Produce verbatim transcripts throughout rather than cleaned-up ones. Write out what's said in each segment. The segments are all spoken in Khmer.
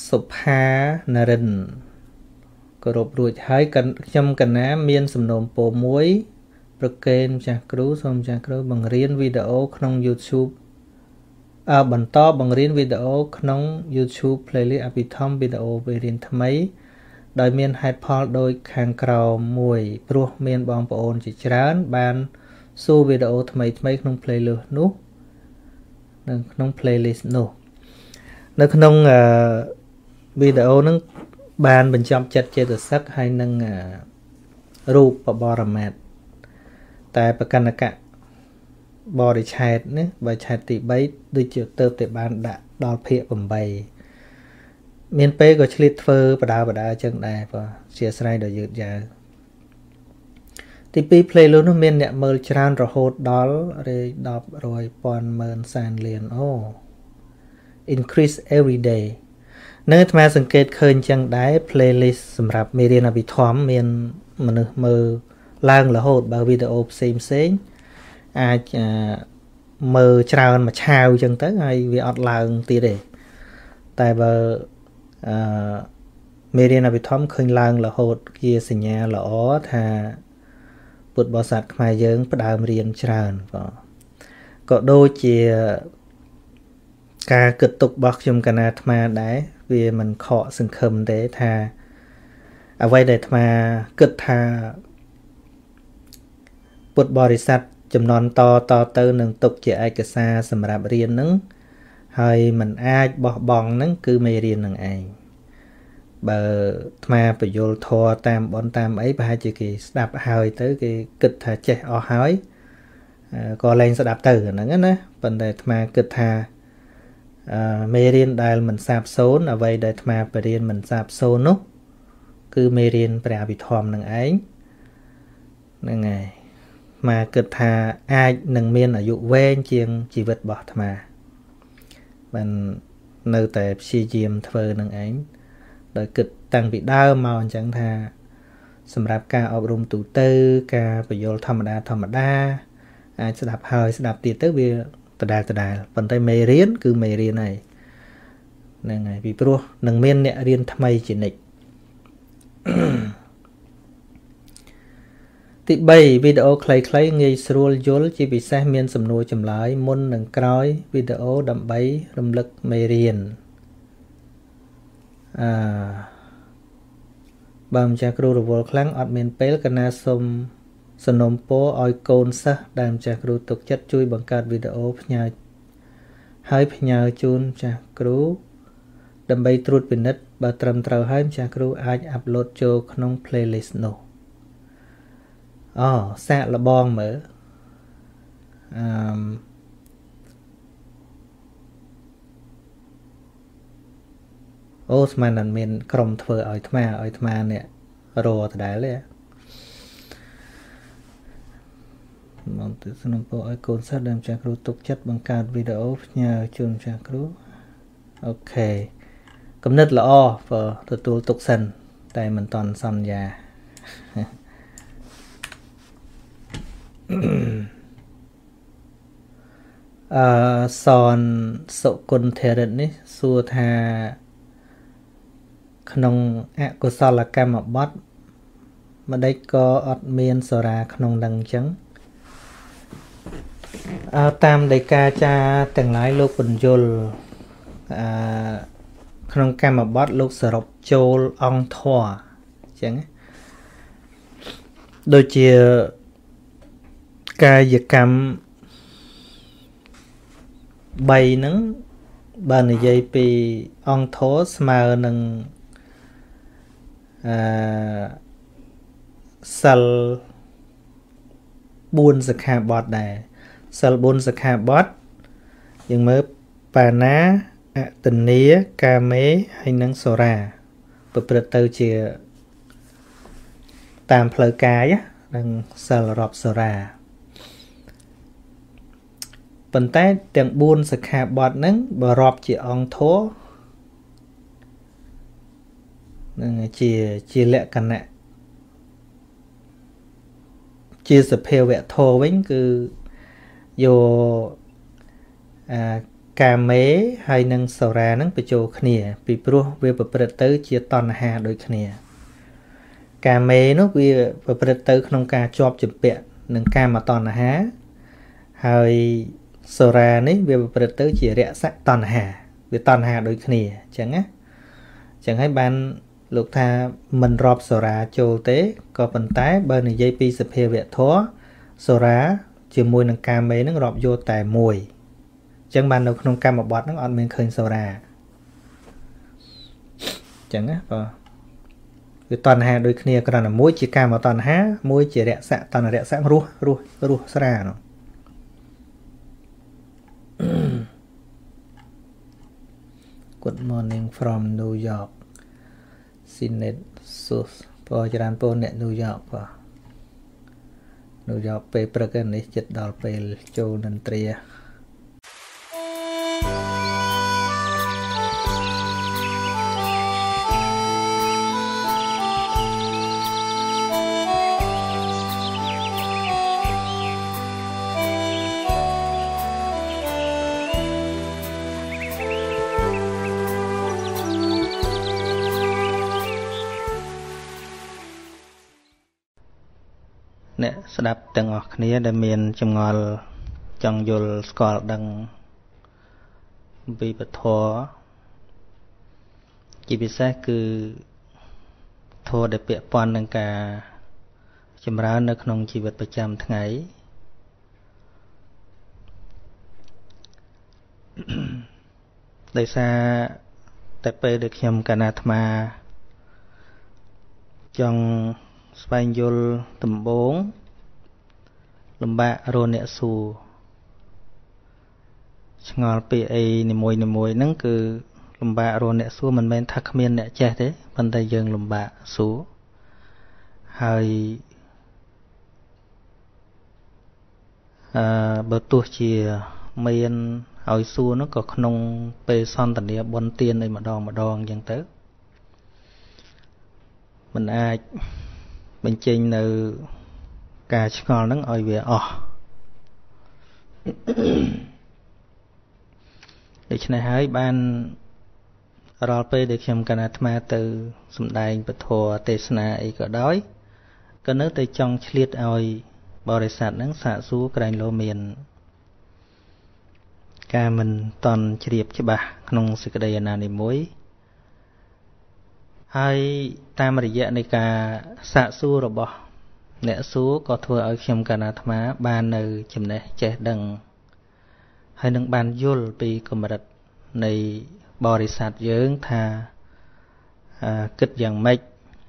Supha Naren có rộp ruột hai cần trong cần á miên sầm nồm bộ muối protein chả cứu xong chả cứu bằng riêng video trong YouTube à bản to bằng riêng video trong YouTube playlist Apitom video về riêng tham ấy đòi miên hai Paul đôi khang cầu mùi pro miên bong bộ chỉ chán ban su video tham ấy tham ấy trong playlist nút trong playlist nút nó trong video nó ban bên trong chất chế tự sắc hay nâng rụp và bò rầm mệt tại bà căn cả bò để chẹt nữa và chẹt thì bấy đôi chiều tớp để ban đã đo phía bầm bầy miền Tây có chít phơ và đào và đào chân đài và chia sẻ đời dược dài thì pi play luôn nó miền nhẹ mờ tràn rồi hốt đó rồi đọc rồi pon mờn sàn liền oh increase every day nơi màสังเกตเคยจังได้ playlist สำหรับเมเรียนอภิธรรมเมียนมันมือล่างละโหดบางวิดีโอเซ็งเซ็งอาจมือชาวมาชาวจังtớiไอ้วิอัดล่างตีเดแต่บางเมเรียนอภิธรรมเคยล่างละโหดเกี่ยสัญญาละอ๋อถ้าปุตบริษัทขมายเยิงประดามเรียนชาวก็ก็โดยเจียการกึดตกบอกชมกันอาตมาได้vì mình khó sừng khầm để thà ở vậy để mà cực thà bột bò sạch chùm non to to tư nâng tục chỉ ai cả xa sầm rạp riêng nứng hơi mình ai bỏ bòn nứng cứ mê riêng nâng ai bờ mà phải vô thua tam bọn tam ấy ba chỉ kỳ đạp hơi tới cái cực thà chạy ở hói có lên sẽ đạp từ nâng á vấn đề mà cực thà mê riêng đại mình sạp số ở vậy để mà phải riêng mình sạp số nút cứ mê riêng phải bị thòm nâng ấy nâng ngày mà cực thà ai nâng miên ở dụ ven chiêng chỉ vật bỏ mà mình nơi tệp si diêm thơ nâng ấy đợi cực tăng bị đau màu chẳng thà xâm rạp ca ọc rung tủ tư ca phải vô thầm đa thầm đa ai sẽ đạp hơi sẽ đạp tiết tới vì tờ đà tờ đà phần tay mê riêng cứ mê riêng này nâng này vì pro nâng miên nẹ riêng tham ấy chỉ nịch thì bảy video clay clay ngay srol jol chỉ bị xe miên sầm nồi chầm lái môn nâng cõi video đậm bấy râm lực mê riêng à bằng cha kru đồ vô kháng ọt miên pale cana sôm sân nôm po oi côn sa đam cha kru tục chất chui bằng card video nhà hai nhà chun cha kru đâm bay truột bình đất bà trầm trào hai cha kru ai upload choក្នុង playlist no oh xa là bon mở um, ô mà nằm miền cầm thờ ở thma ở thma nè rồ thì đã lấy mong tự xin bộ ai côn sát đam cha kru tục chất bằng card video nhà chun cha kru ok cầm nứt là o và từ tu tục sần tại mình toàn sần già à, son sậu côn thể định ấy xua tha khung ạ của sao là cam một bát mà đây có ọt miên sờ ra khung đằng trắng à, tam đại ca cha từng lái lúc bình dồn à, khung cam một bát lúc sờ rọc châu ong thua chẳng đôi chia ca việc cam bay nắng bà này dây pi ong thố mà nâng à, sal buôn giặc hà bọt này sal buôn giặc hà bọt nhưng mới bà ná à, tình nía ca mế hay nâng sổ ra bật bật tàu chìa tam phở cái á đang sal rọp sổ ra phần tay tiếng buôn giặc hà bọt nâng bà rọp chỉ ong thố chỉ chỉ lệ cần nè chia sẻ theo vẽ thô với cứ vô à, កាមេហើយនឹងសូរ៉ាហ្នឹងបញ្ចូលគ្នាពីព្រោះវាប្រព្រឹត្តទៅជាតណ្ហាដូចគ្នាកាមេនោះវាប្រព្រឹត្តទៅក្នុងការជាប់ជំពាក់នឹងកាមតណ្ហាហើយសូរ៉ានេះវាប្រព្រឹត្តទៅជារសតណ្ហាវាតណ្ហាដូចគ្នាអញ្ចឹងណាអញ្ចឹងហើយបានលោកថាមិនរាប់សូរ៉ាចូលទេក៏ប៉ុន្តែបើនិយាយពីសភាវៈធម៌សូរ៉ាជាមួយនឹងកាមេនឹងរាប់យកតែមួយអញ្ចឹងបាននៅក្នុងកម្មបត្តិហ្នឹងអត់មានឃើញសូរ៉ាអញ្ចឹងណាបើវាតណ្ហាដូចគ្នាគ្រាន់តែមួយជាកាមតណ្ហាមួយជារសតណ្ហារសរស់រស់រស់ស្រានោះGood morning from New York ស៊ីនេតស៊ូសពរច្រើនពរអ្នក New York បាទ New York ពេលព្រឹកនេះជិតដល់ពេលចូលនន្ទ្រាអ្នកស្ដាប់ទាំងអស់គ្នាដែលមានចម្ងល់ចង់យល់ស្គាល់ដឹងពីពធជាពិសេសគឺធម៌ដែលពាក់ព័ន្ធនឹងការចម្រើននៅក្នុងជីវិតប្រចាំថ្ងៃដោយសារតែពេលដែលខ្ញុំកណាអាត្មាចង់ស្វែងយល់ដំបូងលំបាករកអ្នកសួរឆ្ងល់ពីអីនីមួយនីមួយហ្នឹងគឺលំបាករកអ្នកសួរមិនមែនថាគ្មានអ្នកចេះទេប៉ុន្តែយើងលំបាកសួរហើយអឺបើទោះជាមានឲ្យសួរនោះក៏ក្នុងពេលសន្ទនាបុណ្យទានអីម្ដងម្ដងអញ្ចឹងទៅមិនអាចបញ្ចេញនៅការឆ្ងល់ហ្នឹងឲ្យវាអស់ដូច្នេះហើយបានរាល់ពេលដែលខ្ញុំកណាអាត្មាទៅសម្ដែងពធទេសនាអីក៏ដោយក៏នៅតែចង់ឆ្លៀតឲ្យបរិស័ទហ្នឹងសាកសួរក្រែងលោមានការមិនតន់ជ្រាបច្បាស់ក្នុងសេចក្តីណានីមួយហើយតាមរយៈនៃការសាកសួររបស់អ្នកសួរក៏ធ្វើឲ្យខ្ញុំកណាអាត្មាបាននៅចំណេះចេះដឹងហើយនឹងបានយល់ពីកម្រិតនៃបរិស័ទយើងថាគិតយ៉ាងម៉េច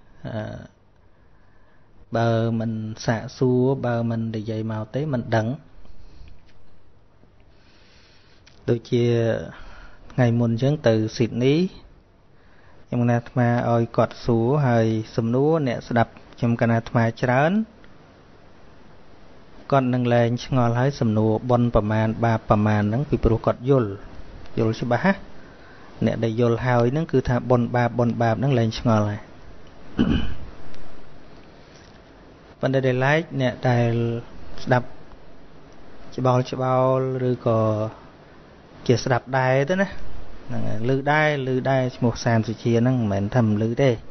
បើមិនសាកសួរបើមិននិយាយមកទេមិនដឹងដូចជាថ្ងៃមុនអញ្ចឹងទៅស៊ីដនីខ្ញុំកណាអាត្មាឲ្យគាត់សួរហើយសំណួរអ្នកស្ដាប់ខ្ញុំកណាអាត្មាច្រើនគាត់នឹងលែងឆ្ងល់ហើយសំណួរបុណ្យប្រមាណបាបប្រមាណហ្នឹងពីព្រោះគាត់យល់យល់ច្បាស់ណាអ្នកដែលយល់ហើយហ្នឹងគឺថាបុណ្យបាបបុណ្យបាបហ្នឹងលែងឆ្ងល់ហើយប៉ុន្តែដែលឡែកអ្នកដែលស្ដាប់ច្បោលច្បោលឬក៏ជាស្ដាប់ដែរទៅណាហ្នឹងហើយឮដែរឮដែរឈ្មោះសានសុជាហ្នឹងមិនមែនថាមិនឮទេ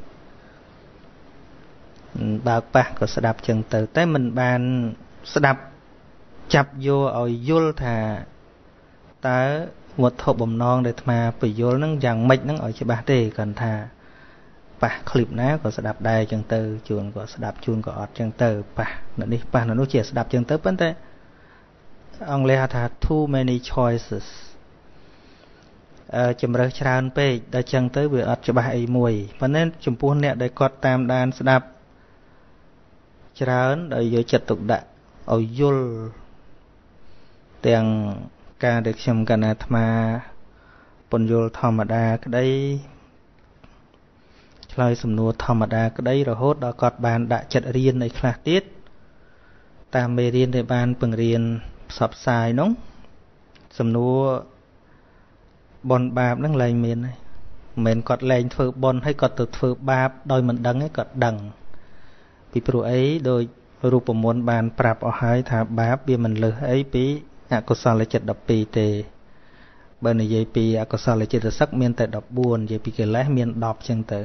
បើកប៉ះក៏ស្ដាប់ចឹងទៅតែមិនបានស្ដាប់ចាប់យកឲ្យយល់ថាតើវត្ថុបំណងដែលអាត្មាបញ្យល់ហ្នឹងយ៉ាងម៉េចហ្នឹងឲ្យច្បាស់ទេគាត់ថាប៉ះคลิปណាក៏ស្ដាប់ដែរចឹងទៅជួនក៏ស្ដាប់ជួនក៏អត់ចឹងទៅប៉ះនៅនេះប៉ះនៅនោះជាស្ដាប់ចឹងទៅប៉ុន្តែអង់គ្លេសហៅថា too many choices អឺជំរើសច្រើនពេកដល់ចឹងទៅវាអត់ច្បាស់អីមួយប៉ុន្តែចំពោះអ្នកដែលគាត់តាមដានស្ដាប់ច្រើនដោយយកចិត្តទុកដាក់ឲ្យយល់ទាំងការដែលខ្ញុំកណាអាត្មាពន្យល់ធម្មតាក្តីឆ្លើយសំណួរធម្មតាក្តីរហូតដល់គាត់បានដាក់ចិត្តរៀនឲ្យខ្លះទៀតតាមមេរៀនដែលបានបង្រៀនផ្សព្វផ្សាយនោះសំណួរបុណ្យបាបហ្នឹងលែងមានហើយមិនមែនគាត់លែងធ្វើបុណ្យហើយគាត់ទៅធ្វើបាបដោយមិនដឹងទេគាត់ដឹងពីព្រោះអីដោយរូបមន្តបានប្រាប់អស់ហើយថាបាបវាមិនលើសអីពីអកុសលចិត្តដប់ពីរទេ bởi này dây pi có sao là chỉ được sắc miên tại đọc buồn dây pi cái lẽ miên đọc chân tử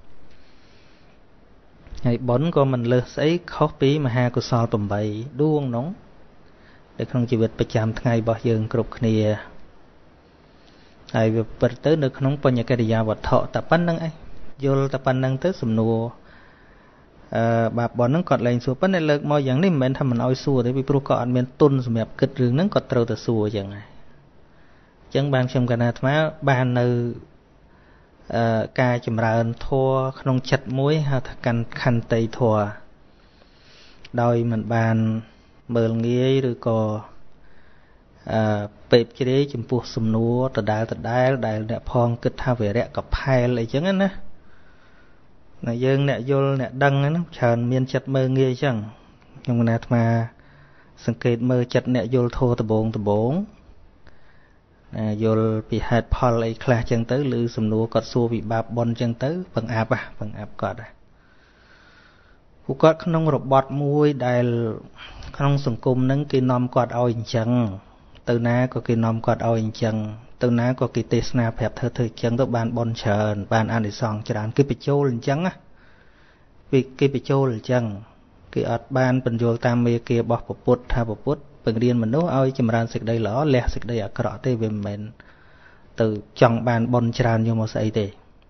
hay bốn có mình lơ sấy khó bí mà hai có sao tầm bậy đuông nóng để không chỉ việcประจำ ថ្ងៃ របស់ យើង គ្រប់ គ្នា ហើយ វា ពិត ទៅ នៅ ក្នុង បញ្ញកិរិយាវត្ថុ តែ ប៉ុណ្្នឹង ឯង យល់ តែ ប៉ុណ្្នឹង ទៅ សំណួរ អឺ បាប បង ហ្នឹង គាត់ លែង សួរ ប៉ុន្តែ លើក មក យ៉ាង នេះ មិនមែន ថា មិន ឲ្យ សួរ ទេ ពី ព្រោះ គាត់ អត់ មាន ទុន សម្រាប់ គិត រឿង ហ្នឹង គាត់ ត្រូវ តែ សួរ អញ្ចឹង ហើយ អញ្ចឹង បាន ខ្ញុំ កណា អាត្មា បាន នៅ អឺ ការ ចម្រើន ធម៌ ក្នុង ចិត្ត មួយ ហៅ ថា កាន់ ខន្តី ធម៌ ដោយ មិន បាន មើល ងាយ ឬ ក៏ អឺ ពេប ជ្រាយ ចំពោះ សំណួរ ដដែល ដដែល ដែល អ្នក ផង គិត ថា វិរៈ កផែល អី ចឹង ណា ណា យើង អ្នក យល់ អ្នក ដឹង ហ្នឹង ច្រើន មាន ចិត្ត មើល ងាយ ចឹង ខ្ញុំ កណា អាត្មា សង្កេត មើល ចិត្ត អ្នក យល់ ធម៌ ដបង ដបង យល់ ពី ហេតុ ផល អី ខ្លះ ចឹង ទៅ ឬ សំណួរ គាត់ សួរ វិបាក បុណ្យ ចឹង ទៅ ពឹង អាប់ ពឹង អាប់ គាត់ ពួក គាត់ ក្នុង របត់ មួយ ដែល ក្នុង សង្គម ហ្នឹង គេ នាំ គាត់ ឲ្យ អញ្ចឹង ទៅ ណា ក៏ គេ នាំ គាត់ ឲ្យ អញ្ចឹង ទៅ ណា ក៏ គេ ទេសនា ប្រាប់ ធ្វើ ធ្វើ អញ្ចឹង ទៅ បាន បុណ្យ ច្រើន បាន អានិសង្ស ច្រើន គេ បញ្ចូល អញ្ចឹង ណា គេ គេ បញ្ចូល អញ្ចឹង គេ អត់ បាន បញ្យល់ តាម មេគា របស់ ពុទ្ធ ថា ពុទ្ធ បង្រៀន មនុស្ស ឲ្យ ចម្រើន សេចក្តី ល្អ លះ សេចក្តី អាក្រក់ ទេ វា មិនមែន ទៅ ចង់ បាន បុណ្យ ច្រើន យក មក ស្អី ទេ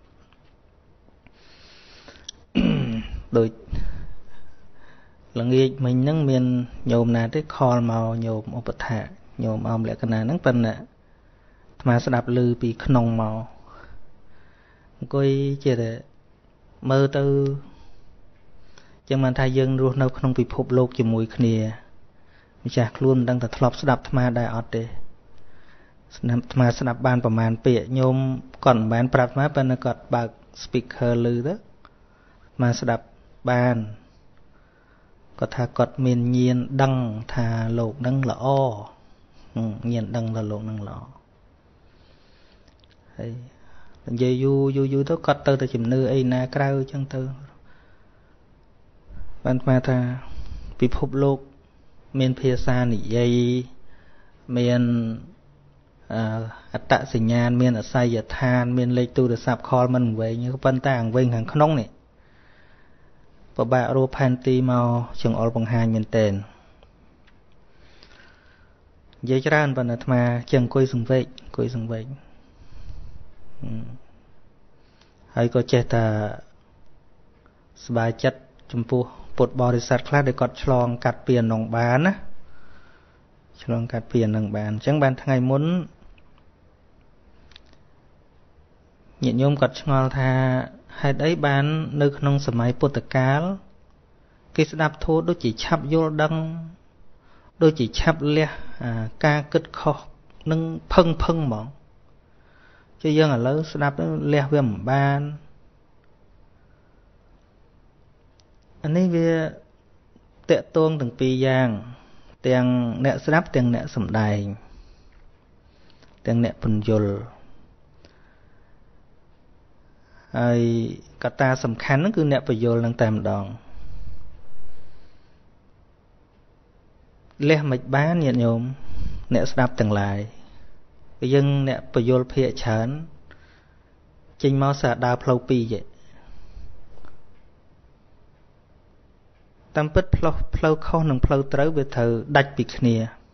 ដូច ល្ងាច មិញ ហ្នឹង មាន ញោម ណា ទេ ខល មក ញោម ឧបថា ញោម អម លក្ខណៈ ហ្នឹង ប៉ុន្តែ អាត្មា ស្ដាប់ ឮ ពី ក្នុង មក អង្គុយ ជា តែ មើល ទៅ ចឹង បាន ថា យើង រស់ នៅ ក្នុង ពិភព លោក ជាមួយ គ្នា ម្ចាស់ ខ្លួន មិន ដឹង ថា ធ្លាប់ ស្ដាប់ អាត្មា ដែរ អត់ ទេ ស្ដាប់ អាត្មា ស្ដាប់ បាន ប្រមាណ ពាក្យ ញោម គាត់ មិន បាន ប្រាប់ អាត្មា ប៉ុន្តែ គាត់ បើក speaker ឮ ទៅ អាត្មា ស្ដាប់ បាន គាត់ ថា គាត់ មាន ញាណ ដឹង ថា លោក នឹង ល្អ ញាណ ដឹង ថា លោក នឹង ល្អ ហើយ និយាយ យូរ យូរ យូរ ទៅ គាត់ ទៅ តែ ជំនឿ អី ណា ក្រៅ ចឹង ទៅ បាន អាត្មា ថា ពិភព លោក មាន ភាសា និយាយ មាន អត្តសញ្ញាណ មាន អាសយដ្ឋាន មាន លេខ ទូរស័ព្ទ ខល មិន វែង ប៉ុន្តែ អង្វែង ខាង ក្នុង នេះ ពិបាក រក ផែនទី មក ចង្អុល បង្ហាញ មែនទែន និយាយ ច្រើន ប៉ុន្តែ អាត្មា ចឹង អង្គុយ សង្វេគ អង្គុយ សង្វេគ ហើយ ក៏ ចេះ តែ សบาย ចិត្ត ចំពោះ ពុទ្ធ បរិស័ទ ខ្លះ ដែល គាត់ ឆ្លង កាត់ ពី អានង បាន ណា ឆ្លង កាត់ ពី អានឹង បាន អញ្ចឹង បាន ថ្ងៃ មុន ញាតិញោម គាត់ ឆ្ងល់ ថា ហេតុអី បាន នៅ ក្នុង សម័យ ពុទ្ធកាល គេ ស្ដាប់ ធម៌ ដូចជា ឆាប់ យល់ ដឹង ដូចជា ឆាប់ លះ ការ គិត ខុស នឹង ផឹង ផឹង ហ្មង ជា យើង ឥឡូវ ស្ដាប់ លះ វា មិន បាន អានេះ វា តាក់ទង ទាំង ពីរ យ៉ាង ទាំង អ្នក ស្ដាប់ ទាំង អ្នក សម្ដែង ទាំង អ្នក ពន្យល់ ហើយកត្តា សំខាន់ ហ្នឹង គឺ អ្នក ពន្យល់ នឹង តែ ម្ដង លះ មិន បាន ញាតិញោម អ្នក ស្ដាប់ ទាំង ឡាយ យើង អ្នក ពន្យល់ ភាគ ច្រើន ចេញ មក សារ ដើរ ផ្លូវ ពីរ ទេ តាម ពិត ផ្លូវ ផ្លូវ ខុស និង ផ្លូវ ត្រូវ វា ត្រូវ ដាច់ ពី គ្នា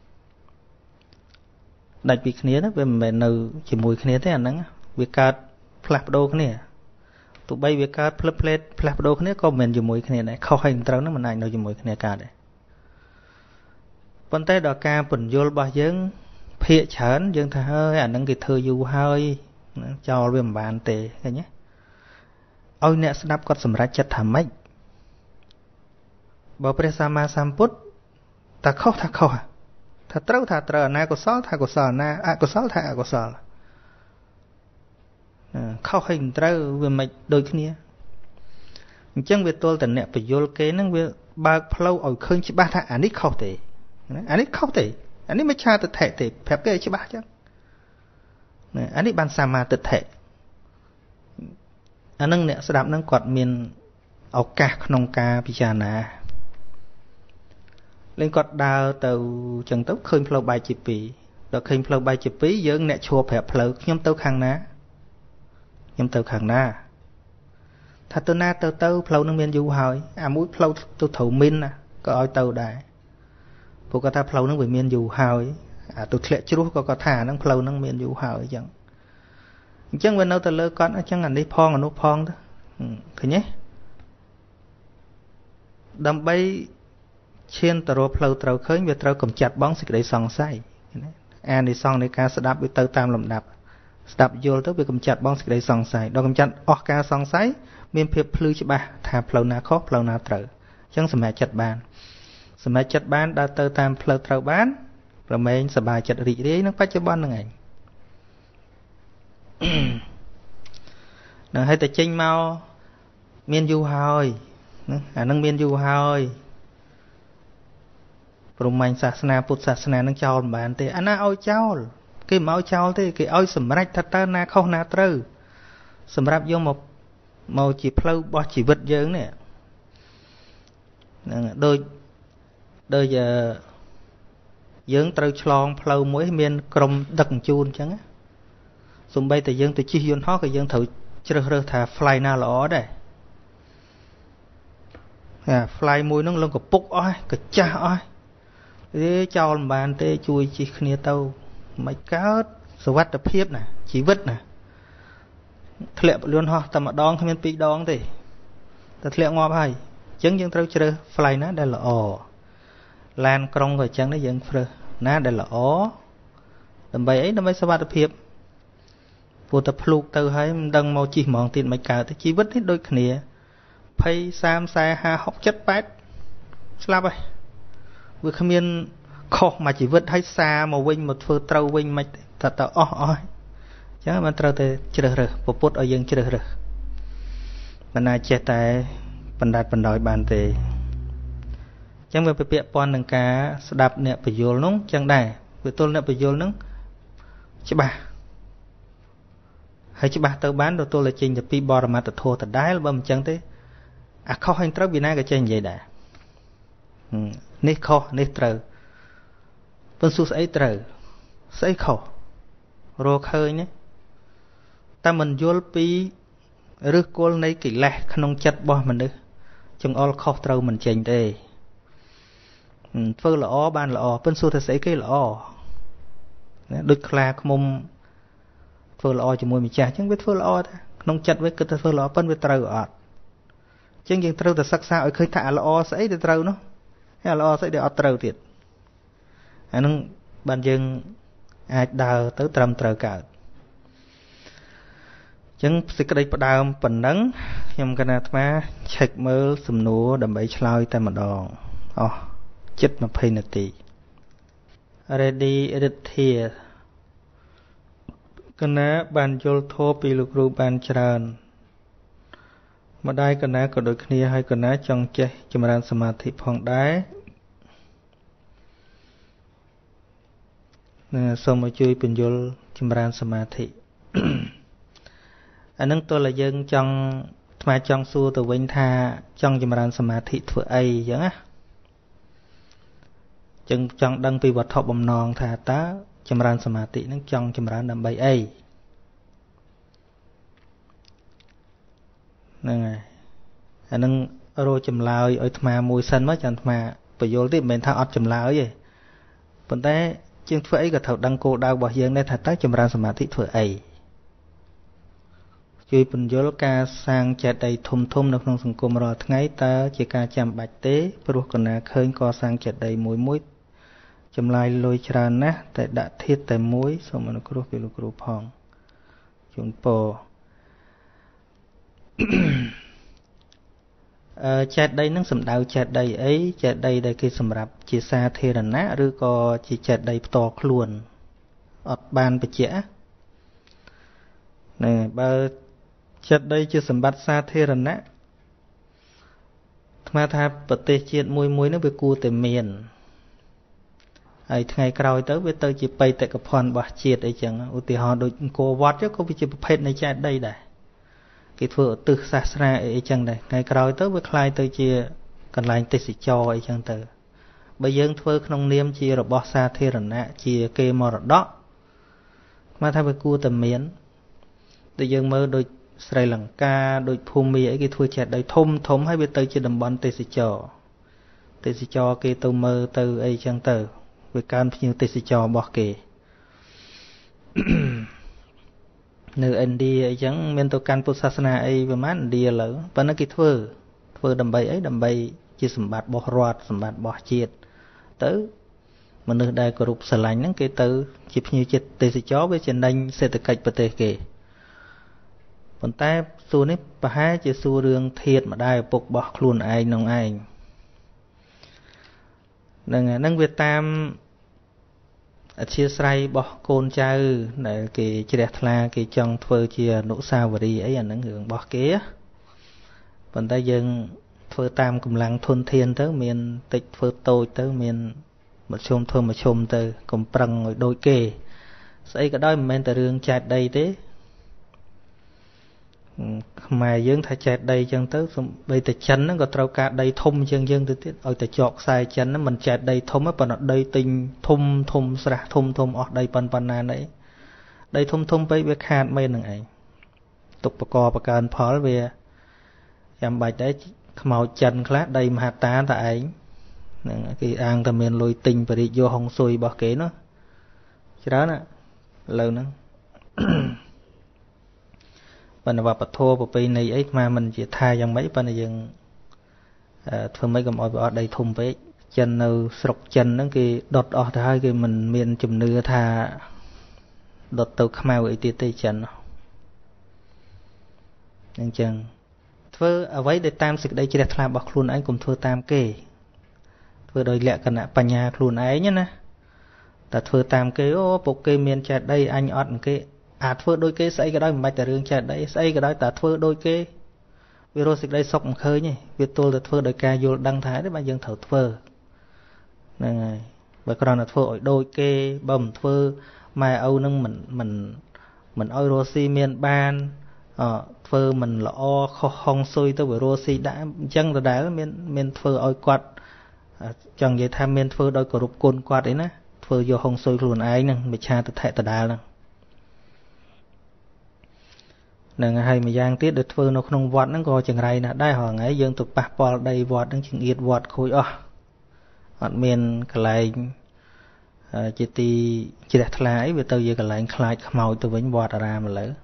ដាច់ ពី គ្នា ណា វា មិនមែន នៅ ជាមួយ គ្នា ទេ អាហ្នឹង វា កើត ផ្លាស់ ប្ដូរ គ្នា ទោះបី វា កើត ផ្លឹប ផ្លេត ផ្លាស់ ប្ដូរ គ្នា ក៏ មិន មែន ជាមួយ គ្នា ដែរ ខុស ហើយ ត្រូវ ហ្នឹង មិន អាច នៅ ជាមួយ គ្នា កើត ទេ ប៉ុន្តែ ដល់ ការ ពន្យល់ របស់ យើង ភាគ ច្រើន យើង ថា ហើយ អាហ្នឹង គេ ធ្វើ យូរ ហើយ ចោល វា មិន បាន ទេ ឃើញ ទេ ឲ្យ អ្នក ស្ដាប់ គាត់ សម្រេច ចិត្ត ថា ម៉េច បើ ព្រះ សម្មាសម្ពុទ្ធ ថា ខុស ថា ខុស ថា ត្រូវ ថា ត្រូវ អាណា កុសល ថា កុសល ណា អកុសល ថា អកុសល ខុស ហើយ មិន ត្រូវ វា មិន ដូច គ្នា អញ្ចឹង វា ទល់ តែ អ្នក ពន្យល់ គេ ហ្នឹង វា បើក ផ្លូវ ឲ្យ ឃើញ ច្បាស់ ថា អានេះ ខុស ទេ អានេះ ខុស ទេ អានេះ មិច្ឆាទិដ្ឋិ ទេ ប្រាប់ គេ ឲ្យ ច្បាស់ ចឹង អានេះ បាន សម្មាទិដ្ឋិ អានឹង អ្នក ស្ដាប់ ហ្នឹង គាត់ មាន ឱកាស ក្នុង ការ ពិចារណា លេង គាត់ ដើរ ទៅ ចឹង ទៅ ឃើញ ផ្លូវ បែក ជា ពីរ វដល់ឃើញផ្លូវបែកជាពីរយើងអ្នកឈួរប្រាប់ផ្លូវខ្ញុំទៅខាងណាខ្ញុំទៅខាងណាថាទៅណាទៅទៅផ្លូវនឹងមានយូរហើយអាមួយផ្លូវទៅត្រូវមីនណាក៏ឲ្យទៅដែរព្រោះគាត់ថាផ្លូវនឹងវាមានយូរហើយអាទៅធ្លាក់ជ្រោះក៏គាត់ថាហ្នឹងផ្លូវនឹងមានយូរហើយអញ្ចឹងអញ្ចឹងវានៅទៅលើគាត់អញ្ចឹងអានេះផងអានោះផងទៅឃើញទេដើម្បីឈានទៅរកផ្លូវត្រូវឃើញវាត្រូវកម្ចាត់បងសេចក្តីសង្ស័យអានិសង្សនៃការស្ដាប់វាទៅតាមលំដាប់ស្ដាប់យល់ទៅវាកម្ចាត់បងសេចក្តីសង្ស័យដល់កម្ចាត់អស់ការសង្ស័យមានភាពភ្លឺច្បាស់ថាផ្លូវណាខុសផ្លូវណាត្រូវអញ្ចឹងសម្រេចចិត្តបានសម្រេចចិត្តបានដើរទៅតាមផ្លូវត្រូវបានប្រមែងសប្បាយចិត្តរីករាយនឹងបច្ចុប្បន្នហ្នឹងឯងនឹងឲ្យតែចេញមកមានយូរហើយអានឹងមានយូរហើយព្រហ្មញ្ញសាសនាពុទ្ធសាសនានឹងចោលមិនបានទេអាណាឲ្យចោលគេមិនឲ្យចោលទេគេឲ្យសម្រេចថាតើណាខុសណាត្រូវសម្រាប់យកមកមកជាផ្លូវរបស់ជីវិតយើងនេះហ្នឹងដូចដូចយើងត្រូវឆ្លងផ្លូវមួយមានក្រុមដឹកជញ្ជូនអញ្ចឹងសូម្បីតែយើងទៅជិះយន្តហោះក៏យើងត្រូវជ្រើសរើសថា fly ណាល្អដែរអា fly មួយហ្នឹងលងកពុកអស់កចាស់អស់ទេចោលមិនបានទេជួយជិះគ្នាទៅមិនកើតសុវត្ថិភាពណាជីវិតណាធ្លាក់លឿនហោះតែម្ដងគ្មានពីរដងទេតែធ្លាក់ងាប់ហើយអញ្ចឹងយើងត្រូវជ្រើស fly ណាដែលល្អឡានក្រុងក៏អញ្ចឹងដែរយើងជ្រើសណាដែលល្អដើម្បីអីដើម្បីសុវត្ថិភាពព្រោះតែភ្លូកទៅហើយមិនដឹងមកជិះហ្មងទៀតមិនកើតទេជីវិតនេះដូចគ្នាยี่สิบ สามสิบ สี่สิบ ห้าสิบ หกสิบ เจ็ดสิบ แปดស្លាប់ហើយវាគ្មានខុសមួយជីវិតឲ្យសាមកវិញមកធ្វើត្រូវវិញមិនតែទៅអស់អស់អញ្ចឹងมันត្រូវតែជ្រើសរើសពុទ្ធឲ្យយើងជ្រើសរើសមិនណាចេះតែបណ្ដាច់បណ្ដោយបានទេអញ្ចឹងវាពាក់ព័ន្ធនឹងការស្ដាប់អ្នកពយល់នោះអញ្ចឹងដែរវាទល់អ្នកពយល់នោះច្បាស់ហើយច្បាស់ទៅបានទទួលតែចេញទៅពីបរមត្ថធម៌ដដែលបើមិនអញ្ចឹងទេអាខុសហើយត្រូវវាណាក៏ចេះនិយាយដែរនេះខុសនេះត្រូវប៉ុន្តែស្អីត្រូវស្អីខុសរកឃើញទេតែមិនយល់ពីឫសគល់នៃកិលេសក្នុងចិត្តរបស់មនុស្សចង្អុលខុសត្រូវមិនចេញទេធ្វើល្អបានល្អប៉ុន្តែសួរថាស្អីគេល្អដូចខ្លាឃ្មុំធ្វើល្អជាមួយម្ចាស់អញ្ចឹងវាធ្វើល្អតែក្នុងចិត្តវាគិតថាធ្វើល្អប៉ុន្តែវាត្រូវអត់អញ្ចឹងយើងត្រូវតែសិក្សាឲ្យឃើញថាល្អស្អីដែលត្រូវនោះហើយល្អស្អីដែលអត់ត្រូវទៀតអានឹងបានយើងអាចដើរទៅត្រឹមត្រូវកើតអញ្ចឹងសេចក្តីផ្ដើមប៉ុណ្ណឹងខ្ញុំកណាអាត្មាឆែកមើលសំណួរដើម្បីឆ្លើយតែម្ដងអស់ជិតยี่สิบនាទី Ready Ritha កណាបានយល់ធម៌ពីលោកគ្រូបានច្រើនម្ដាយកណាក៏ដូចគ្នាហើយកណាចង់ចេះចម្រើនសមាធិផងដែរសូមជួយពន្យល់ចម្រើនសមាធិអានឹងទោះតែយើងចង់ថ្មចង់សួរទៅវិញថាចង់ចម្រើនសមាធិធ្វើអីអញ្ចឹងណាចឹងចង់ដឹងពីវត្ថុបំណងថាតើចម្រើនសមាធិនឹងចង់ចម្រើនដើម្បីអីហ្នឹងហើយអានឹងរកចម្លើយឲ្យអាត្មាមួយសិនមកចាំអាត្មាបញ្យល់ទៀតមិនមែនថាអត់ចម្លើយទេប៉ុន្តែជាងធ្វើអីក៏ត្រូវដឹងគោលដៅរបស់យើងដែរថាតើចម្រើនសមាធិធ្វើអីជួយពន្យល់ការសាងចេតីធំធំនៅក្នុងសង្គមរាល់ថ្ងៃតើជាការចាំបាច់ទេព្រោះកណាឃើញកសាងចេតីមួយមួយចម្លាយលុយច្រើនណាស់តែដាក់ធាតុតែមួយសូមអនុគ្រោះពីលោកគ្រូផងជូនពរអឺចេតីនឹងសំដៅចេតីអីចេតីដែលគេសម្រាប់ជាសាធារណៈឬក៏ជាចេតីផ្ទាល់ខ្លួនអត់បានបញ្ជាក់ហ្នឹងបើចេតីជាសម្បត្តិសាធារណៈអាត្មាថាប្រទេសជាតិមួយមួយហ្នឹងវាគួរតែមានហើយថ្ងៃក្រោយទៅវាទៅជាបេតិកភណ្ឌរបស់ជាតិអីចឹងឧទាហរណ៍ដូចអង្គរវត្តក៏វាជាប្រភេទនៃចេតិយដែរគេធ្វើឧទ្ទិសសាសនាអីចឹងដែរថ្ងៃក្រោយទៅវាคล้ายទៅជាកន្លែងទេសចរអីចឹងទៅ bởi dương thưaក្នុងនាមជារបស់សាធារណៈជាគេមរតកមកថាវាគួរតែមានតែយើងមើលដូចស្រីលង្កាដូចភូមិអីគេធ្វើចេះដីធំធំហើយវាទៅជាតំបន់ទេសចរទេសចរគេទៅមើលទៅអីចឹងទៅវាកើនភ្ញៀវទេសចររបស់គេនៅឥណ្ឌាអីចឹងមានទៅកាន់ពុទ្ធសាសនាអីប្រហែលឥណ្ឌាឥឡូវប៉ុន្តែគេធ្វើធ្វើដើម្បីអីដើម្បីជាសម្បត្តិរបស់រដ្ឋសម្បត្តិរបស់ជាតិទៅមនុស្សដែលគោរពស្រឡាញ់ហ្នឹងគេទៅជាភ្ញៀវជាតិទេសចរវាចំណេញសេដ្ឋកិច្ចប្រទេសគេប៉ុន្តែសួរនេះប្រហែលជាសួររឿងធាតុម្ដាយឪពុករបស់ខ្លួនឯងនឹងឯងហ្នឹងហ្នឹងវាតាមអធិស្ឋ័យរបស់កូនចៅដែលគេជ្រះថ្លាគេចង់ធ្វើជាអនុស្សាវរីយ៍អីអាហ្នឹងរឿងរបស់គេប៉ុន្តែយើងធ្វើតាមកម្លាំងធនធានទៅមានតិចធ្វើតូចទៅមានមធ្យមធ្វើមធ្យមទៅកុំប្រឹងឲ្យដូចគេស្អីក៏ដោយមិនមែនតែរឿងចែកដីទេខ្មែរយើងថាចែកដីចឹងទៅសំបីតែចិនហ្នឹងក៏ត្រូវការដីធំជាងយើងទៅទៀតឲ្យតែចកខ្សែចិនហ្នឹងមិនចែកដីធំទេប៉ុន្តែដីទិញធំធំស្រះធំធំអស់ដីប៉ុណ្ណាណីដីធំធំពេកវាខាតមែនហ្នឹងឯងទុកបកបកើនផលវាចាំបាច់ដែរខ្មោចចិនខ្លះដីមហាតាតែឯងហ្នឹងគេអាងតែមានលុយទិញបរិយាហុងស៊ុយរបស់គេនោះច្រើនណាឥឡូវហ្នឹងបណ្ឌវប្បធម៌ប្រពៃណីអីស្មាមិនជាថាយ៉ាងម៉េចប៉ុន្តែយើងធ្វើម៉េចកុំឲ្យវាអស់ដីធំពេកចិននៅស្រុកចិនហ្នឹងគេដុតអស់ទៅហើយគេមិនមានជំនឿថាដុតទៅខ្មៅអីទៀតទេចិនអញ្ចឹងធ្វើអ្វីដែលតាមសេចក្តីជ្រះថ្លារបស់ខ្លួនឯងកុំធ្វើតាមគេធ្វើដោយលក្ខណៈបញ្ញាខ្លួនឯងណាតែធ្វើតាមគេអូពុកគេមានចេះដីអញអត់គេអាចធ្វើដូចគេស្អីក៏ដោយមិនបាច់តែរឿងចេះដីស្អីក៏ដោយតែធ្វើដូចគេវារស់សេចក្តីសុខមិនឃើញទេវាទល់តែធ្វើដោយការយល់ដឹងថាទេបាទយើងត្រូវធ្វើហ្នឹងហើយបើគ្រាន់តែធ្វើឲ្យដូចគេបើមិនធ្វើម៉ែឪនឹងមិនមិនមិនឲ្យរស់ស៊ីមានបានអធ្វើមិនល្អខុសហុងស៊ុយទៅវារស់ស៊ីដាក់អញ្ចឹងដដែលមានមានធ្វើឲ្យគាត់ចង់និយាយថាមានធ្វើដោយគោរពគុណគាត់អីណាធ្វើយកហុងស៊ុយខ្លួនឯងហ្នឹងមិឆាទិដ្ឋិដដែលហ្នឹងនឹងហើយម្យ៉ាងទៀតដែលធ្វើនៅក្នុងវត្តហ្នឹងក៏ចង្រៃណាស់ដែរហងៃយើងទៅប៉ះពាល់ដីវត្តហ្នឹងចង្អៀតវត្តខូចអស់អត់មានកន្លែងជាទីជ្រះថ្លាអីវាទៅជាកន្លែងខ្លាចខ្មោចទៅវិញវត្តអារាមឥឡូវ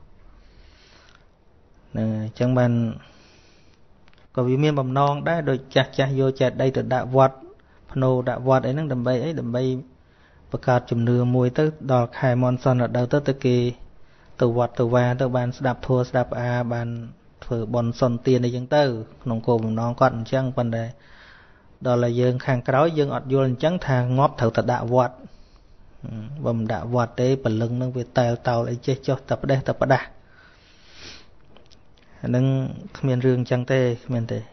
ហ្នឹងអញ្ចឹងបានក៏វាមានបំណងដែរដូចចាស់ចាស់យកចេតដីទៅដាក់វត្តភ្នោដាក់វត្តអីហ្នឹងដើម្បីអីដើម្បីបង្កើតជំនឿមួយទៅដល់ខែមនសនរដូវទៅទៅគេទៅវត្តទៅវាទៅបានស្ដាប់ធัวស្ដាប់អាបានធ្វើបន់សុនទានអីចឹងទៅក្នុងគោលបំណងគាត់អញ្ចឹងប៉ុន្តែដល់តែយើងខាងក្រោយយើងអត់យល់អញ្ចឹងថាងាប់ត្រូវតែដាក់វត្តបើមិនដាក់វត្តទេព្រលឹងនឹងវាតែលតោលអីចេះចុះតែផ្ដេសតែផ្ដាស់អានឹងគ្មានរឿងអញ្ចឹងទេគ្មានទេ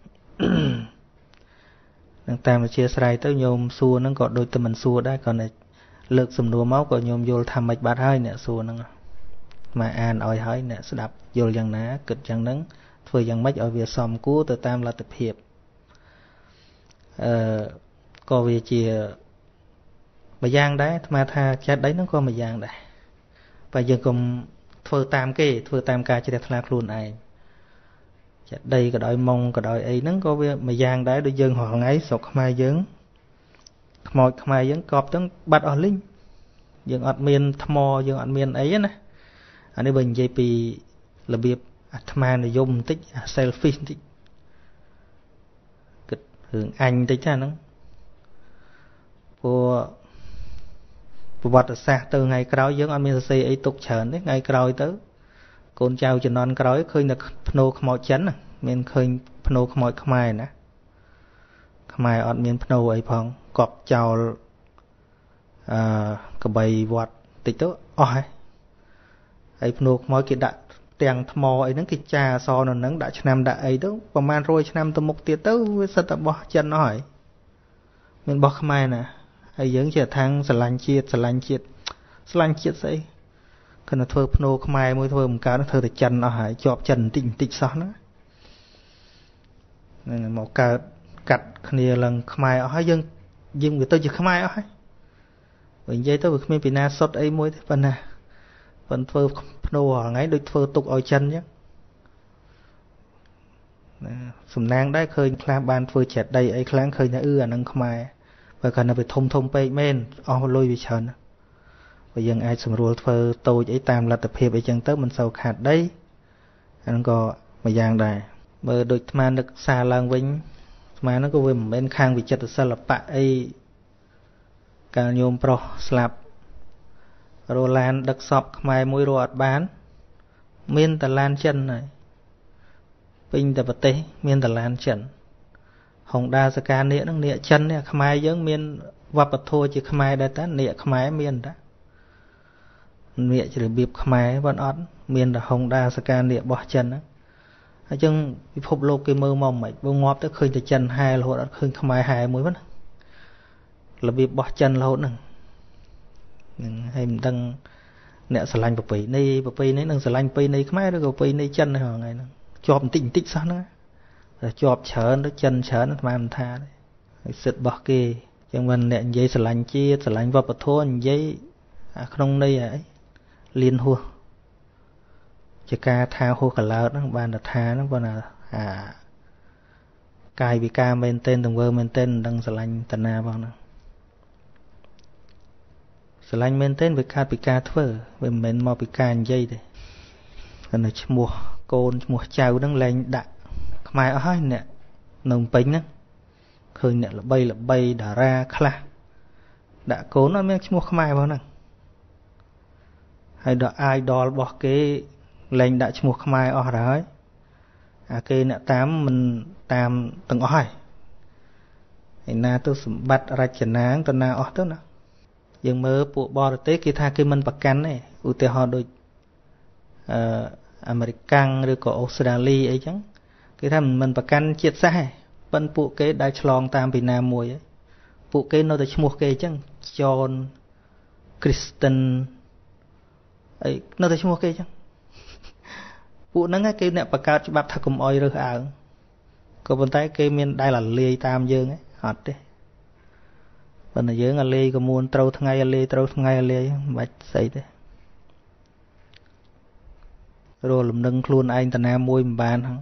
នឹងតាមវិជាស្រ័យទៅញោមសួរហ្នឹងក៏ដូចតែមិនសួរដែរគ្រាន់តែលើកសំណួរមកក៏ញោមយល់ថាម៉េចបាត់ហើយអ្នកសួរហ្នឹងមកអានឲ្យហើយអ្នកស្ដាប់យល់យ៉ាងណាគិតយ៉ាងហ្នឹងធ្វើយ៉ាងម៉េចឲ្យវាសមគួរទៅតាមលទ្ធភាពអឺក៏វាជាមួយយ៉ាងដែរអាត្មាថាចេះដីហ្នឹងក៏មួយយ៉ាងដែរបើយើងកុំធ្វើតាមគេធ្វើតាមការជ្រះថ្លាខ្លួនឯងចេះដីក៏ដោយម៉ុងក៏ដោយអីហ្នឹងក៏វាមួយយ៉ាងដែរដូចយើងរាល់ថ្ងៃស្រុកខ្មែរយើងខ្មោចខ្មែរយើងកប់ទាំងបាត់អស់លីងយើងអត់មានថ្មយើងអត់មានអីណាអានេះបើនិយាយពីរបៀបអាត្មានិយមបន្តិចអា selfish បន្តិចគិតរឿងអញបន្តិចហ្នឹងព្រោះប្រវត្តិសាស្ត្រទៅថ្ងៃក្រោយយើងអត់មានសរសេរអីទុកច្រើនទេថ្ងៃក្រោយទៅកូនចៅជំនាន់ក្រោយឃើញតែភ្នោខ្មោចចិនមានឃើញភ្នោខ្មោចខ្មែរណាខ្មែរអត់មានភ្នោអីផងកប់ចោលអឺកបីវត្តតិចទៅអស់ហើយហើយភ្នោខ្មោចគេដាក់ទាំងថ្មអីហ្នឹងគេចាអសនៅហ្នឹងដាក់ឆ្នាំដាក់អីទៅប្រហែលរយឆ្នាំទៅមុខទៀតទៅវាសិតតែបោះចិនអស់ហើយមានបោះខ្មែរណាហើយយើងជាថាងស្រឡាញ់ជាតិស្រឡាញ់ជាតិស្រឡាញ់ជាតិស្អីគណៈធ្វើភ្នោខ្មែរមួយធ្វើមិនកើតធ្វើតែចិនអស់ហើយជាប់ចិនបន្តិចបន្តិចសោះហ្នឹងហ្នឹងមកកើតកាត់គ្នាឡើងខ្មែរអស់ហើយយើង nhưng người tôi chỉ không ai hết vậy vậy tôi không bị na sốt ấy muối thế phần à phần phơ nô hoàng ấy đôi phơ tục ở chân nhé sầm nangได้เคยคลางบานphơ chẹt đây ấyคลางเคยนะเอื้อนังขมายvà còn là về thông thông pe men o lôi bị chấn và dân ai sầm rùa phơ tôi ấy tam là tập hiệp ấy chân tới mình sầu khát đấy anh có mà giang đài mà đôi mà được xa lang vĩnh mà nó có về bên khang bị chật sa lập bạ ấy cả nhôm pro slap Roland đặc sọc mai mũi ruột bán miên tà lan chân này pin tà bát tê miên tà lan chân hồng đa sa ca nịa nó nịa chân nè mai giống miên vấp bát thua chỉ mai đây ta nịa mai miên đó nịa chỉ được biệp mai vẫn ót miên là hồng đa sa ca nịa bỏ chân đó ở chân phục lô cái mơ mong mày bông ngóp tới khơi từ chân hai là hộ đã khơi mai hai mũi vẫn là biệp bỏ chân là hộ nè hay mình đang nè sờ lanh bập bì này bập bì này đang sờ lanh bì này khmai đó bập bì này chân này hàng ngày nó chọp tịnh tích sao nữa rồi chọp chở nó chân chở nó mà mình tha đấy sượt bọc kia chẳng mình nè giấy sờ lanh chia sờ lanh vào bật thô giấy à không đây ấy liên hua chỉ ca tha hua cả lợn nó ban là tha nó ban là à cài bị ca bên tên từng vơ bên tên đang sờ lanh tận na bao nữa sờ lanh bên tên với ca bị ca thưa với mình mau bị ca dây đấy còn là mùa côn mùa chào đang lên đạn mai ở hai nè nồng pính á khơi nè là bay là bay đà ra khla đã cố nó mới mua mai bao nè hay đợi ai đo bỏ cái lên đã mua mai ở đấy à cái nè tám mình tam từng hỏi thì na tôi bắt ra chân nắng tôi na ở đó nè nhưng mơ bộ bò tế kia tha cái mình bạc cắn này ưu tiên họ đôi American rồi có Australia ấy chẳng cái thằng mình bạc cắn chết sai bên bộ cái đại chlong tam Việt Nam mùi ấy bộ cái nó được mua cái chẳng John Kristen ấy nó được mua cái chẳng bộ nó ngay cái nè bạc cắn bạc thà cùng oi rồi à có bên tay cái miền đây là lê tam dương ấy hot đấy phần là dưỡng ali có muốn trâu thằng ngày ali trâu thằng ngày ali bạch xây thế rồi làm nâng luôn anh ta nam môi bàn hả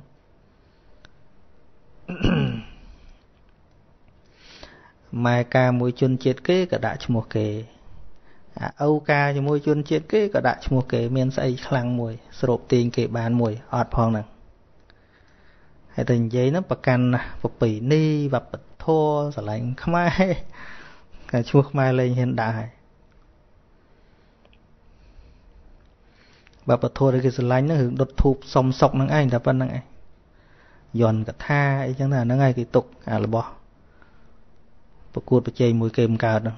mai ca môi chun chết kế cả đã mua kề à, âu ca cho môi chun chết kế cả đã mua kề miền xây khăng mùi sộp tiền kề bàn mùi ọt phong nè hay tình giấy nó bạc cằn bạc bỉ ni bạc bật thô sở lạnh không ai cả chuộc mai lên hiện đại bà bật thô cái sở lạnh nó hưởng đột thụp sòng sọc năng anh đã phân năng anh giòn cả tha ấy chẳng là nó ngay cái tục à là bỏ bà cuột bà chê mùi kềm cao đó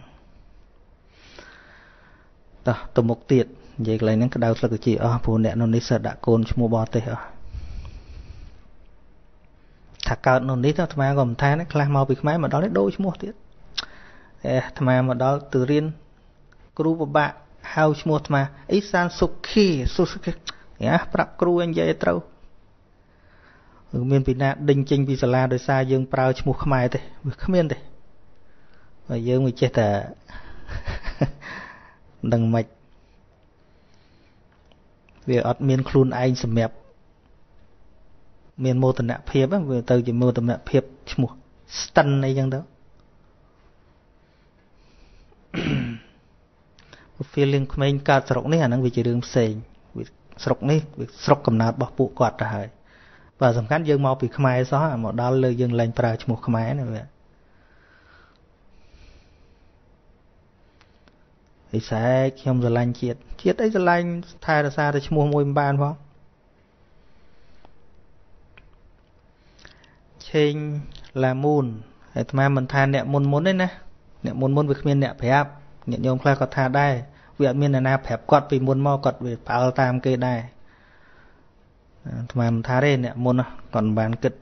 đó tụi một tiệt vậy lại nó cái đau là cái chị ở phụ nẹ nó đi sợ đã côn cho mua bò tê ở thạc cao nó đi thôi mà gồm tha nó khai màu bị máy mà đó lấy đôi cho mua tiết thà mà đó từ riêng kêu bà bạn hao mua mà ít san suki suki nhá prap kêu anh dễ trâu miền Việt Nam đinh chinh bị sả la đời xa dương prao mua khmai thế không miền thế và dương mình chết à đằng mạch việc ở miền khuôn anh sầm mẹp miền mô tả nạp hiệp á vừa từ chỉ mô tả nạp hiệp mua stun này chẳng đó feeling của mình cả sọc này hả năng vì chỉ đường sền sọc này sọc cầm nát bỏ bộ quạt raហើយvà sầm khán dương mau bị khmai xóa một đo lơ dương lên pra một khmai này vậy thì sẽ không giờ lanh chiết chiết ấy giờ lanh thay ra xa để mua môi bàn không trên là môn thì mà mình thay nẹt môn môn đấy nè nẹt môn môn việc miền nẹt phép nẹt nhôm khai có thay đây việc miền này na phép quạt vì môn mò quạt vì bảo tam cây đây mà mình thay đây nẹt môn còn bàn kịch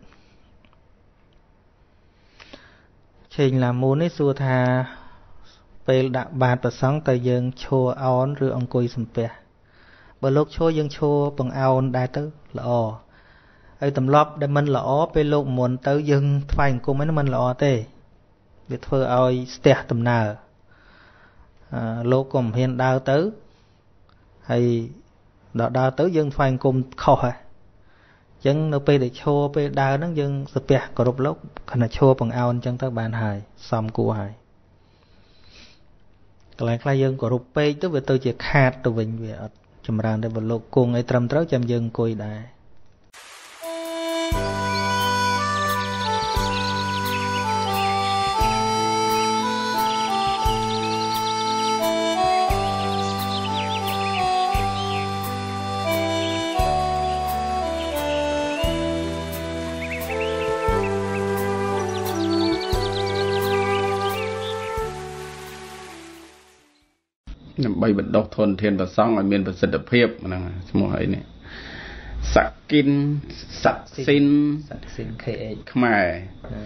trên là môn ấy xua tha về đã bàn và sáng tới dương chô áo rửa ông cùi sầm pè bờ lúc chô dương chô bằng áo đai tứ là ồ ấy tầm lóp để mình lõ về lúc muốn tới dương phải cùng mấy nó mình lõ tê việc thưa oi stea tầm nào lô cùng hiện đào tới hay đó đào tới dân phanh cùng khó hả dân nó pe để chua pe đào nó dân sập bè có độc lốc khả năng chua bằng ao chân các bạn hài xong cua hài lại khai dân có rụp pe tức về tôi chỉ khát từ vinh về chầm ràng để bật lô cùng ấy trầm tráo chăm dân coi đại bay bật độc thôn thiên và xong ở miền bật giật đập hiệp mà là một ấy này sạc kinh sạc xin khmai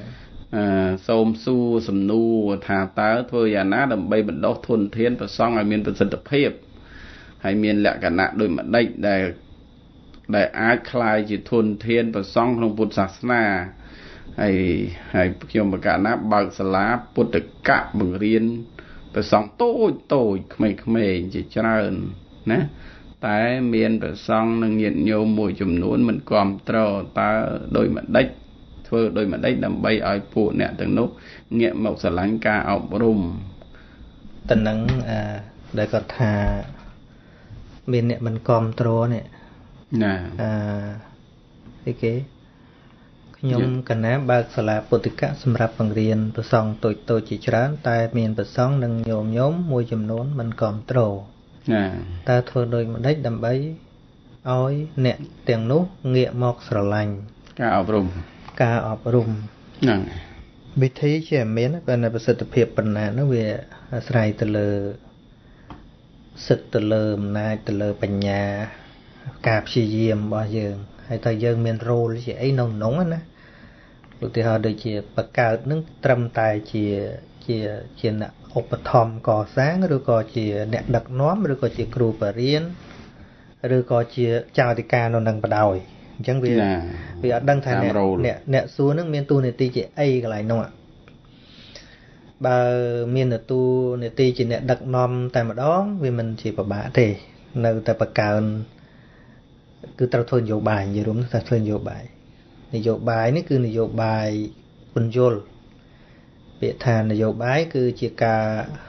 xôm su sầm nu thà tá thôi à ná đầm bay bật độc thôn thiên và xong ở miền bật giật đập hiệp hay miền lẹ cả nạ đôi mặt đây để để ai khai chỉ thôn thiên và xong trong Phật giáo na hay hay khi mà cả nạ bằng sả lá Phật được cả bằng riêngไปสองโต้โต้ขมายขมายจะเจริญนะแต่เมียนไปสองนึงเงียบโยมมวยจุ่มนู้นมันความตรอตาโดยมันได้เพื่อโดยมันได้ดำใบอ้อยปูเนี่ยตั้งนุกเงียบหมกสลังกาเอารุมตอนนั้นได้ก็ทาเมียนเนี่ยมันความตรอเนี่ยนะโอเคยมกันนะบางสลาปฏิกะสำหรับบังเรียนประซองตัวตัวจิตร้านแต่เมียนประซองหนึ่งโยมโยมมวยจำนวนมันก่อมโตแต่ทนโดยมันได้ดำใบอ้อยเนี่ยเตียงนุเงียมอกสลังกาอบรุมกาอบรุมวิธีเชื่อเมียนเป็นในประสิทธิภาพปัญหาเนื่องจากอาศัยตะเลอสึกตะเลอมนายตะเลอปัญญากาบชีเยี่ยมบ่เยิงให้ตาเยิงเมียนโรลเฉยนงนงนะอุติหาโดยเฉยประกาศนึกตรำตายเฉยเฉยเฉยน่ะอุปธรรมก่อสร้างหรือก่อเฉยเนี่ยดักน้อมหรือก่อเฉยครูปรริญญาหรือก่อเฉยเจ้าติการนนดังประดอยจังเวียเวียดังทางเนี่ยเนี่ยเนี่ยส่วนนึงเมียนตูเนี่ยตีเฉยไอ้กันหลายน้องบาเมียนตูเนี่ยตีเฉยเนี่ยดักน้อมแต่มาด้องเวียมันเฉยประบาเตในแต่ประกาศคือตราทนโยบายอย่ารู้นะตราทนโยบายนโยบายนี่คือนโยบายปุญโญลเปรียบทานนโยบายคือเกี่ยวกับ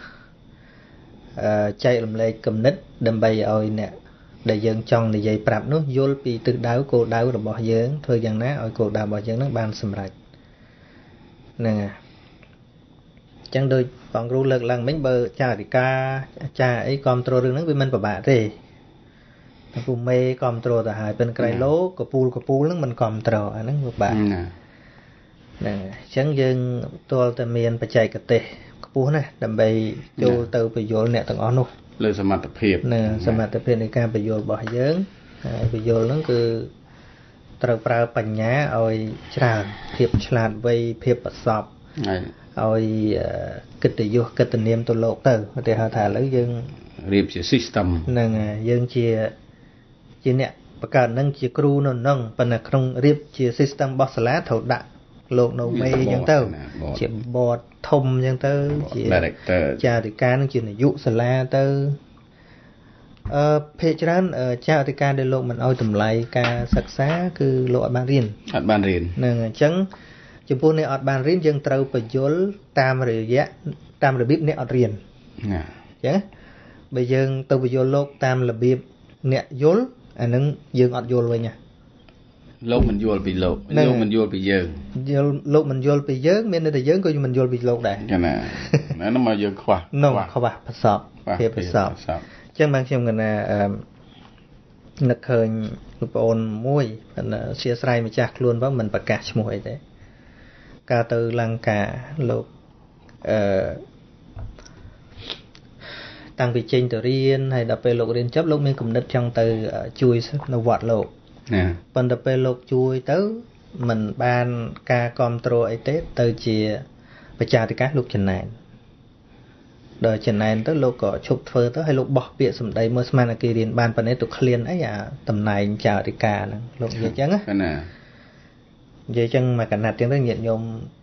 ใจลำเลยกำนิดดำใบเอาเนี่ยได้ยังจ้องในใจปรับนู้โยลปีตึกดาวโกดาวระบอบยังเธออย่างนั้นเอาโกดาวบอกยังนั้นบานสำหรับนั่นไงจังโดยบางรู้เลิกลังไม่เบอร์จ่าดิกาจ่าไอ้กอมโตรเรื่องนั้นเป็นมันประบาดเลยปูเมย์กอมโตรแต่หายเป็นไกลโลกับปูกับปูนั่งมันกอมโตรอันนั้นแบบแบบนั่นฉันยังตัวแต่เมียนปัจจัยกเตะกับปูนะดำไปโยเตอไปโยเนี่ยต่างอ้อนุเลยสมัติเพียบเนี่ยสมัติเพียบในการไปโยบ่อยเยอะไปโยนั่นคือตระปราปัญญาเอาฉลาดเพียบฉลาดไว้เพียบประสอบเอากิตยุกิตเนียมตัวโลกเตอแต่หาถ่ายแล้วยังเรียบเสียซิสตัมนั่นไงยังเชียจีเนี่ยประกาศนั่งจีครูนั่งนั่งเป็นนักครองเรียบจีซิสเต็มบอสลาถอดดะโลกโนเมย์ยังเต้าจีบอดทมยังเต้าจีจาติการนั่งจีนยุสลาเต้าเอ่อเพจนั้นเอ่อจาติการในโลกมันเอาตำไลการศึกษาคือโลกอัดบานเรียนอัดบานเรียนนั่นจังจำพวกในอัดบานเรียนยังเต้าประโยชน์ตามระยะตามระเบียบในอัดเรียนจังไปยังเต้าประโยชน์โลกตามระเบียบเนี่ยยลอันนั้นยืงอัดโยลไว้เนี่ยโลกมันโยลไปโลกโลกมันโยลไปยืงโลกมันโยลไปยืงเมื่อแต่ยืงก็มันโยลไปโลกได้กันนะนั่นมายืงขวาน้องขวาประสอบเพียบประสอบจังบางทีมันนะนักเคยลูกโอนมวยมันเสียสายมาจากล้วนว่ามันประกาศมวยได้กาตือลังกาโลกตั้งไปเจนตัวเรียนให้ดับไปโลกเรียนจับโลกมีกลุ่มนัดจังตือช่วยนวัดโลกปันดับไปโลกช่วยตื้อมันบานกากรมโตรไอเตตือเจียประจาติกาลูกจันนายโดยจันนายตื้อโลกก็ชุบเฟอตื้อให้โลกบอกเปียสมได้เมื่อสมัยนักเรียนบานปันนี้ตุเคลียนไอ้ยาตำนายจาติกาโลกเยอะจังอ่ะเยอะจังมากันนัดจังได้เงียบยม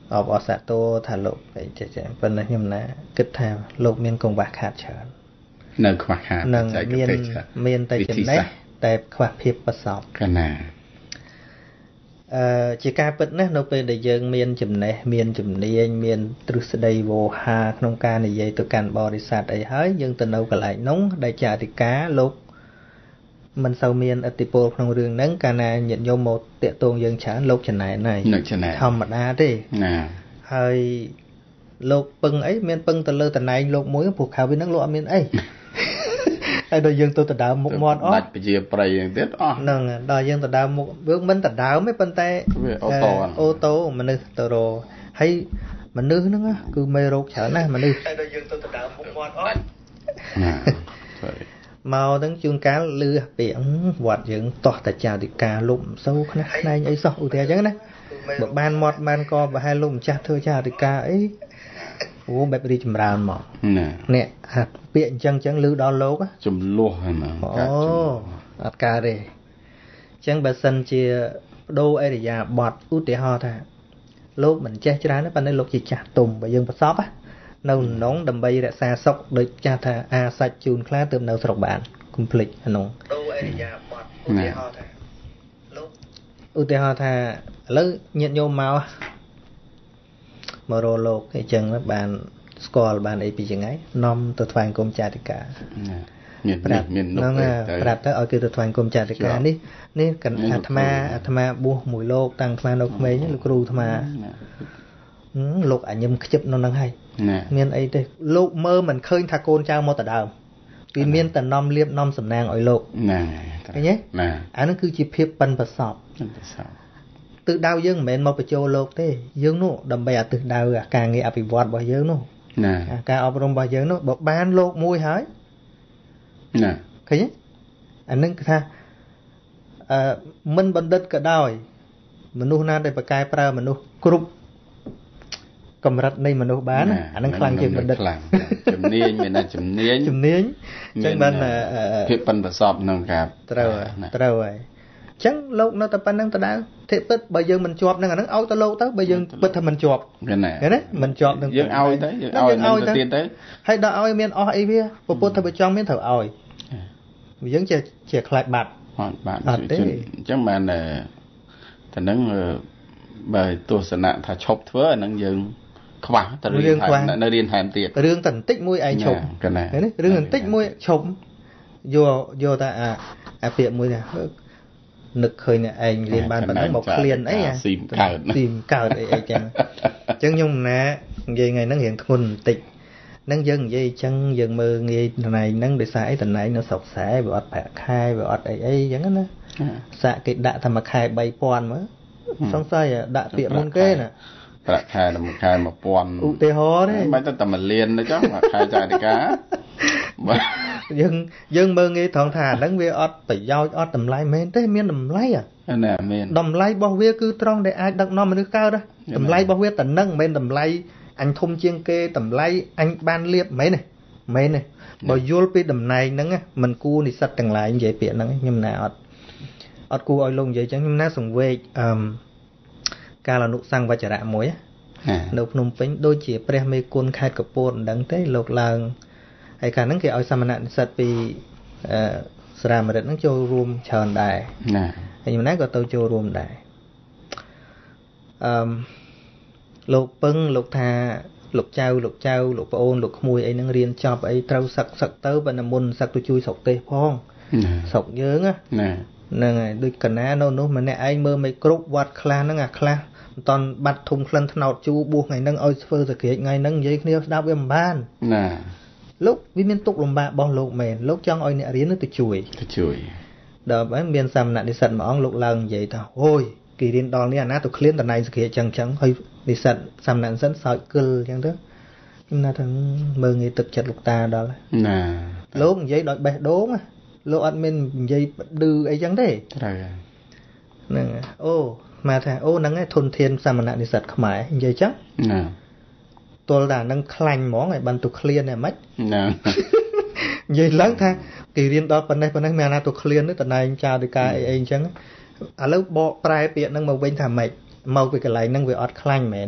អបអសាទរថាលោកអីចេះៗប៉ុន្តែខ្ញុំណាគិតថាលោកមានកង្វះខាតច្រើននៅខ្វះខាតនឹងមានមានតែចំណេះតែខ្វះភាពប្រសពកណាអឺជាការពិតណាស់នៅពេលដែលយើងមានចំណេះមានជំនាញមានទ្រឹស្ដីវោហាក្នុងការនិយាយទៅកាន់បរិស័ទអីហើយយើងទៅនៅកន្លែងនោះដែលជាអធិការលោកមិនសូវមានឥទ្ធិពលក្នុងរឿងហ្នឹងកាលណាញាតិញោមមកតាក់ទងយើងច្រើនលោកចំណែនហើយធម្មតាទេណាហើយលោកពឹងអីមានពឹងទៅលើតំណែងលោកមួយព្រោះក្រៅពីហ្នឹងលោកអត់មានអីហើយដល់យើងទៅដដើមមុខមាត់អស់ដាច់ប្រជាប្រិយហ្នឹងទៀតអស់ហ្នឹងដល់យើងដដើមមុខយើងមិនដដើមទេប៉ុន្តែអូតូអូតូមនុស្សទៅរហើយមនុស្សហ្នឹងគឺមេរោគច្រើនណាស់មនុស្សហើយដល់យើងទៅដដើមមុខមាត់អស់ណាមកទាំងជួនកាលលឺពាក្យវត្តយើងតោះតាចាតិកាលុបសូវខ្នះខ្នែងអីសោះឧទាហរណ៍អញ្ចឹងណាបើបានមាត់បានក៏ប្រហែលលោកម្ចាស់ធ្វើចាតិកាអីអូបែបរីចម្រើនមកណានេះហាត់ពាក្យអញ្ចឹងអញ្ចឹងលឺដល់លោកចំលោះហ្នឹងអូអត់កើតទេអញ្ចឹងបើសិនជាបដូរអេរិយាបថឧទាហរណ៍ថាលោកមិនចេះច្រើនទេប៉ុន្តែលោកជាចាស់ទុំបើយើងប្រសពនៅក្នុងដើម្បីរក្សាសុខដូចចាស់ថាអាសាច់ជូនខ្លាទើបនៅស្រុកបានកុំភ្លេចក្នុងដូរអេរិយាបថឧទាហរណ៍ថាលោកឧទាហរណ៍ថាឥឡូវញាតិញោមមកមករកលោកអញ្ចឹងបានស្គាល់បានអីពីចឹងហើយនាំទៅថ្វាយគុំចាតិកាមានមាននោះប្រាប់ទៅឲ្យគេទៅថ្វាយគុំចាតិកានេះនេះអាត្មាអាត្មាបួសមួយលោកតាំងអាត្មានៅក្មេងលោកគ្រូអាត្មាលោកអញឹមខ្ជិបនៅនឹងហើយមានអីទេលោកមើលមិនឃើញថាកូនចៅមកតដើមពីមានតែនាំលៀបនាំសំណាងឲ្យលោកណាឃើញទេអានោះគឺជាភាពប៉ិនប្រសពទិសដៅយើងមិនមែនមកបញ្ចូលលោកទេយើងនោះដើម្បីអាទិសដៅអាការងារអភិវឌ្ឍរបស់យើងនោះណាការអប់រំរបស់យើងនោះបើបានលោកមួយហើយណាឃើញទេអានឹងគឺថាអឺមិនបណ្ឌិតក៏ដោយមនុស្សណាដែលប្រកែប្រើមនុស្សគ្រប់កម្រិតនៃមនុស្សបានអានឹងខ្លាំងជាងបណ្ឌិតខ្លាំងជំនាញមានតែជំនាញជំនាញអញ្ចឹងបានភាពប៉ិនប្រសពក្នុងការត្រូវត្រូវហើយអញ្ចឹងលោកនៅតែប៉ុណ្្នឹងទៅដែរទេពិតបើយើងមិនជាប់នឹងអាហ្នឹងឲ្យទៅលោកទៅបើយើងពិតថាមិនជាប់ឃើញទេមិនជាប់នឹងយើងឲ្យទៅយើងឲ្យទៅទៀតទៅហើយដល់ឲ្យមានអស់អីវាពុទ្ធថាបើចង់មានត្រូវឲ្យយើងជាជាខ្លាចបាត់អត់បាត់អញ្ចឹងបានតែហ្នឹងបើទស្សនៈថាឈប់ធ្វើអាហ្នឹងយើងខ្វះទៅរឿងនៅរៀនថែមទៀតរឿងតែបន្តិចមួយឯងឈប់ឃើញទេរឿងបន្តិចមួយឈប់យកយកតែអាអាពាក្យមួយណានឹកឃើញឯងរៀនបានប៉ុណ្ណឹងមកឃ្លានអីស៊ីមកើតស៊ីមកើតអីអីចឹងអញ្ចឹងខ្ញុំណានិយាយថ្ងៃហ្នឹងរៀងធ្ងន់បន្តិចហ្នឹងយើងនិយាយអញ្ចឹងយើងមើលងាយតំណែងហ្នឹងដោយសារអីតំណែងនៅស្រុកស្រែវាអត់ប្រាក់ខែវាអត់អីអីអញ្ចឹងណាសាក់គេដាក់តែមួយខែបីពាន់មើលសង្ស័យដាក់ពាក្យមុនគេណាប្រាក់ខែមួយខែមួយពាន់ឧទាហរណ៍ទេមិនទៅតែមួយលានទេចុះមួយខែចាយតិកាយើងយើងមើលងាយត្រង់ថាហ្នឹងវាអត់ប្រយោជន៍អត់តម្លៃមែនទេមានតម្លៃអាណាមានតម្លៃរបស់វាគឺត្រង់ដែលអាចដឹកនាំមនុស្សកើតតម្លៃរបស់វាតែនឹងមិនមែនតម្លៃអញធំជាងគេតម្លៃអញបានលៀបមែនទេមែនទេបើយល់ពីតំណែងហ្នឹងមិនគួរនិស្សិតទាំងឡាយនិយាយពាក្យហ្នឹងខ្ញុំណាអត់អត់គួរឲ្យលោកនិយាយចឹងខ្ញុំណាសង្វេគអឺកាលអនុសង្វចរៈមួយនៅភ្នំពេញដូចជាព្រះមេគុណខេត្តកពតមិនដឹងទេលោកឡើងហើយកាលហ្នឹងគេឲ្យសមណៈនិស្សិតពីអឺសារាមរិទ្ធហ្នឹងចូលរួមច្រើនដែរណាហើយខ្ញុំណាក៏ទៅចូលរួមដែរអឺលោកពឹងលោកថាលោកចៅលោកចៅលោកប្អូនលោកក្មួយអីហ្នឹងរៀនចប់អីត្រូវសឹកសឹកទៅបើមុនសឹកទៅជួយស្រុកទេសផងស្រុកយើងណាហ្នឹងហើយដូចកណានៅនោះម្នាក់ឯងមើលមិនគ្រប់វត្តខ្លះហ្នឹងអាខ្លះមិនតន់បាត់ធុំក្លិនថ្នោតជូរបួសថ្ងៃហ្នឹងឲ្យធ្វើសក្តិថ្ងៃហ្នឹងនិយាយគ្នាស្ដាប់វាមិនបានណាលោកវាមានទុកលំបាករបស់លោកមែនលោកចង់ឲ្យអ្នករៀនទៅជួយទៅជួយដល់បើមានសាមណនិស្សិតម្អងលោកឡើងនិយាយថាអូយគេរៀនដល់នេះអាណាទៅឃ្លានតំណែងសក្តិចឹងចឹងហើយនិស្សិតសាមណនិស្សិតសើចគិលចឹងទៅខ្ញុំណាថាមើលងាយទឹកចិត្តលោកតាដល់ណាលោកនិយាយដោយបេះដូងលោកអត់មាននិយាយឌឺអីចឹងទេត្រូវហ្នឹងអូមកថាអូហ្នឹងឯងធនធានសាមណនិស្សិតខ្មែរនិយាយចឹងណាទល់តែហ្នឹងខ្លាញ់ហ្មងឲ្យបានទៅឃ្លានហ្នឹងហ្មងណានិយាយឡើងថាគេរៀនដល់ប៉ុណ្ណេះប៉ុណ្ណេះមានអាណាទៅឃ្លានទៅតំណែងចៅទៅការអីអីអញ្ចឹងឥឡូវបកប្រែពាក្យហ្នឹងមកវិញថាម៉េចមកពីកន្លែងហ្នឹងវាអត់ខ្លាញ់មែន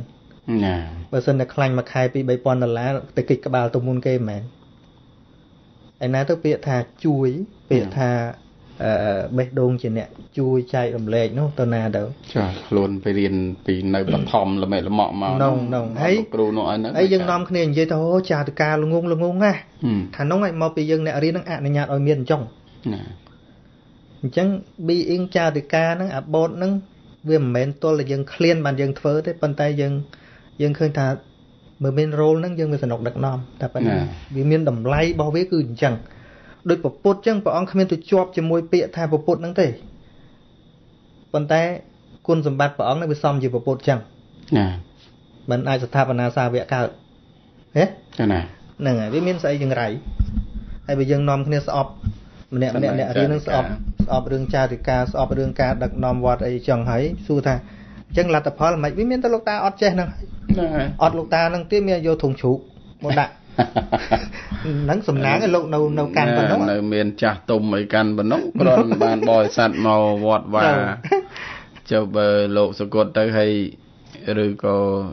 បើសិនតែខ្លាញ់មួយខែពីបីពាន់ដុល្លារទៅគិតក្បាលទៅមុនគេមែនឯណាទៅពាក្យថាជួយពាក្យថាអឺបេះដូងជាអ្នកជួយចែករំលែកនោះទៅណាទៅចាខ្លួនไปเรียนពីនៅបឋមល្មិល្មក់មកនោះនោះហើយគ្រូនោះឲ្យហ្នឹងហើយយើងនាំគ្នានិយាយទៅអូចាតកាល្ងងល្ងងណាថានោះឲ្យមកពីយើងអ្នករៀនហ្នឹងអនុញ្ញាតឲ្យមានអញ្ចឹងណាអញ្ចឹង being ចាតកាហ្នឹងអាបតហ្នឹងវាមិនមែនទល់តែយើងឃ្លានបានយើងធ្វើទេប៉ុន្តែយើងយើងឃើញថាមើលមាន role ហ្នឹងយើងវាសនុកដឹកនាំតែប៉ុណ្ណាវាមានតម្លៃរបស់វាគឺអញ្ចឹងដូចពពុទ្ធអញ្ចឹងព្រះអង្គគ្មានទៅជាប់ជាមួយពាក្យថាពពុទ្ធហ្នឹងទេប៉ុន្តែគុណសម្បត្តិព្រះអង្គនេះវាសមជាពពុទ្ធអញ្ចឹងណាមិនអាចស្ថាបនាសាវកកើតហេចាណាហ្នឹងហើយវាមានស្អីយ៉ាងไรហើយបើយើងនាំគ្នាស្អប់ម្នាក់ម្នាក់អ្នករៀននឹងស្អប់ស្អប់រឿងចារិកាស្អប់រឿងការដឹកនាំវត្តអីចឹងហើយសួរថាអញ្ចឹងលទ្ធផលមិនវាមានតែលោកតាអត់ចេះហ្នឹងហើយអត់លោកតាហ្នឹងទៀតមានយកធុងជ្រូកមកដាក់ហ្នឹងសំណាងឲ្យលោកនៅនៅកាន់ប៉ុណ្ណឹងនៅមានចាស់ទុំអីកាន់ប៉ុណ្ណឹងគ្រាន់បានបរិស័ទមកវត្តវាចុះបើលោកសកុតទៅហើយឬក៏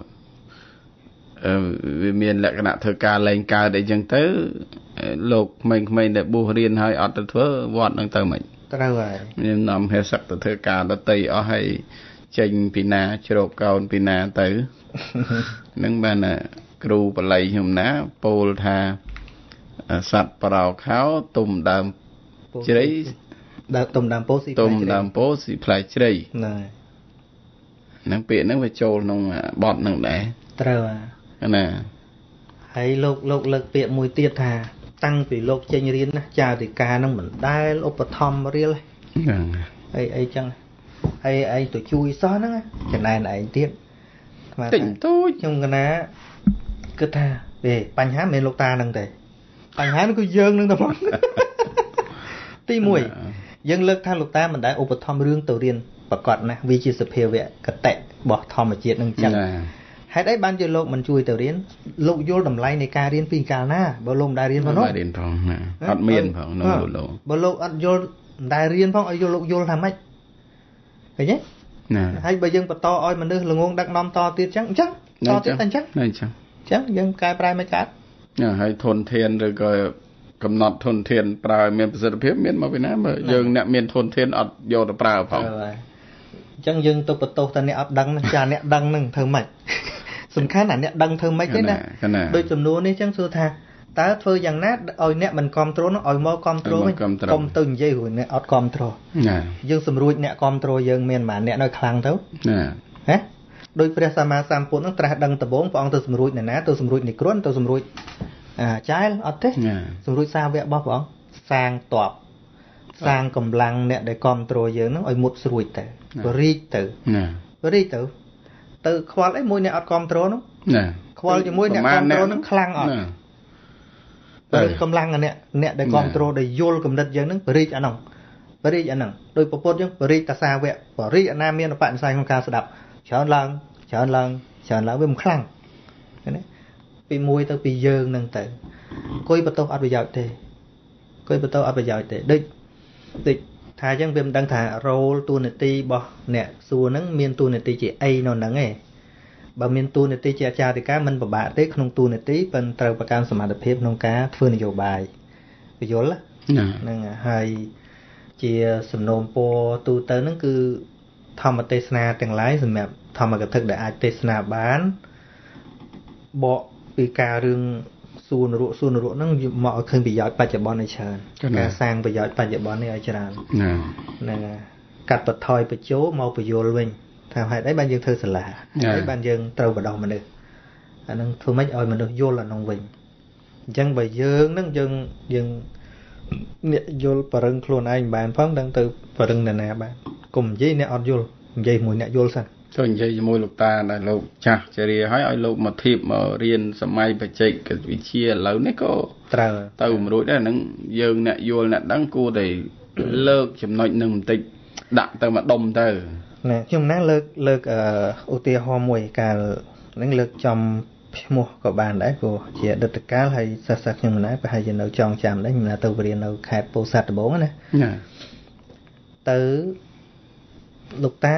វាមានលក្ខណៈធ្វើការលែងកើតអីចឹងទៅលោកក្មេងៗដែលបួសរៀនហើយអត់ទៅធ្វើវត្តហ្នឹងទៅមិនត្រូវហើយមាននាំហេសឹកទៅធ្វើការដតីអស់ហើយចេញពីណាជ្រោកកោនពីណាទៅហ្នឹងបានគ្រូបល័យខ្ញុំណាពោលថាសត្វប្រោខោទុំដើមជ្រៃដើមទុំដើមពោស៊ីទុំដើមពោស៊ីផ្លែជ្រៃហ្នឹងហ្នឹងពាក្យហ្នឹងវាចូលក្នុងបទហ្នឹងដែរត្រូវណាហើយលោកលោកលើកពាក្យមួយទៀតថាតាំងពីលោកចេញរៀនណាចារិកាហ្នឹងមិនដែលឧបត្ថម្ភរៀលហ្នឹងអីអីចឹងហើយឯងទៅជួយសោះហ្នឹងចំណែនឯងទៀតតិចតូចខ្ញុំកណាគិតថាទេបញ្ហាមិនមែនលោកតាហ្នឹងទេបញ្ហាគឺយើងនឹងតែមកទីមួយយើងលើកថាលោកតាមិនដែលឧបត្ថម្ភរឿងទៅរៀនប្រកបណាស់វាជាសភាវៈកតិរបស់ធម្មជាតិនឹងចឹងហេតុអីបានជាលោកមិនជួយទៅរៀនលោកយល់តម្លៃនៃការរៀនពីកាលណាបើលោកមិនដែលរៀនផងនោះរៀនផងណាអត់មានផងនោះលោកបើលោកអត់យល់មិនដែលរៀនផងឲ្យយល់លោកយល់ថាម៉េចឃើញទេណាហើយបើយើងបន្តឲ្យមនុស្សល្ងងដឹកនាំតទៀតចឹងអញ្ចឹងតទៀតអញ្ចឹងអញ្ចឹងអញ្ចឹងយើងកែប្រែមិនកើតណាហើយធនធានឬក៏កំណត់ធនធានប្រើមានប្រសិទ្ធភាពមានមកពីណាបើយើងអ្នកមានធនធានអត់យកទៅប្រើផងអញ្ចឹងយើងទៅបន្ទោសតែអ្នកអត់ដឹងចាអ្នកដឹងនឹងធ្វើម៉េចសំខាន់អាអ្នកដឹងធ្វើម៉េចទេណាដូចចំនួននេះអញ្ចឹងសួរថាតើធ្វើយ៉ាងណាឲ្យអ្នកមិនគ្រប់គ្រងនោះឲ្យមកគ្រប់គ្រងវិញកុំទៅនិយាយរឿងអ្នកអត់គ្រប់គ្រងណាយើងសម្រួចអ្នកគ្រប់គ្រងយើងមានប៉ុន្មានអ្នកនៅខ្លាំងទៅណាហ៎ដោយព្រះសម្មាសម្ពុទ្ធនឹងត្រាស់ដឹងដំបូងព្រះអង្គទៅសម្រួចអ្នកណាទៅសម្រួចនិក្រន់ទៅសម្រួចអាចែលអត់ទេសម្រួចសាវករបស់ព្រះអង្គសាងតបសាងកម្លាំងអ្នកដែលគ្រប់គ្រងយើងនឹងឲ្យមុតស្រួយទៅបរិយទៅណាបរិយទៅទៅខ្វល់អីមួយអ្នកអត់គ្រប់គ្រងនោះណាខ្វល់ជាមួយអ្នកគ្រប់គ្រងនឹងខ្លាំងអត់បើកម្លាំងអ្នកអ្នកដែលគ្រប់គ្រងដែលយល់គំនិតយើងនឹងបរិយអានោះបរិយអានោះដោយពុទ្ធយើងបរិយតសាវកបរិយអាណាមានបញ្ញាក្នុងការស្ដាប់ច្រើនឡើងច្រើនឡើងច្រើនឡើងវាមិនខ្លាំងឃើញទេពីមួយទៅពីយើងនឹងទៅអង្គុយបន្ទោសអត់ប្រយោជន៍ទេអង្គុយបន្ទោសអត់ប្រយោជន៍ទេដូចដូចថាអញ្ចឹងវាមិនដឹងថារ៉ូលតួនាទីរបស់អ្នកសួរហ្នឹងមានតួនាទីជាអីនៅហ្នឹងឯងបើមានតួនាទីជាអាចារ្យការមិនពិបាកទេក្នុងតួនាទីប៉ុន្តែត្រូវប្រកាន់សមត្ថភាពក្នុងការធ្វើនយោបាយយល់ហ្នឹងហើយជាសំណូមពរទូទៅហ្នឹងគឺធម្មទេសនាទាំងឡាយសម្រាប់ធម្មកថាដែលអាចទេសនាបានបកពីការរឿងសួនរក់សួនរក់ហ្នឹងមកឲ្យឃើញប្រយោជន៍បច្ចុប្បន្នឲ្យច្រើនការសាងប្រយោជន៍បច្ចុប្បន្ននេះឲ្យច្រើនហ្នឹងកាត់បន្ថយបញ្ចូលមកបញ្យលវិញថាហេតុអីបានយើងធ្វើសាលាហើយបានយើងត្រូវបដោះមនុស្សអាហ្នឹងធ្វើម៉េចឲ្យមនុស្សយល់អានោះវិញអញ្ចឹងបើយើងហ្នឹងយើងយើងអ្នកយល់បរឹងខ្លួនឯងបានផងដឹងទៅបរឹងអ្នកណាបានកុំនិយាយអ្នកអត់យល់និយាយមួយអ្នកយល់សិនចូលនិយាយជាមួយលោកតាដែលលោកចាស់ជរាហើយឲ្យលោកមកធៀបមករៀនសម័យបច្ចេកវិទ្យាឥឡូវនេះក៏ត្រូវទៅមិនរួចដែរហ្នឹងយើងអ្នកយល់អ្នកដឹងគួរតែលើកចំណុចនឹងបន្តិចដាក់ទៅមកដុំទៅណាខ្ញុំណាលើកលើកឧទាហរណ៍មួយកាលហ្នឹងលើកចំឈ្មោះក៏បានដែរព្រោះជាអតីតកាលហើយសិស្សសិស្សខ្ញុំណាប្រហែលជានៅចងចាំដែរខ្ញុំណាទៅរៀននៅខេត្តពោធិ៍សាត់ដំបងណាណាទៅលោកតា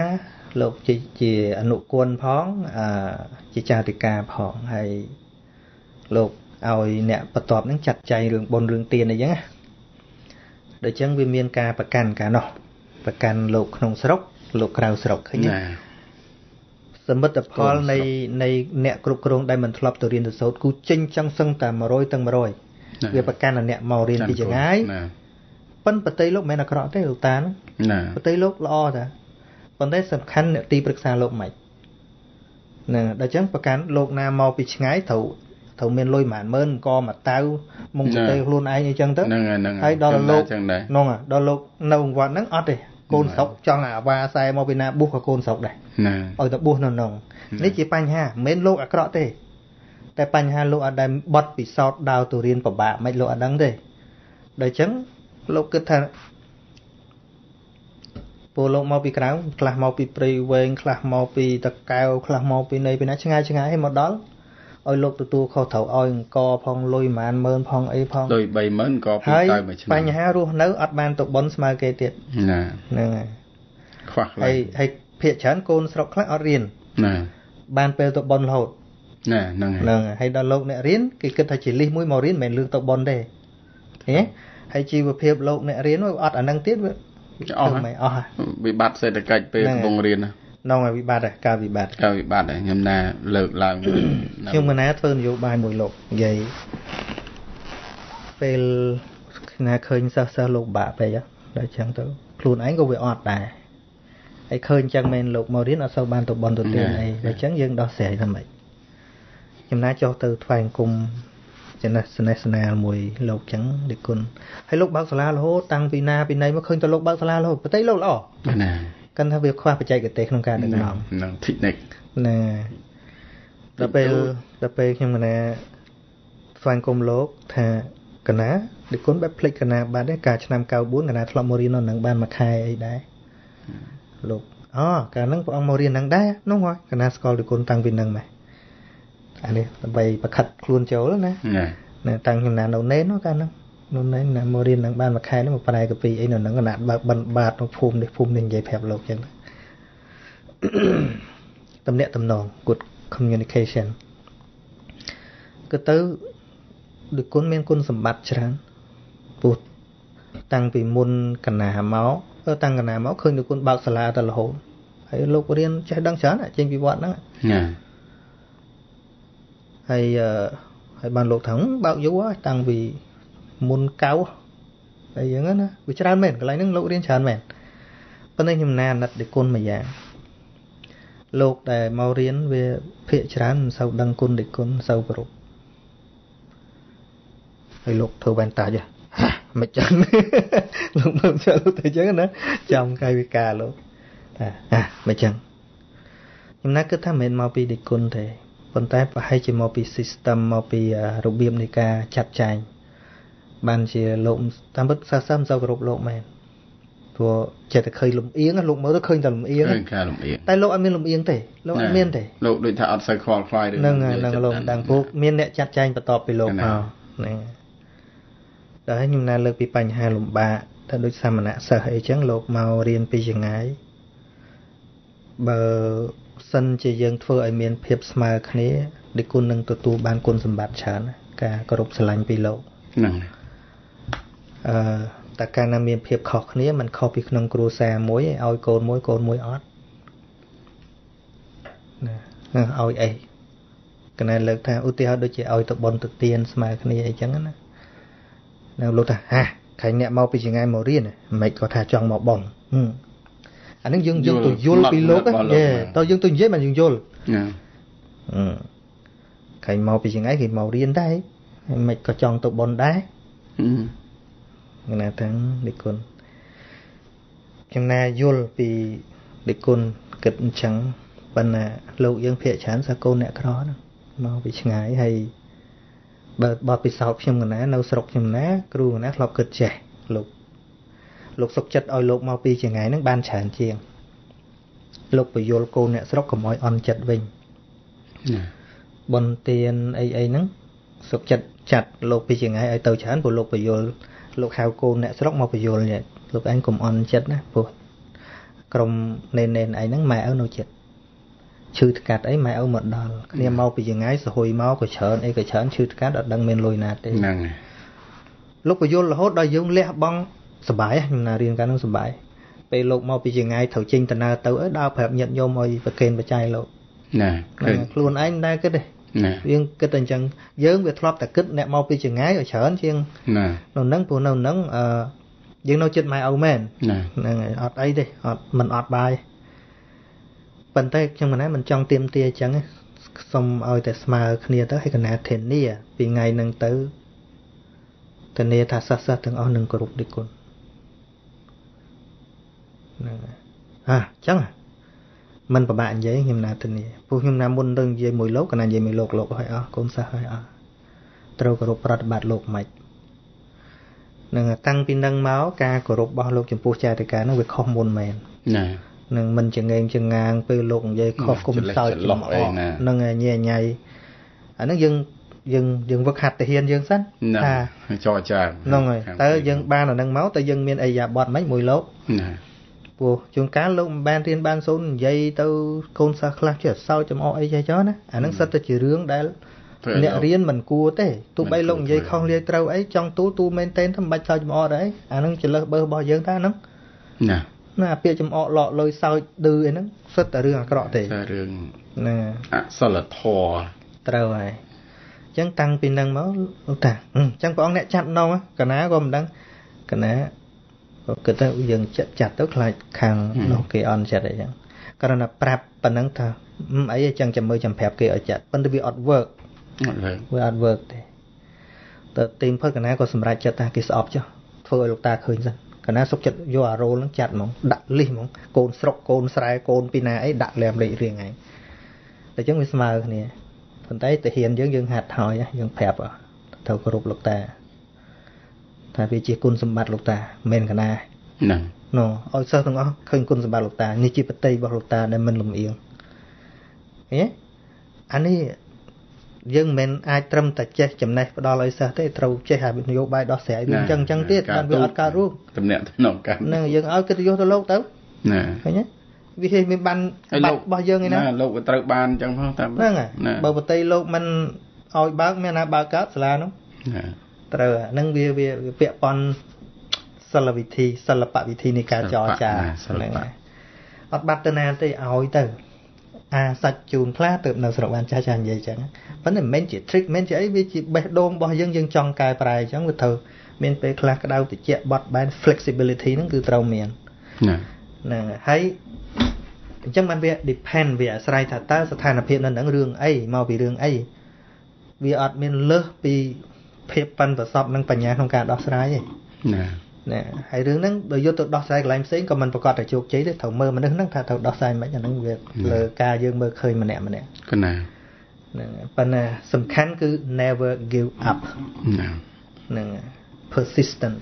លោកជាជាអនុគុណផងអឺជាចារិកាផងហើយលោកឲ្យអ្នកបន្ទាប់ហ្នឹងចាត់ចែងរឿងបុណ្យរឿងទានអីចឹងណាដូច្នេះវាមានការប្រកាន់កាលនោះប្រកាន់លោកក្នុងស្រុកលោកក្រៅស្រុកឃើញទេសមិទ្ធផលនៃនៃអ្នកគ្រប់គ្រងដែលមិនធ្លាប់ទៅរៀនទៅសូត្រគូចេញចឹងសឹងតែ100ទាំង100វាប្រកាន់អ្នកមករៀនពីចងាយប៉ុន្តែប្រតិលោកមិនមែនអាក្រក់ទេលោកតាណាប្រតិលោកល្អតាប៉ុន្តែសំខាន់អ្នកទីប្រឹក្សាលោកមិនណាដល់ចឹងប្រកាន់លោកណាមកពីឆ្ងាយត្រូវត្រូវមានលុយប្រហែលម៉ឺនក៏មកតៅមុងប្រតិខ្លួនឯងអីចឹងទៅហើយដល់លោកនោះដល់លោកនៅវត្តហ្នឹងអត់ទេកូនស្រុកចង់អាវ៉ាខ្សែមកពីណាប៊ូសក៏កូនស្រុកដែរឲ្យតែប៊ូសនៅក្នុងនេះជាបញ្ហាមិនមែនលោកអាក្រក់ទេតែបញ្ហាលោកអត់ដែលបត់ពិសោធន៍ដើរទៅរៀនពិបាកមិនលោកអត់ដឹងទេដល់ចឹងលោកគិតថាពលលោកមកពីក្រៅខ្លះមកពីព្រៃវែងខ្លះមកពីតកែវខ្លះមកពីនៃពីណាឆ្ងាយឆ្ងាយឲ្យមកដល់ឲ្យលោកទទួលខុសត្រូវឲ្យអង្គផងលុយប្រហែលម៉ឺនផងអីផងលុយ30000ក៏ពីតើមួយឆ្នាំបញ្ហារស់នៅអត់បានទៅបន់ស្មើគេទៀតណាហ្នឹងហើយខ្វះហើយហើយភាគច្រើនកូនស្រុកខ្លះអត់រៀនណាបានពេលទៅបន់រហូតណាហ្នឹងហើយហ្នឹងហើយដល់លោកអ្នករៀនគេគិតថាជាលិះមួយមករៀនមិនមែនលឿងទៅបន់ទេហ៎ហើយជីវភាពលោកអ្នករៀនអត់អានឹងទៀតវាអស់អស់វិបត្តិសេដ្ឋកិច្ចពេលកំពុងរៀនណានងវិបត្តិការវិបត្តិការវិបត្តិខ្ញុំណាលើកឡើងខ្ញុំមិនណាធ្វើនយោបាយមួយលោកនិយាយពេលណាឃើញសិស្សសិស្សលោកបាក់ពេកដល់ចឹងទៅខ្លួនឯងក៏វាអត់ដែរហើយឃើញចឹងមែនលោកមករៀនអត់សូវបានទៅបន់ទៅទានអីដល់ចឹងយើងដោះស្រាយថាម៉េចខ្ញុំណាចុះទៅថ្វាយអង្គមចំណាស់ស្នេហ៍ស្នាលមួយលោកចឹងដឹកគុណហើយលោកបើកសាលារហូតតាំងពីណាពីណីមកឃើញតែលោកបើកសាលារហូតប្រតិលោកល្អណាកាន់ថាវាខ្វះបច្ចេកទេសក្នុងការដឹកនាំនឹង technique ណាដល់ពេលដល់ពេលខ្ញុំកណាស្វែងគុំលោកថាកណាដឹកគុណបែបផ្លេចកណាបាត់ដែរកាលឆ្នាំ九四កណាធ្លាប់មករៀននៅនឹងបានមួយខែអីដែរលោកអូកាលហ្នឹងព្រះអង្គមករៀននឹងដែរនោះហើយកណាស្គាល់ដឹកគុណតាំងពីនឹងម៉េះអានេះដើម្បីប្រខិតខ្លួនចូលណាណាតាំងខ្ញុំណានៅណេននោះកាលហ្នឹងនោះណេនណាមករៀននឹងបានមួយខែនេះមកប្រែកាពីអីនៅនឹងកណាបើកបិណ្ឌបាតក្នុងភូមិនេះភូមិនេះនិយាយប្រាប់លោកចឹងតំណាក់តំណង good communication ក៏ទៅដូចគុណមានគុណសម្បត្តិច្រើនពុទ្ធតាំងពីមុនកណាមកតាំងកណាមកឃើញដូចគុណបើកសាលាទៅរហូតហើយលោករៀនចេះដឹងច្រើនចេញពីវត្តហ្នឹងណាហើយហើយបានលោកថាបើកយូរតាំងពីមុនកៅហើយយ៉ាងហ្នឹងណាវាច្រើនមែនកន្លែងហ្នឹងលោករៀនច្រើនមែនប៉ុន្តែខ្ញុំណាអាណិតដូចគុណមួយយ៉ាងលោកដែលមករៀនវាភាកច្រើនមិនសូវដឹងគុណដូចគុណសូវគោរពហើយលោកធ្វើវ៉ែនតាចមិនចឹងលោកមើលចូលទៅចឹងណាចំកាយវិការលោកថាអាមិនចឹងខ្ញុំណាគិតថាមិនមែនមកពីដូចគុណទេប៉ុន្តែប្រហែលជាមកពី system មកពីរបៀបនៃការចាត់ចែងបានជាលោកតាមពិតសាសនាមិនសូវគោរពលោកមែនព្រោះចិត្តតែឃើញលំអៀងលោកមើលទៅឃើញតែលំអៀងតែលោកអត់មានលំអៀងទេលោកអត់មានទេលោកដូចថាអត់សូវខ្វល់ខ្វាយនឹងនឹងលោកដឹងពួកមានអ្នកចាត់ចែងបន្ទាប់ពីលោកមកហ្នឹងតែខ្ញុំណាលើកពីបញ្ហាលំបាកតែដូចសាមណៈសិស្សអីចឹងលោកមករៀនពីចងាយបើសិនជាយើងធ្វើឲ្យមានភាពស្មើគ្នាដូចគុណនឹងទទួលបានគុណសម្បត្តិច្រើនការគោរពស្រឡាញ់ពីលោកហ្នឹងអឺតែកាលណាមានភាពខុសគ្នាมันខុសពីក្នុងគ្រួសារមួយឲ្យកូនមួយកូនមួយអត់ណាឲ្យអីកណែលើកថាឧទាហរណ៍ដូចជាឲ្យទៅបន់ទៅទៀនស្មើគ្នាអីចឹងណានៅលោកថាហាខែអ្នកមកពីចងាយមករៀនមិនក៏ថាចង់មកបន់អានឹងយើងយើងទៅយល់ពីលោកទេតើយើងទៅនិយាយមិនយើងយល់ណាអឺខែមកពីចងាយគេមករៀនដែរមិនក៏ចង់ទៅបន់ដែរណាទាំងដឹកគុណខ្ញុំណាយល់ពីដឹកគុណគិតអញ្ចឹងប៉ុន្តែលោកយើងភាកច្រើនសាកូនអ្នកក្រហ្នឹងមកពីឆ្ងាយហើយបើបបពិសោធន៍ខ្ញុំកណានៅស្រុកខ្ញុំណាគ្រូកណាធ្លាប់គិតចេះលោកលោកសុកចិត្តឲ្យលោកមកពីឆ្ងាយហ្នឹងបានច្រើនជាងលោកពយល់កូនអ្នកស្រុកកុំឲ្យអន់ចិត្តវិញណាបនទានអីអីហ្នឹងសុកចិត្តចាត់លោកពីឆ្ងាយឲ្យទៅច្រើនព្រោះលោកពយល់លោកហៅកូនអ្នកស្រុកមកពយល់នេះលោកឯងកុំអន់ចិត្តណាព្រោះក្រុមណែនៗអីហ្នឹងម៉ែឪនៅចិត្តឈឺថ្កាត់អីម៉ែឪមកដល់គ្នាមកពីយ៉ាងថ្ងៃសហួយមកក៏ច្រើនអីក៏ច្រើនឈឺថ្កាត់អត់ដឹងមានលុយណាទេហ្នឹងហើយលោកពយល់រហូតដល់យើងលះបង់សុបាយខ្ញុំណារៀនកាលនោះសុបាយពេលលោកមកពីយ៉ាងថ្ងៃត្រូវចេញដំណើរទៅអើដើរប្រាប់ញាតិញោមឲ្យប្រកេនបច្ច័យលោកណាខ្លួនឯងដែរគិតទេយើងគិតតែអញ្ចឹងយើងវាធ្លាប់តែគិតអ្នកមកពីយ៉ាងថ្ងៃឲ្យច្រើនជាងណានៅហ្នឹងព្រោះនៅហ្នឹងអឺយើងនៅចិត្តម៉ែឪមែនហ្នឹងហើយអត់អីទេអត់មិនអត់បាយប៉ុន្តែខ្ញុំមិនណាមិនចង់ទៀមទាអញ្ចឹងសុំឲ្យតែស្មើគ្នាទៅហើយកណាធានាពីថ្ងៃហ្នឹងទៅធានាថាសិស្សៗទាំងអស់នឹងគោរពដូចគុណហ្នឹងហើយអញ្ចឹងមិនពិបាកនិយាយខ្ញុំណាធានាព្រោះខ្ញុំណាមុនទៅនិយាយមួយលោកកណានិយាយមួយលោកលោកឲ្យអស់កូនសិស្សឲ្យអស់ត្រូវគោរពប្រតិបត្តិលោកមិននឹងតាំងពីនឹងមកការគោរពរបស់លោកចំពោះចារិកានោះវាខុសមុនមែនណានឹងមិនចងេងចងាងពេលលោកនិយាយខុសគុំសោចចំអកនឹងញ៉ៃញ៉ៃអាហ្នឹងយើងយើងយើងវឹកហាត់ទៅហ៊ានយើងសិនថាចរចាហ្នឹងហើយតើយើងបានអាហ្នឹងមកតើយើងមានអីយ៉ាបត់មិនមួយលោកណាព្រោះជួនកាលលោកមិនបានរៀនបានសូននិយាយទៅកូនសិស្សខ្លះចេះសោចចំអកអីចេះចោះណាអាហ្នឹងសិតតែជារឿងដែលអ្នករៀនមិនគួរទេទោះបីលោកនិយាយខុសលាយត្រូវអីចង់ទូលទូមែនតែនថាមិនបាច់សោចចំអកដែរអាហ្នឹងចលើសបើរបស់យើងតាហ្នឹងណាណាពាក្យចំអកលក់លុយសោចឌឺអីហ្នឹងសិតតែរឿងអាក្រក់ទេរឿងណាអសិលធម៌ត្រូវហើយអញ្ចឹងតាំងពីហ្នឹងមកលោកតាអញ្ចឹងព្រះអង្គអ្នកចាត់នងកណាក៏មិនដឹងកណាក៏គិតថាយើងចាត់ចាត់ទៅខ្លាចខាងនោះគេអន់ចិត្តអីចឹងគ្រាន់តែប្រាប់ប៉ុណ្ណឹងថាអីអញ្ចឹងចាំមើលចាំប្រាប់គេឲ្យចាត់ប៉ុន្តែវាអត់ work វាអត់ work ទេតើទីមផុតកណាក៏សម្រេចចិត្តថាគេស្អប់ចុះធ្វើឲ្យលោកតាឃើញសិនកណាសុកចិត្តយកអារ៉ូលហ្នឹងចាត់ហ្មងដាក់លីសហ្មងកូនស្រុកកូនស្រែកូនពីណាអីដាក់លែមលេខរៀងឯងតែអញ្ចឹងវាស្មើគ្នាប៉ុន្តែទាហានយើងយើងហាត់ហើយយើងប្រាប់ត្រូវគោរពលោកតាថាវាជាគុណសម្បត្តិលោកតាមិនមែនកណាហ្នឹងណូឲ្យសិស្សទាំងអស់ឃើញគុណសម្បត្តិលោកតានេះជាបតីរបស់លោកតាដែលមិនលំអៀងហ៎អានេះយើងមិនអាចត្រឹមតែចេះចំណេះផ្ដល់ឲ្យសិស្សទេត្រូវចេះឲ្យនយោបាយដោះស្រាយវាអញ្ចឹងអញ្ចឹងទៀតបានវាអត់កើតរួមតំណាក់តំណងកម្មហ្នឹងយើងឲ្យកិត្តិយសទៅលោកទៅណាឃើញទេវាមានបានបាត់របស់យើងឯណាលោកវាត្រូវបានអញ្ចឹងផងតាមហ្នឹងបើបតីលោកមិនឲ្យបើកមានណាបើកកើតសាលានោះត្រូវហ្នឹងវាវាពាក់ព័ន្ធសិលវិធីសិល្បៈវិធីនៃការចរចាហ្នឹងអត់បាត់ទៅណាទេឲ្យទៅអាសាច់ជូនខ្លះទៅនៅស្រុកបានចាស់ចាស់និយាយអញ្ចឹងប៉ុន្តែមិនមែនជា trick មិនមែនជាអីវាជាបេះដូងរបស់យើងយើងចង់កែប្រែអញ្ចឹងវាត្រូវមានពេលខ្លះក្តៅតិចបត់បែន flexibility ហ្នឹងគឺត្រូវមានហ្នឹងហើយអញ្ចឹងបានវា depend វាអាស្រ័យថាតើស្ថានភាពនៅហ្នឹងរឿងអីមកពីរឿងអីវាអត់មានលើសពីភាពប៉ិនប្រសពនិងបញ្ញាក្នុងការដោះស្រាយទេណាណាហើយរឿងហ្នឹងបើយកទៅដោះស្រាយកន្លែងផ្សេងក៏មិនប្រកាសតែជោគជ័យទេត្រូវមើលមនុស្សហ្នឹងថាត្រូវដោះស្រាយមិនអាហ្នឹងវាលើការយើងមើលឃើញម្នាក់ម្នាក់កណាហ្នឹងប៉ុន្តែសំខាន់គឺ never give up ហ្នឹង persistence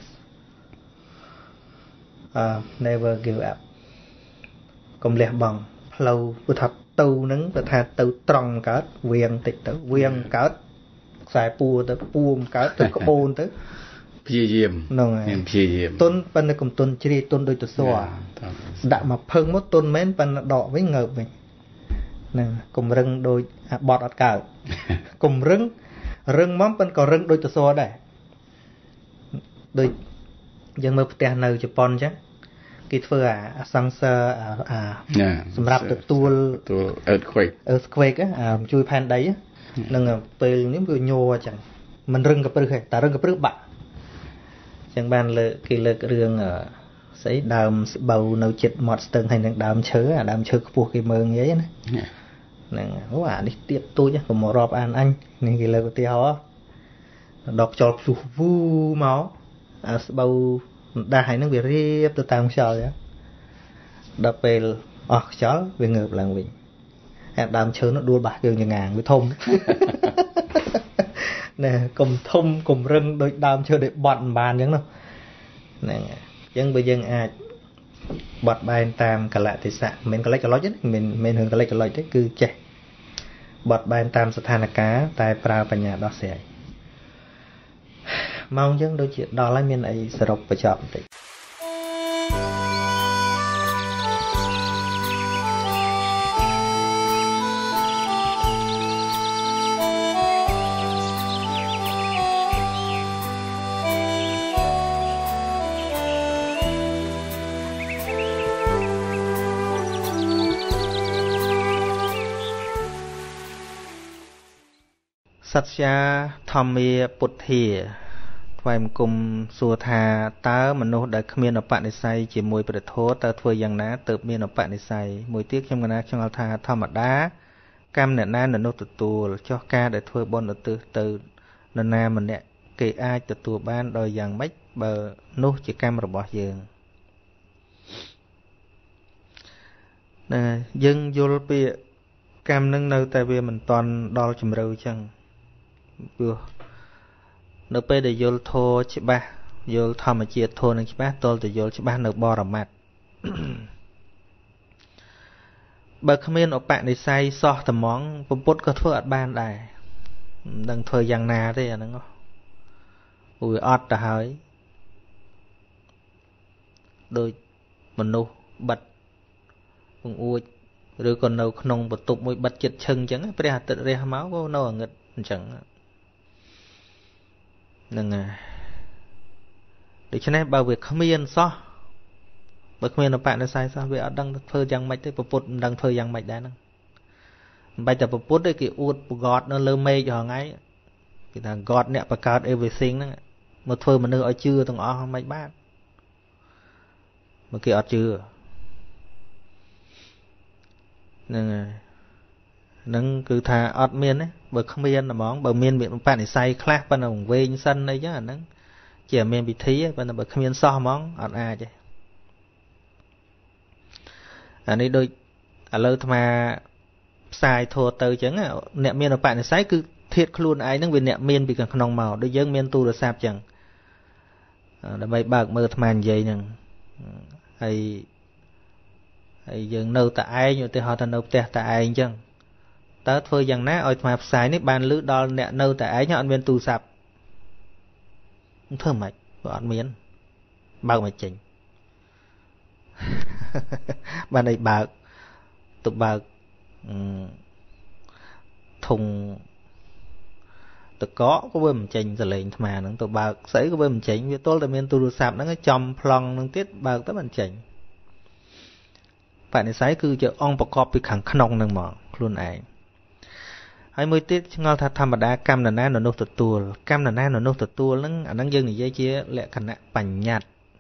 អឺ never give up កុំលះបង់ផ្លូវពុទ្ធទៅហ្នឹងបើថាទៅត្រង់កើតវៀងតិចទៅវៀងកើតខ្សែពួរទៅពួរកើតទៅក្បូនទៅព្យាយាមហ្នឹងហើយព្យាយាមទុនប៉ុន្តែកុំទុនជ្រាយទុនដូចទៅសួរដាក់មកភឹងមកទុនមែនប៉ុន្តែដកវិញងើបវិញហ្នឹងកុំរឹងដូចអាបត់អត់កើតកុំរឹងរឹងមកប៉ុន្តែក៏រឹងដូចទៅសួរដែរដូចយើងមើលផ្ទះនៅជប៉ុនអញ្ចឹងគេធ្វើអាអសង្សើអាសម្រាប់ទទួលទទួល earthquake earthquake អាជួយផែនដីហ្នឹងពេលនេះវាញ័រអញ្ចឹងមិនរឹងកព្រឹសទេតែរឹងកព្រឹសបាក់ចឹងបានលើកគេលើករឿងស្អីដើមស្បូវនៅចិត្តមាត់ស្ទឹងហើយនឹងដើមឈើអាដើមឈើខ្ពស់គេមើងងាយណាហ្នឹងអូអានេះទៀតទូចកុំមករាប់អានអញនេះគេលើកឧទាហរណ៍ដកខ្យល់ភ្លុះវូមកអាស្បូវដាស់ហើយនឹងវារៀបទៅតាមខ្យល់ចឹងដល់ពេលអស់ខ្យល់វាងើបឡើងវិញហើយដើមឈើនោះដួលបាសយើងចងាងវាធំណែកុំធំកុំរឹងដូចដើមឈើដែលបត់មិនបានអញ្ចឹងនោះហ្នឹងអញ្ចឹងបើយើងអាចបត់បែនតាមកលៈទេសៈមិនមែនកលិចកលុចទេមិនមែនរឿងកលិចកលុចទេគឺចេះបត់បែនតាមស្ថានភាពតែប្រើបញ្ញាដោះស្រាយម៉ោងយើងដូចជាដល់ហើយមានអីសរុបបញ្ចប់បន្តិច Satya Thomia Puthia Vài cùng xua thà tá mà nô đã khmiên ở bạn sai chỉ mùi bật thố ta thôi yang ná tự miên ở bạn sai mùi tiếc trong ngân trong thà thom mà đá cam nè na nè nô tự tù cho ca để thôi bon ở từ từ nè na mình nè kì ai tự tù ban đòi yang mấy bờ nô chỉ cam rồi bỏ giường nè dân vô bia cam nâng nơi tại vì mình toàn đo chùm râu chăng vừa nó bây để vô thô chứ ba vô thầm mà chia thô nâng chứ ba tôi thì vô chứ ba nó bò rằm mặt bà khám yên ở bạn để say so tầm món bông bút có thua ở ban đài đừng thời gian nà thế à nó ui ọt đã hỏi đôi mình nụ bật cùng ui rồi còn nâu nông bật tục mùi bật chật chân chẳng bây giờ tự ra máu vô nâu ở nghịch chẳng nâng à để cho nên bảo việc khám yên so bởi khám yên là bạn đã sai sao vì ở đăng thơ giang mạch thế bà bút đăng thơ giang mạch đã nâng bây giờ bà bút đấy kì út bà gọt nó lơ mê cho họ ngay kì thằng gọt nẹ bà cao everything nâng một thơ mà nơi ở chưa thằng ọ không mạch bác mà kì ở chưa nâng à nâng cứ thà ọt miên ấy bởi khám yên là món bởi miên miệng bạn để say khác bạn là về như sân đây chứ hả nâng chỉ là miên bị thí ấy bạn là bởi khám yên so món ọt à chứ à này đôi à lâu mà sai thua từ chẳng à nẹ miên là bạn để say cứ thiệt luôn ai nâng vì nẹ miên bị càng nông màu đôi dân miên tu là sạp chẳng đã bày bạc mơ tham vậy nè hay hay dân nâu tại ai nhưng họ thành nâu tè tại ai chẳng tớ thôi rằng ná ôi mà xài nít ban lứ đo nè nâu tại ấy nhọn bên tu sạp thơm mạch bọn miến bao mà chỉnh ban này bạc tụ bạc thùng tụ có có bên mình chỉnh rồi lên mà nó tụ bạc sấy có bên mình chỉnh vì tôi là bên tu sạp nó cái chom plong nó tiết bạc tới mình chỉnh phải này sấy cứ chờ on bọc cọp bị khẳng khăn nâng mỏ luôn ấy hay mới tiết ngon thật thầm đã cam là nán nó nốt tự tua cam là nán nó nốt tự tua lắm anh đang dân thì dây chia lẹ khẩn nè bành nhạt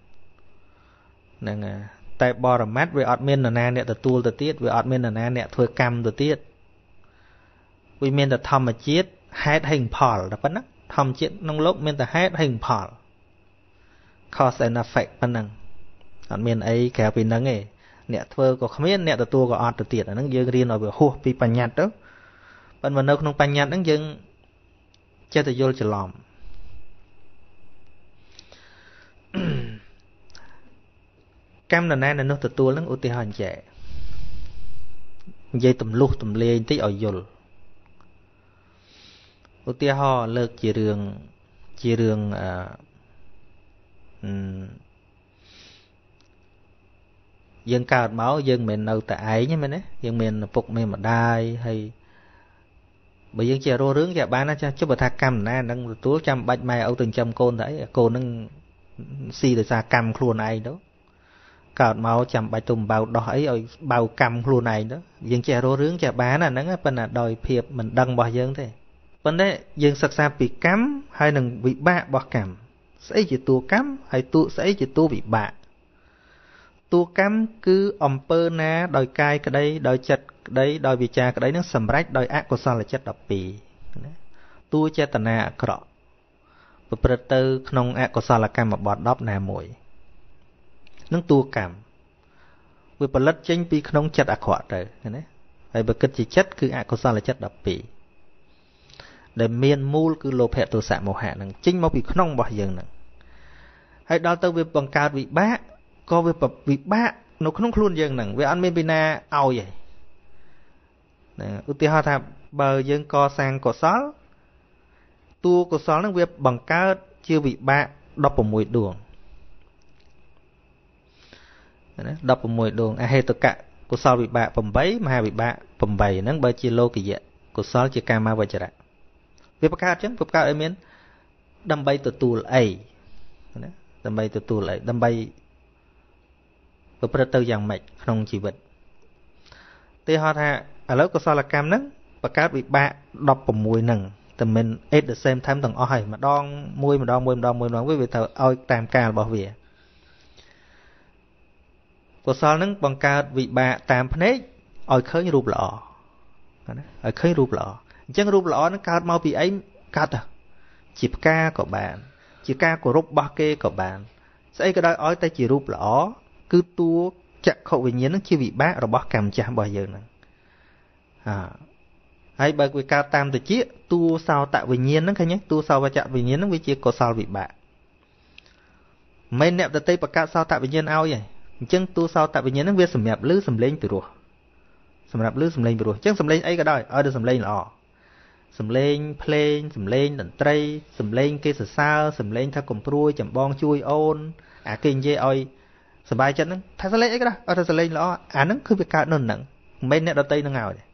nè tại bò rầm mát với admin là nán nè tự tua tự tiết với admin là nán nè thôi cam tự tiết vì miền là thầm mà chết hết hình phò là vẫn á thầm chết nông lốc miền là hết hình phò cause and effect phân năng admin ấy kéo pin nắng ấy nè thôi có không biết nè tự tua có admin tự tiết là nắng dân riêng rồi vừa hô bị bành nhạt đó bạn mà nấu không bánh nhạt đang dừng cho tôi vô cho lòng cam là nãy là nó tự tua lắm ưu tiên hoàn trẻ dây tùm lúc tùm lên tí ở dồn ưu tiên họ lợt chỉ đường chỉ đường à, um, dân cao máu dân mình nấu tại ấy nhé mình ấy dân mình phục mình mà đai hay bởi dân chè rô rướng chè bán nó cho chứ bà thà cầm nè nâng túa trăm bạch mai âu từng trăm côn đấy côn nâng si từ xa cầm khuôn này đó cào máu trăm bạch tùm bao đỏ ấy rồi bao cầm khuôn này đó dân chè rô rướng chè bán là nâng bên là đòi phiệp mình đăng bỏ dân thế bên đấy dân sắc xa bị cắm hay nâng bị bạ bỏ cầm sẽ chỉ tua cắm hay tu sẽ chỉ tu bị bạ tua cắm cứ ẩm pơ ná đòi cai cái đây đòi chật đấy đòi vì cha cái đấy nó sầm rách đòi ác của sao là chất độc bì tua che tận nè cọ và bật từ không ác của sao là cam mà bọt đóp nè mũi nó tua cảm vì bật lật trên pi không chất ác họ trời này vậy bật cái chỉ chất cứ ác của sao là chất độc bì để miên mul cứ lô hệ tổ xạ màu hạ nằng chính máu bị không bỏ dừng nằng hay đó tới việc bằng cao bị bá có việc bị bá nó không luôn dừng nằng vì ăn miên bina ao vậy ưu tiên họ thà bờ dân co sang cổ xó tua cổ xó nó việc bằng cao chưa bị bạ đọc vào mùi đường đọc vào mùi đường à hay tất cả cổ xó bị bạ phẩm bấy mà bị bạ phẩm bày nó bởi chia lô kỳ diện cổ xó chia cam ma vậy chả việc cao chứ việc cao ấy miến đâm bay từ tù ấy đâm bay từ tù lại đâm bay và bắt đầu dạng mạch không chỉ vật thì họ thà à lớp có sao là cam nấng và các bị bạ đọc vào mùi nằng แต่มัน at the same time ទាំងអស់ហើយម្ដងមួយម្ដងមួយម្ដងមួយម្ដងវាត្រូវឲ្យតាមការរបស់វាកុសលនឹងបង្កើតវិបាកតាមភ្នែកឲ្យឃើញរូបល្អណាឲ្យឃើញរូបល្អអញ្ចឹងរូបល្អនឹងកើតមកពីអីកើតទៅជាផ្កាក៏បានជាការគោរពរបស់គេក៏បានស្អីក៏ដោយឲ្យតែជារូបល្អគឺតួចក្ខុវិញ្ញាណនឹងជាវិបាករបស់កម្មចាស់របស់យើងហ្នឹងអើហើយបើវាកើតតាមតិចតួសោតវិញ្ញាណហ្នឹងឃើញទេតួសោវចៈវិញ្ញាណហ្នឹងវាជាកុសលវិបាកមិនអ្នកដតីបង្កើតសោតវិញ្ញាណឲ្យទេអញ្ចឹងតួសោតវិញ្ញាណហ្នឹងវាសម្រាប់លឺសំឡេងពីរោះសម្រាប់លឺសំឡេងពីរោះអញ្ចឹងសំឡេងអីក៏ដោយឲ្យតែសំឡេងល្អសំឡេងភ្លេងសំឡេងតន្ត្រីសំឡេងគេសរសើរសំឡេងថាកំព្រួយចម្បងជួយអូនអាគេនិយាយឲ្យសប្បាយចិត្តហ្នឹងថាសំឡេងអីក៏ដោយឲ្យតែសំឡេងល្អអាហ្នឹងគឺវាកើតនៅហ្នឹងមិនមែនអ្នកដតីនឹងឲ្យទេ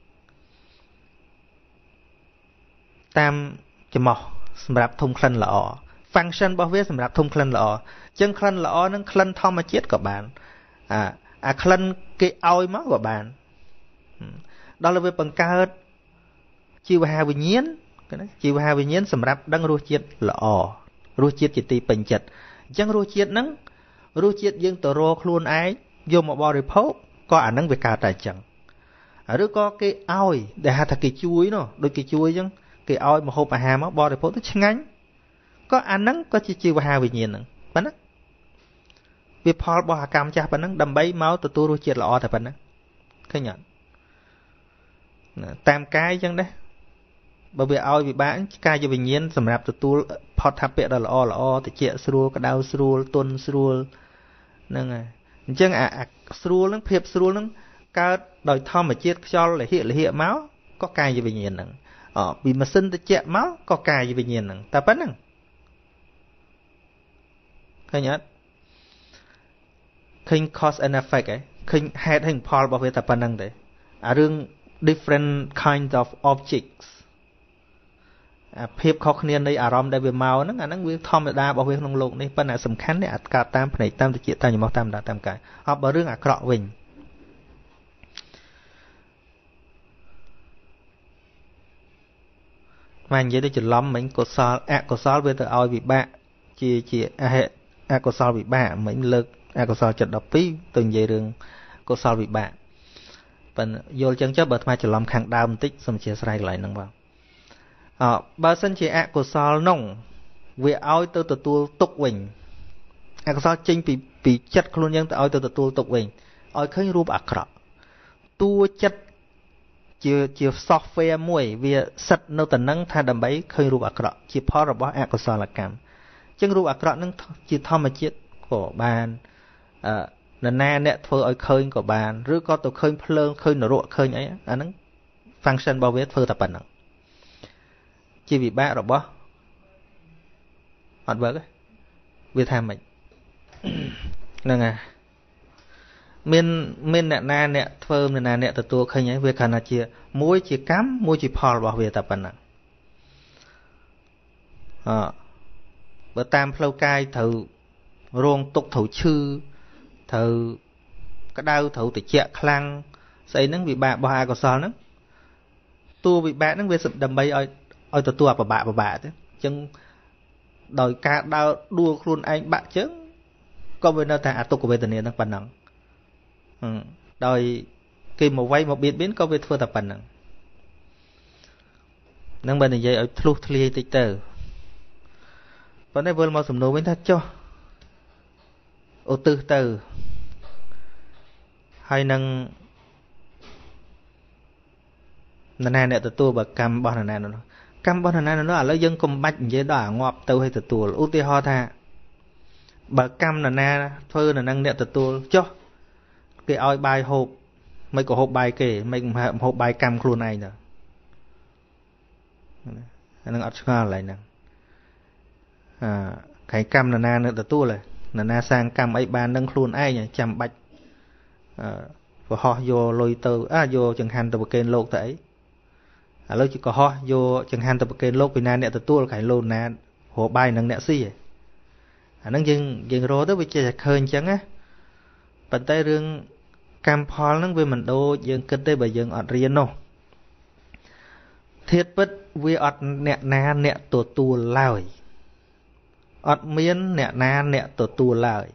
តាមចំោះសម្រាប់ធុំក្លិនល្អ function របស់វាសម្រាប់ធុំក្លិនល្អអញ្ចឹងក្លិនល្អនឹងក្លិនធម្មជាតិក៏បានអាអាក្លិនគេឲ្យមកក៏បានដល់វាបង្កើតជីវហាវិញ្ញាណណាជីវហាវិញ្ញាណសម្រាប់ដឹងរសជាតិល្អរសជាតិជាទីពេញចិត្តអញ្ចឹងរសជាតិហ្នឹងរសជាតិយើងទៅរកខ្លួនឯងយកមកបរិភោគក៏អាហ្នឹងវាកើតតែអញ្ចឹងឬក៏គេឲ្យដែលហៅថាគេជួយនោះដូចគេជួយអញ្ចឹងគេឲ្យម្ហូបអាហារមកបរិភោគទៅឆ្ងាញ់ក៏អាហ្នឹងក៏ជាជីវហាវិញ្ញាណហ្នឹងប៉ុណ្ណាវាផលរបស់អាកម្មចាស់ប៉ុណ្ណឹងដើម្បីមកទទួលរសជាតិល្អតែប៉ុណ្ណឹងឃើញអត់តាមកាយអញ្ចឹងដែរបើវាឲ្យវិបាកកាយវិញ្ញាណសម្រាប់ទទួលផុតថាពៈដ៏ល្អល្អតិចស្រួលក្តៅស្រួលទន់ស្រួលហ្នឹងហើយអញ្ចឹងអាស្រួលហ្នឹងភាពស្រួលហ្នឹងកើតដោយធម្មជាតិខ្យល់លិហិលិហិមកក៏កាយវិញ្ញាណហ្នឹងអពីម៉ាស៊ីនតិចមកក៏កាយវិញ្ញាណហ្នឹងតែប៉ុណ្្នឹងឃើញអត់ឃើញ cause and effect ហ៎ឃើញហេតុហើយផលរបស់វាតែប៉ុណ្្នឹងទេអារឿង different kind of objects អាភាពខុសគ្នានៃអារម្មណ៍ដែលវាមកហ្នឹងអាហ្នឹងវាធម្មតារបស់វាក្នុងโลกនេះប៉ុន្តែសំខាន់នេះអាចកើតតាមភ្នែកតាមតិចតាមច្រមុះតាមដាតាមកាយអបបើរឿងអាក្រក់វិញមកនិយាយទៅច្រឡំមិញកុសលអកុសលវាទៅឲ្យវិបាកជាជាអហិអកុសលវិបាកមិញលើកអកុសលចិត្តដប់ពីរទៅនិយាយរឿងកុសលវិបាកប៉ុន្តែយល់ចឹងចុះបើអាត្មាច្រឡំខាងដើមបន្តិចសូមអធិស្ឋានកន្លែងហ្នឹងបងអបើសិនជាអកុសលនោះវាឲ្យទៅទទួលទុកវិញអកុសលចេញពីពីចិត្តខ្លួនយើងទៅឲ្យទៅទទួលទុកវិញឲ្យឃើញរូបអាក្រក់តួចិត្តជាជា software មួយវាសិតនៅតំណឹងថាដើម្បីឃើញរូបអាក្រក់ជាផលរបស់អកុសលកម្មអញ្ចឹងរូបអាក្រក់នឹងជាធម្មជាតិក៏បានអឺនរណាអ្នកធ្វើឲ្យឃើញក៏បានឬក៏ទៅឃើញភ្លើងឃើញនរកឃើញអីអាហ្នឹង function របស់វាធ្វើតែប៉ុណ្ណឹងជាវិបាករបស់អត់ work ទេវាថាម៉េចហ្នឹងហើយមានមានអ្នកណាអ្នកធ្វើអ្នកណាអ្នកទទួលឃើញហើយវាគ្រាន់តែជាមួយជាកម្មមួយជាផលរបស់វាតែប៉ុណ្ណឹងអបើតាមផ្លូវកាយត្រូវរងទុក្ខត្រូវឈឺត្រូវក្តៅត្រូវត្រជាក់ខ្លាំងស្អីហ្នឹងវិបាករបស់អកុសលហ្នឹងតួវិបាកហ្នឹងវាដើម្បីឲ្យឲ្យទទួលអបបាក់បបាក់ទៅអញ្ចឹងដោយការដើរដួលខ្លួនឯងបាក់ជើងក៏វានៅតែអទុក្ខវេទនាហ្នឹងប៉ុណ្ណឹងដោយគេមកវាយមកបៀតបៀនក៏វាធ្វើតែប៉ុណ្្នឹងនឹងបើនិយាយឲ្យធ្លុះធ្លាយតិចទៅប៉ុន្តែវិលមកសំណួរវិញថាចុះឧទ្ទិសទៅហើយនឹងនរណាអ្នកទទួលបើកម្មរបស់នរណានោះកម្មរបស់នរណានោះឥឡូវយើងកុំបាច់និយាយដល់អាងាប់ទៅឲ្យទទួលឧទាហរណ៍ថាបើកម្មនរណាធ្វើនរនឹងអ្នកទទួលចុះគេឲ្យបាយហូបមិនក៏ហូបបាយគេមិនហូបបាយកម្មខ្លួនឯងទៅអានឹងអត់ឆ្ងល់ឡើយហ្នឹងអាខែកម្មនរណានឹងទទួលឯនរណាសាងកម្មអីបាននឹងខ្លួនឯងចាំបាច់អឺប្រហោះយកលុយទៅអាយកចង្ហាន់ទៅប្រគេនលោកទៅអីឥឡូវជាកុហកយកចង្ហាន់ទៅប្រគេនលោកពីណាអ្នកទទួលខែលោកណារកបាយនឹងអ្នកស៊ីអាហ្នឹងយើងយើងរកទៅវាចេះតែឃើញអញ្ចឹងណាប៉ុន្តែរឿងកម្មផលហ្នឹងវាមិនដូចយើងគិតទេបើយើងអត់រៀននោះ thiết bứt vi ọt nẹ na nẹ tổ tu lời ọt miên nẹ na nẹ tổ tu lời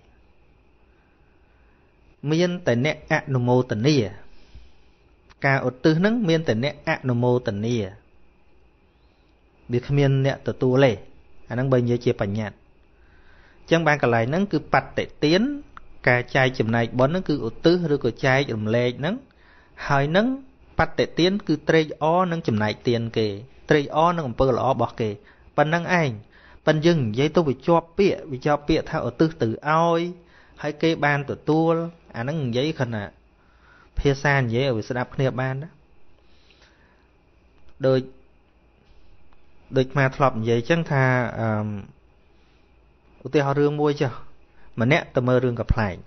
miên tại nẹ ạ nô mô tần nìa cả ọt tư nâng miên tại nẹ ạ nô mô tần nìa biết miên nẹ tổ tu lệ anh nâng bây giờ chia bảnh nhạt chẳng bàn cả lại nâng cứ bạch tại tiến cả chai chùm này bón nâng cứ ọt tư rồi có chai chùm lệ nâng hỏi nâng bạch tại tiến cứ trê ó nâng chùm này tiền kì trê ó nâng bơ lõ bỏ kì bần nâng anh bần dừng giấy tôi bị cho bịa bị cho bịa thao ở tư tử oi hay kê ban tổ tu à nâng giấy khẩn à phía xa giấy ở vì sẽ đạp khnia ban đó đôi đôi mà thọp giấy chẳng tha ưu tiên họ rương mua cho mà nét tầm mơ rương gặp lại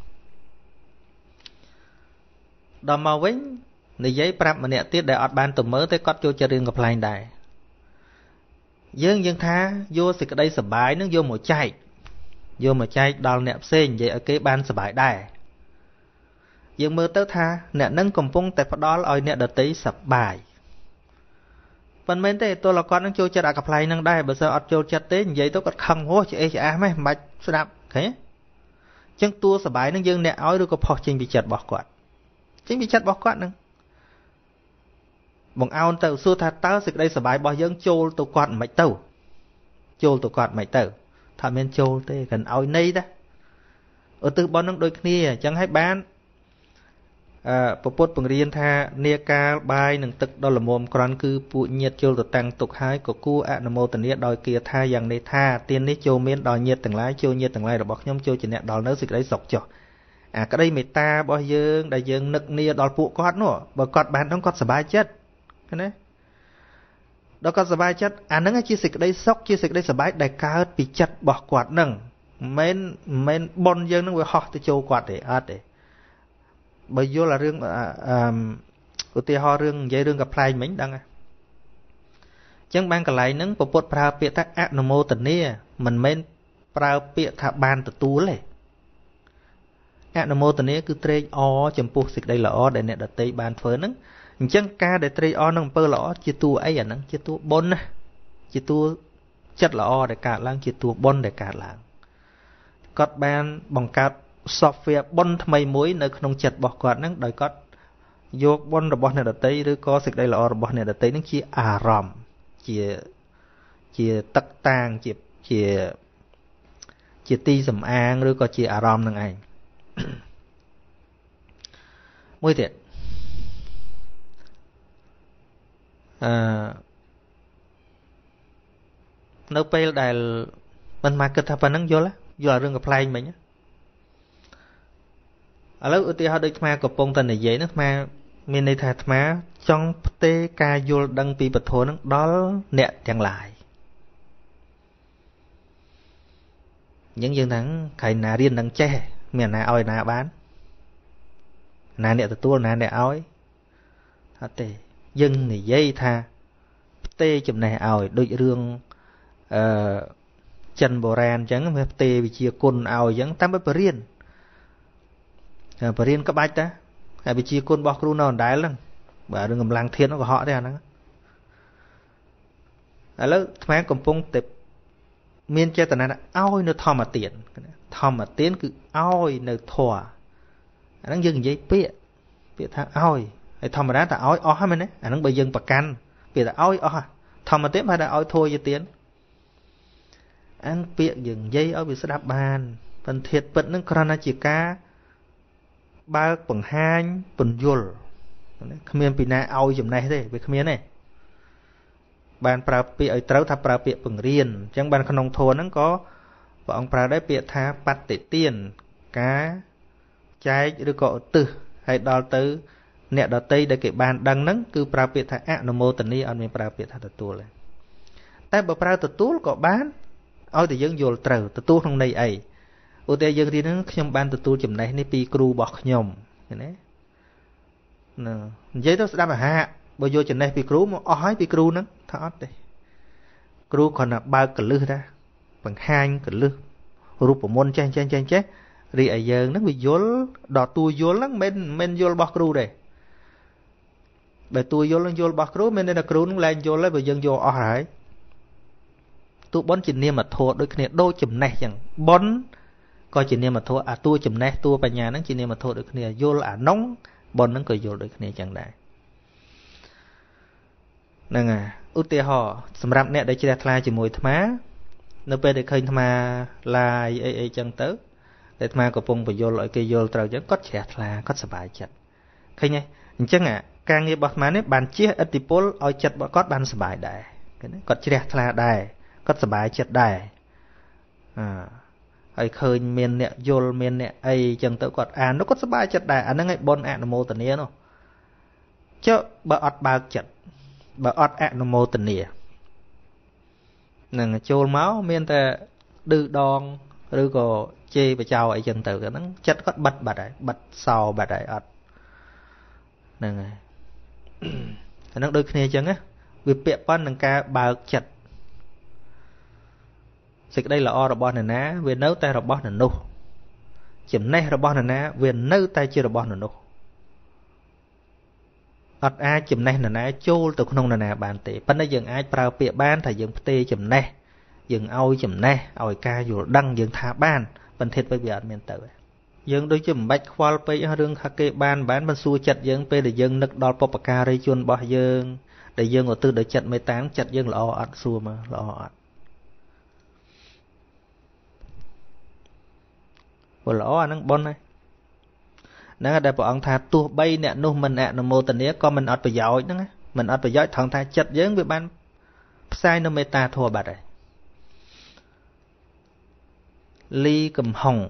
đò màu vĩnhในgiấy prap mà nè tiết để ọt ban tụm mớ tới cót vô cho riêng gặp lại đại dương dương tha vô thì cái đây sờ bài nó vô một chạy vô một chạy đào nẹp xên vậy ở cái ban sờ bài đại dương mơ tới tha nè nâng cầm pung tại phát đó là nè đợt tí sập bài phần mấy thế tôi là con nó vô cho đã gặp lại năng đây bởi sao ọt vô cho tới vậy tôi cất khăng hố chị chị à mấy mạch sao đạp thế chân tua sờ bài nó dương nè ói đôi có phò trình bị chật bỏ quạt chính bị chật bỏ quạt nè bọn ao tàu xua thà tao sự đây sờ bài bao dân trôi tàu quạt mạch tàu trôi tàu quạt mạch tàu thà men trôi thế cần ao nay đó ở từ bọn nó đôi kia chẳng hay bán à bộ phốt bằng riêng tha nia ca bài nâng tức đó là mồm còn cứ bụi nhiệt trôi tàu tăng tục hai của cu ạ nằm mô tình nhiệt đòi kia tha rằng này tha tiên ní trôi miên đòi nhiệt từng lái trôi nhiệt từng lái rồi bọc nhóm trôi chỉ nẹt đòi nỡ sự đấy sọc cho à cái đây mày ta bao dương đại dương nực nia đòi phụ quạt nữa bởi quạt bán đóng quạt sờ bài chết cái này đó có sờ bài chất à nâng chia sẻ đây sốc chia sẻ đây sờ bài đại ca bị chặt bỏ quạt nâng men men bon dương nó vừa họ tới châu quạt để át để bây giờ là riêng ưu tiên họ riêng dây riêng gặp lại mình đăng à chẳng ban cả lại nâng bộ bột prao bịa tác ác nô tần nia mình men prao bịa thả ban từ tú lệ ác nô tần nia cứ trê o chấm pu sực đây là o để nè đặt tay ban phơi nâng chẳng ca để trê o nâng pơ lõ chia tu ấy à nâng chia tu bon á chia tu chất là o để cả lang chia tu bon để cả lang cót ban bằng cát software bon thay muối nơiក្នុងចិត្តរបស់គាត់ហ្នឹងដោយគាត់យកbonរបស់អ្នកដទៃឬក៏សេចក្តីល្អរបស់អ្នកដទៃហ្នឹងជាអារម្មណ៍ជាជាទឹកតាងជាជាជាទីសំអាងឬក៏ជាអារម្មណ៍នឹងឯងមួយទៀតអឺនៅពេលដែលមិនមកគិតថាប៉ុណ្ណឹងយល់យល់រឿងកំ pl ែងមិញឥឡូវឧទាហរណ៍ដូចអាត្មាកំពុងតែនិយាយហ្នឹងអាត្មាមានន័យថាអាត្មាចង់ផ្ទេរការយល់ដឹងពីពធហ្នឹងដល់អ្នកទាំងឡាយអញ្ចឹងយើងថាក្រៃណារៀននឹងចេះមានណាឲ្យណាបានណាអ្នកទទួលណាអ្នកឲ្យអត់ទេយើងនិយាយថាផ្ទេរចំណេះឲ្យដូចរឿងអឺចិនបុរាណអញ្ចឹងវាផ្ទេរវិជាគុណឲ្យអញ្ចឹងតាមបរិញ្ញាបរិញ្ញាក្បាច់តាហើយវិជាគុណរបស់គ្រូនៅអណ្ដែលហ្នឹងបាទរឿងកម្លាំងធាតុនោះក៏ហក់ដែរអាហ្នឹងឥឡូវអាត្មាកំពុងតែមានចេតនាឲ្យនៅធម្មទានធម្មទានគឺឲ្យនៅធម៌អាហ្នឹងយើងនិយាយពាក្យពាក្យថាឲ្យហើយធម្មតាតែឲ្យអស់ហ្នឹងមែនទេអាហ្នឹងបើយើងប្រកាន់ពាក្យថាឲ្យអស់ធម្មទានបើថាឲ្យធัวជាទានអានពាក្យយើងនិយាយឲ្យវាស្ដាប់បានប៉ុន្តែធាតុពិតហ្នឹងគ្រាន់តែជាការបើកបង្ហាញពន្យល់គ្មានពីណាឲ្យចំណេះទេវាគ្មានទេបានប្រើពាក្យឲ្យត្រូវថាប្រើពាក្យបង្រៀនអញ្ចឹងបានក្នុងធម៌ហ្នឹងក៏ព្រះអង្គប្រើដែរពាក្យថាបតិទានការចែកឬក៏ឧទ្ទិសឲ្យដល់ទៅអ្នកដតីដែលគេបានដឹងហ្នឹងគឺប្រើពាក្យថាអនុមោទនីអត់មានប្រើពាក្យថាទទួលទេតែបើប្រើទទួលក៏បានឲ្យតែយើងយល់ត្រូវទទួលក្នុងន័យអីឧទាហរណ៍យើងរៀនហ្នឹងខ្ញុំបានទទួលចំណេះនេះពីគ្រូរបស់ខ្ញុំឃើញទេណានិយាយទៅស្ដាប់អាហារបើយកចំណេះពីគ្រូមកអស់ហើយពីគ្រូហ្នឹងថាអត់ទេគ្រូគ្រាន់តែបើកកលឹះដែរបង្ហាញកលឹះរូបមន្តចេះចេះចេះចេះរីឯយើងហ្នឹងវាយល់ដល់តួយល់ហ្នឹងមិនមិនយល់របស់គ្រូទេ bởi tôi vô lên vô bác cửu mình nên là cửu nó lên vô lấy bởi dân vô ở hải tôi bón chỉ niệm mà thua đôi khi đôi chùm này chẳng bón coi chỉ niệm mà thua à tôi chùm này tôi bà nhà nó chỉ niệm mà thua đôi khi vô là nóng bón nó cười vô đôi khi chẳng đại nè à út tê họ sầm rạp nè để chia ra chỉ mùi thmá nó về để khơi thmá là ấy ấy chẳng tới để thmá có phong và vô loại cây vô trâu chẳng có chẹt là có sờ bài chặt khơi nhé chẳng à càng nghe bọt má nè bàn chia ít tí pol ở chặt bọt cót bàn sờ bài đại cái này có chia ra đại có sờ bài chặt đại à ấy khơi miền nè vô miền nè ấy chẳng tới cọt à nó có sờ bài chặt đại anh nó ngay bon ạ nó mô tần nè nó chứ bọt ọt bao chặt bà ọt ạ nó mô tình nịa nâng chôl máu miên ta đư đòn rư có chê bà chào ấy chân tử nó chất có bật bật ấy bật sau bật ấy ọt nâng nó đôi khi chân á việc bịa bón nâng ca bà chật dịch đây là o rồi bón này ná vì nấu tay rồi bón này nô chìm này rồi bón này ná vì nấu tay chưa rồi bón này nô ọt ai chùm này là nãy chôl từ không là nè bàn tệ bên đây dừng ai prao bịa ban thì dừng tê chùm này dừng oi chùm này oi ca dù đăng dừng thả ban bên thiệt với việc miền tử dừng đôi chùm bạch khoa pe rương khắc kê ban bán bên xua chặt dừng pe để dừng nực đòn pop ca rây chuồn bỏ dừng để dừng ở tư để chặt mấy tán chặt dừng là ọt xua mà là ọt của lõ nó bon này nó đại bộ ông thà tua bay nè nô mình nè nó mô tình nghĩa con mình ọt phải giỏi đó mình ọt phải giỏi thằng thà chật dướng với ban sai nó meta thua bạc này ly cầm hồng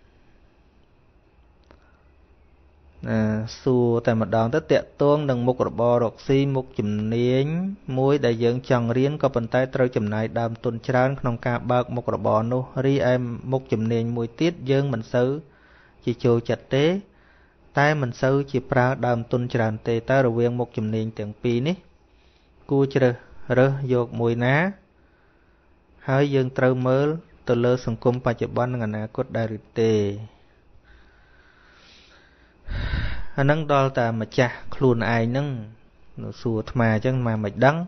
à, xua tại một đòn tới tiệt tuông đừng một cột bò rọc xi một chùm niếng muối đại dưỡng chồng riêng có bàn tay trôi chùm này đàm tuần trán không cả bạc một cột bò nô ri em một chùm niếng muối tiết dưỡng mình xứ chỉ trôi chặt tế tay mình sâu chỉ pra đàm tuần tràn tê ta rồi viên một chùm niên tiếng pi ní cua chờ rơ dột mùi ná hai dương trâu mơ từ lơ sông cung pa chụp ban ngàn cốt đại tê anh nâng đo ta mà cha luôn ai nâng nó xua mà chân mà mạch đắng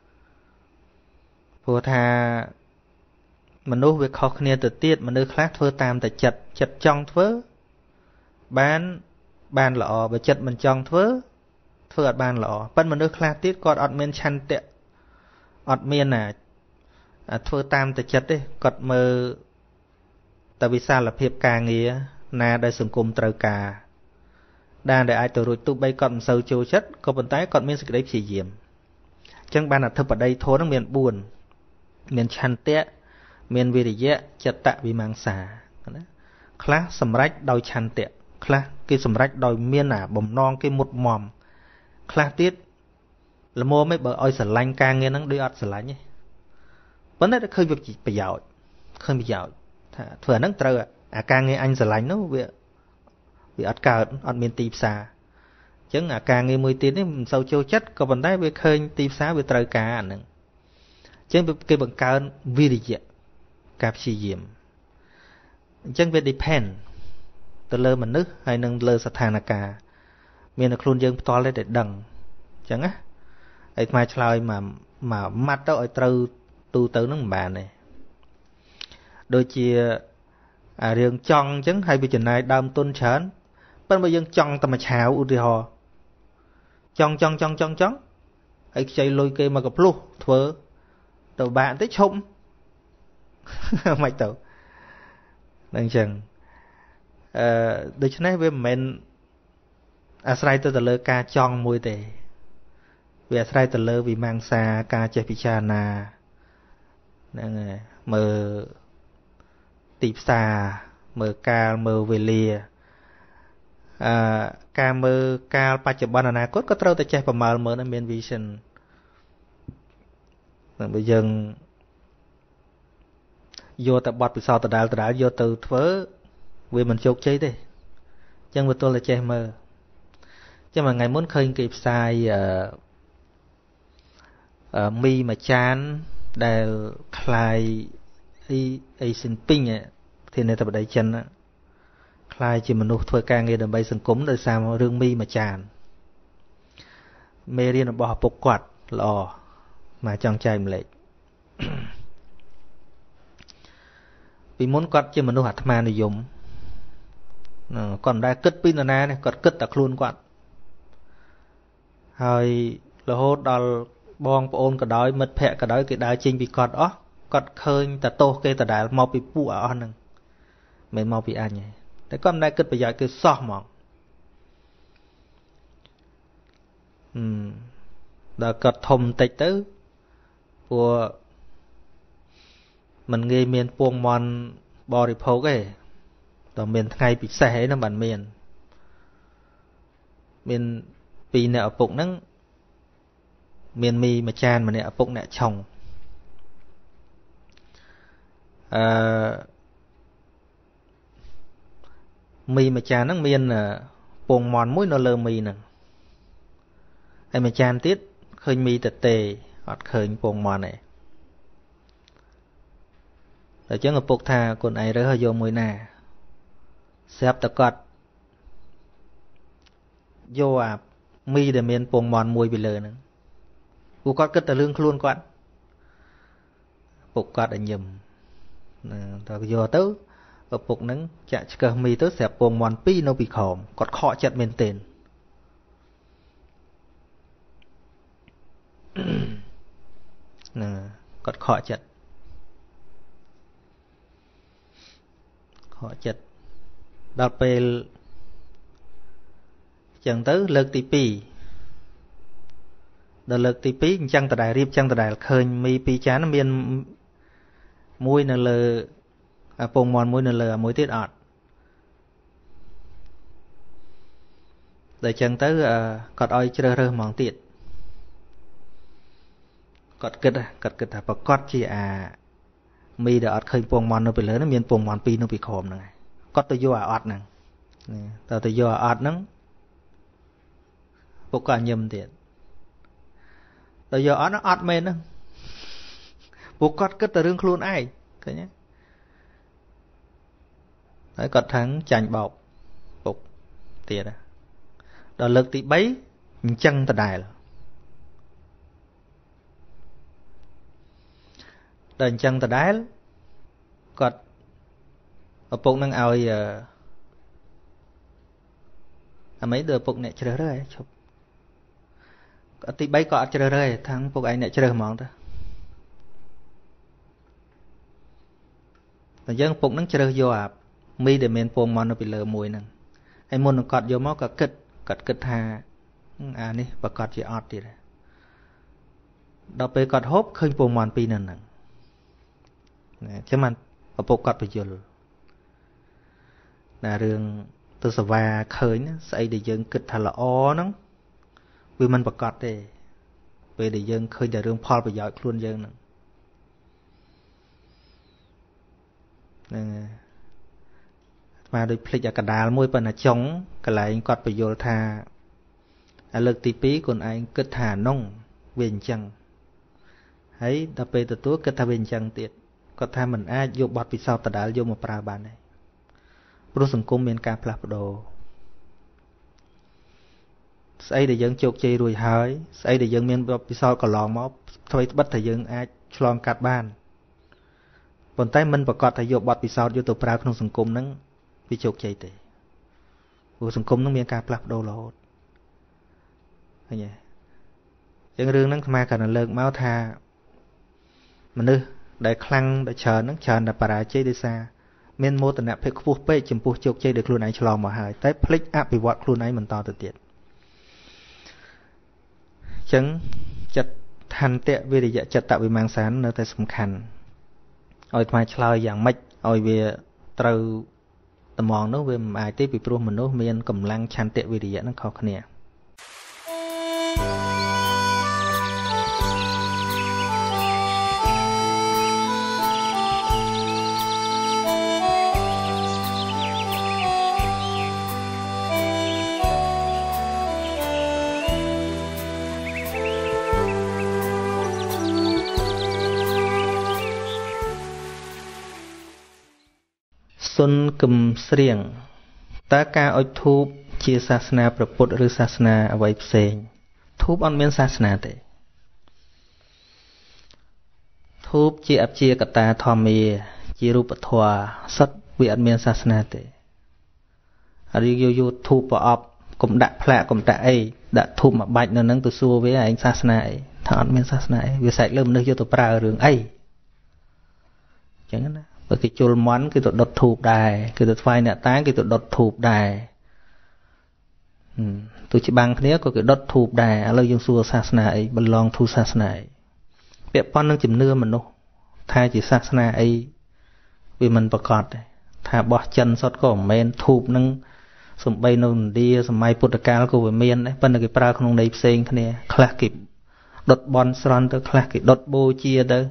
vô tha mình nói về khó khăn từ tiết mà nơi khác thưa tam tại chặt chặt trong thớ bán ban lọ bởi chất mình trong thớ thớ ọt ban lọ bất mình nước khác tiết còn ọt miên chăn tệ ọt miên à thớ tam tại chất đấy còn mơ tại vì sao là hiệp ca nghĩa na đại sừng cùng trời cả đàn để ai từ rồi tụ bay còn sâu chiều chất có vận tái còn miên sự đấy chỉ diệm chẳng ban là thực ở đây thố nó miền buồn miền chăn tệ miền vì để chất tạ vì mang xả khác sầm rách đôi chăn tệ khác cái sầm rách đòi miên à bầm non cái một mòm khác tiết là mua mấy bờ oi sờ lanh càng nghe nó đi ọt sờ lanh nhé vấn đề là khơi việc gì bây giờ khơi bây giờ thừa nó trời à càng nghe anh sờ lanh nó bị bị ọt cào ọt miên tịp xà chứ à càng nghe mười tiếng ấy sâu châu chất có vấn đề về khơi tịp xá về trời cả anh nè chứ cái bằng cao vì gì vậy cáp chi diệm chứ về depend từ lơ mình nước hay nâng lơ sát thang cả miền là khuôn dương to lên để đằng chẳng á ấy mai chơi mà mà mắt đó ở trâu tu tử nó bà này đôi chia à riêng chọn chẳng hay bị chuyện này đam tôn chán bên bây giờ chọn tầm mà chào u đi họ chọn chọn chọn chọn chọn ấy chơi lôi kê mà gặp lu thưa tàu bạn tới trông mày tàu đang chẳng đối với này với mình asrai từ từ lơ ca chọn mùi tệ vì asrai từ lơ vì mang xa ca che pichana nè mờ tịp xa mờ ca mờ về lìa ca mờ ca pa chụp banana cốt có trâu tại che và mờ mờ nó miền vision bây giờ vô tập bọt từ sau từ đảo từ đảo vô từ thớ vì mình chốt chế đi chân của tôi là che mơ chứ mà ngày muốn khơi kịp sai ở uh, uh, mi mà chán đều khai y y sinh pin thì này tập đại chân á khai chỉ mình nuôi thôi ca nghe đầm bay sừng cúng đời sao rương mi mà chán mê riêng bỏ bốc quạt lò mà trong chai một lệ vì muốn quạt chứ mà nó hạt mà nó dùng còn đã kết pin là này còn kết tạc luôn quạtហើយរហូតដល់បងប្អូនក៏ដោយមិត្តភ័ក្តិក៏ដោយគេដើរចេញពីគាត់អស់គាត់ឃើញតែទោសគេដដែលមកពីពួកអស់ហ្នឹងមិនមកពីអញទេតែគាត់មិនដែលគិតប្រយោជន៍គឺសោះហ្មងអឺដល់គាត់ធំបន្តិចទៅព្រោះមិនងាយមានពងមន់បរិភោគទេដល់មានថ្ងៃពិសេសអីហ្នឹងបានមានមានពីអ្នកឪពុកហ្នឹងមានមីមួយចានម្នាក់ឪពុកអ្នកឆុងអឺមីមួយចានហ្នឹងមានពងមន់មួយនៅលើមីហ្នឹងហើយមួយចានទៀតឃើញមីតទេអត់ឃើញពងមន់ទេតែចឹងឪពុកថាកូនឯងរើសយកមួយណាស្រាប់តែគាត់យកអាមីដែលមានពងមន់មួយពីលើហ្នឹងពួកគាត់គិតតែរឿងខ្លួនគាត់ពុកគាត់ឲ្យញឹមតែយកទៅឪពុកហ្នឹងចាក់ឆ្កឹះមីទៅស្រាប់ពងមន់ពីរនៅពីក្រោមគាត់ខកចិត្តមែនទែនណាគាត់ខកចិត្តខកចិត្តដល់ពេលចឹងទៅលើកទីពីរដល់លើកទីពីរអញ្ចឹងតដែលរៀបចឹងតដែលឃើញមីពីរចានមានមួយនៅលើអាពងមន់មួយនៅលើអាមួយទៀតអត់ដល់ចឹងទៅគាត់ឲ្យជ្រើសរើសហ្មងទៀតគាត់គិតគាត់គិតថាប្រកាសជាអាមីដែលអត់ឃើញពងមន់នៅពីលើហ្នឹងមានពងមន់ពីរនៅពីក្រោមហ្នឹងគាត់ទៅយកអាអត់ហ្នឹងតើទៅយកអាអត់ហ្នឹងពុកក៏ញឹមទៀតដល់យកអត់អត់មែនហ្នឹងពួកគាត់គិតតែរឿងខ្លួនឯងឃើញទេហើយគាត់ថាំងចាញ់បោកពុកទៀតដល់លើកទីបីអញ្ចឹងដដែលដល់អញ្ចឹងដដែលគាត់ឪពុកនឹងឲ្យអាmấy đời ពុកអ្នកជ្រើសរើសឈប់ទីបីក៏អត់ជ្រើសរើសថាំងពុកឯងអ្នកជ្រើសហ្មងទៅតែយើងពុកនឹងជ្រើសយកអាមីដែលមានពងមន់នៅពីលើមួយហ្នឹងហើយមុននឹងគាត់យកមកក៏គិតគាត់គិតថាអានេះប្រកាសជាអត់ទៀតដល់ពេលគាត់ហូបឃើញពងមន់ពីរនៅហ្នឹងចាំមិនឪពុកគាត់បញ្យល់ណារឿងទៅសវ៉ាឃើញស្អីដែលយើងគិតថាល្អហ្នឹងវាមិនប្រកាសទេពេលដែលយើងឃើញតែរឿងផលប្រយោជន៍ខ្លួនយើងហ្នឹងហ្នឹងស្មាដូចភ្លេចអាកដាលមួយប៉ុន្តែចុងកន្លែងគាត់បញ្យល់ថាអាលើកទីពីរខ្លួនឯងគិតថានងវាអញ្ចឹងហើយដល់ពេលទទួលគិតថាវាអញ្ចឹងទៀតគាត់ថាមិនអាចយកបទពិសោធន៍ដដែលយកមកប្រើបានទេព្រោះសង្គមមានការផ្លាស់ប្ដូរស្អីដែលយើងជោគជ័យរួចហើយស្អីដែលយើងមានពិសោធន៍កន្លងមកអ្វីត្បិតតែយើងអាចឆ្លងកាត់បានប៉ុន្តែមិនប្រកាសថាយកបទពិសោធន៍យកទៅប្រើក្នុងសង្គមហ្នឹងវាជោគជ័យទេព្រោះសង្គមហ្នឹងមានការផ្លាស់ប្ដូររហូតឃើញទេអញ្ចឹងរឿងហ្នឹងអាត្មាក៏លើកមកថាមនុស្សដែលខ្លាំងដែលច្រើនហ្នឹងច្រើនតែបរាជ័យដោយសារមានមោទនភាពខ្ពស់ពេកចំពោះជោគជ័យដែលខ្លួនឯងឆ្លងមកហើយតែភ្លេចអភិវឌ្ឍខ្លួនឯងបន្តទៅទៀតអញ្ចឹងចិត្តឋានតវិរិយៈចិត្តវិមង្សានៅតែសំខាន់ឲ្យថ្មឆ្លើយយ៉ាងម៉េចឲ្យវាត្រូវត្មងនោះវាមិនអាចទេពីព្រោះមនុស្សមានកម្លាំងឆន្ទៈវិរិយៈនឹងខុសគ្នា សុនគំស្រៀងតើការអុជធូបជាសាសនាព្រះពុទ្ធឬសាសនាអ្វីផ្សេង thúp on miên sa sna thế thúp chỉ áp chia kata thom mì chỉ rup thua sắt vì on miên sa sna thế ở đây yo yo thúp bỏ ấp cũng đã phạ cũng đã ấy đã thúp mà bạch nó nâng từ xưa với anh sa sna ấy thằng on miên sa sna ấy vì sạch lơm nước yo từ pra rừng ấy chẳng hạn bởi cái chôn món cái tụi đốt thụp đài cái tụi phai nè tán cái tụi đốt thụp đài tụi chỉ bằng cái có cái đốt thụp đài ở lời dương xua sát này bần long thu sát này việc con đang chìm nưa mình đâu thay chỉ sát này ấy vì mình bật cọt thà bỏ chân sót cổ men thụp nâng sum bay nôn đi sum mai put ca của về miền đấy bên cái pra không đầy sen cái này khla kịp đốt bon sron tới khla kịp đốt bô chia tới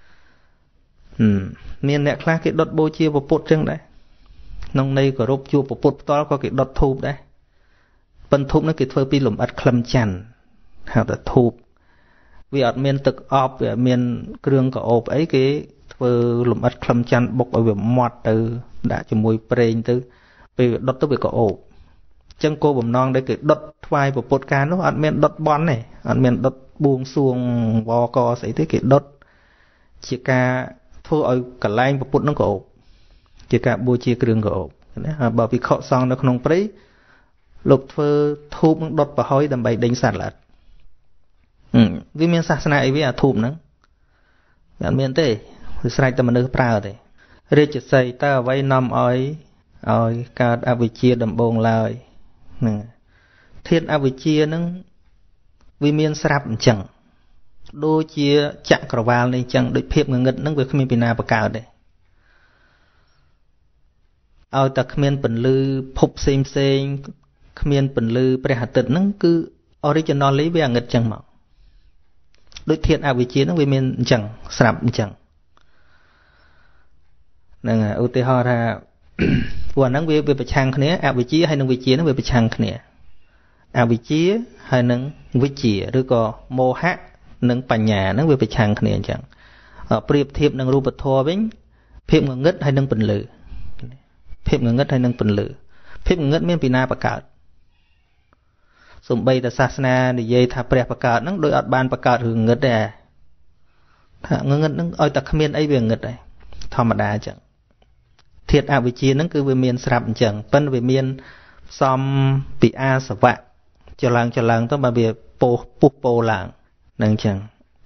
miền nẹt khla cái đốt bô chia vào put chân đấy nông này có rốt chua vào put to có cái đốt thụp đấy bên thụp nó cái phơi pi lùm ắt khlam chằn hoặc là thụp vì ở miền tực ọp ở miền kêu có ộp ấy cái phơi lùm ắt khlam chằn bọc ở vùng mọt từ đã cho mùi prey từ vì đốt tới bị có ộp chân cô bầm non đấy cái đốt vai vào put cá nó ở miền đốt bon này ở miền đốt buông xuông vò co xảy tới cái đốt chỉ cả thua ở cả lanh và put nó có ộp chỉ cả bùi chia kêu có ộp bảo vì khó xong nó không prey lục phơ thụp đốt vào hói đầm bày đánh sạt lật vì miền sát này ấy với à thụp nữa bạn miền tây thì sai tầm nơi prao đấy rê chật xây ta vay năm ấy rồi cả Avicii đầm bông lời thiên Avicii nó vì miền sạp chẳng đôi chia chạm cỏ vào này chẳng đôi phép người ngất nó về không miền nào bạc cao đấy ao ta miền bẩn lư phúc xem xem miền bẩn lư bè hạt tịnh nó cứ original lấy về ngật chẳng mỏng đối thiện Avicii nó về miền chẳng sạp chẳng nè u tê ho ra vừa nó về về bạch trang khné Avicii hay nó về chia nó về bạch trang khné Avicii hay nó về chia rồi có mô hát nó bành nhà nó về bạch trang khné chẳng ở priệp thiệp nó rùa bạch thua với phép người ngất hay nó bẩn lư phép người ngất hay nó bẩn lư phép người ngất miền pina bạc cao sum bay ta sát na để dây thà bẹt bạc cao nó đôi ọt ban bạc cao hưởng ngất đấy thà ngất ngất nó oi ta khmiên ấy về ngất đấy thò mà đá chẳng thiệt Avicii nó cứ về miền sạp chẳng phân về miền xóm bị a sập vạ cho làng cho làng tới mà về po pu po làng nâng chẳng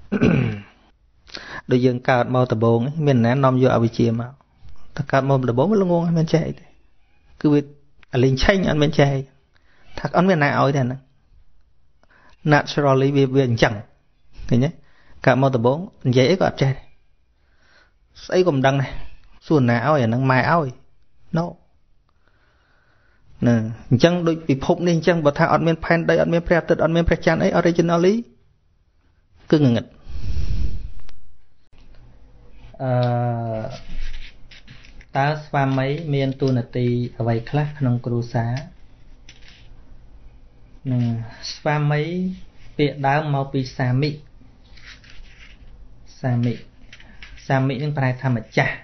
đôi dương cao mau tờ bông miền nén nom vô Avicii mà ta cao mau tờ bông nó ngon miền chạy cứ về linh chanh ăn miền chạy thật ăn miền nào thế này naturally về về chẳng thấy nhé cao mau tờ bông dễ có chạy ấy cũng đăng này xuân nào ơi năng mai ơi no nè chẳng đôi bị phụng nên chẳng bảo thằng ăn miên pan đây ăn miên pre tật ăn miên pre chan ấy originally cứ ngừng ngật ta xóa mấy miên tu nè tì ở vậy khác nông cừu xá nè xóa mấy việc đá mau bị xà mị xà mị xà mị nên phải tham mà chả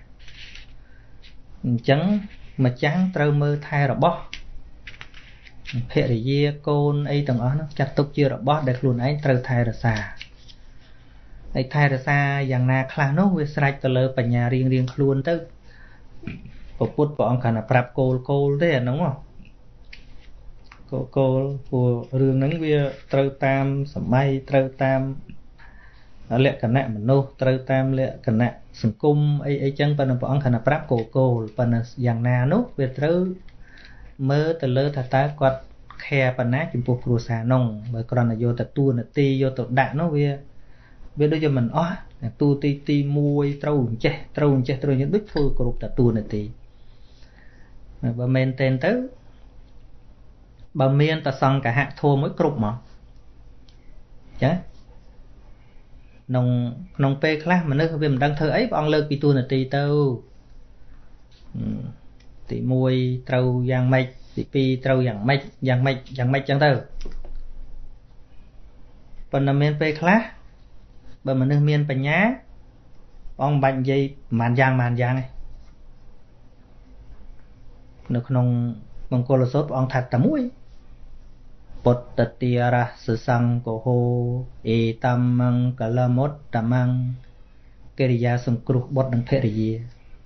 chẳng mà chẳng trâu mơ thay rồi bó phê để dê côn ấy tầng đó nó chặt tục chưa rồi bó để luôn ấy trâu thay rồi xà ấy thay rồi xa dạng na khá nó với sạch tờ lơ bà nhà riêng riêng luôn tới bộ bút của ông khả là prap côn côn thế đúng không cô cô của rương nắng với trâu tam sầm may trâu tam lệ cả nạ mình nô trâu tam lệ cả nạ sừng cung ấy ấy chân phần bọn khả là prap cổ cổ phần dạng na nốt về trâu mơ từ lơ thà ta quạt khe phần nát chụp bộ xà nông bởi còn là vô tật tu là ti vô tật đạn nó về về đôi cho mình ó tu ti ti muôi trâu che trâu che trâu những bích phơi cổ tật tu là ti và men tên tới bà miên ta xong cả hạ thua mới cục mà chứ nông nông pe khác mà nơi mình đang thơ ấy ông lơ pi tu là tì tâu tì môi trâu giang mạch tì pi trâu giang mạch giang mạch giang mạch chẳng tâu phần là miên pe khác bà mà nơi miên bà nhá ông bạch dây màn giang màn giang này nó không bằng cô là sốt ông thật tầm mũi bột tật tia ra sự sang của hồ e tam mang cả la mốt tam mang keriya sung kruh bột nâng phê rìa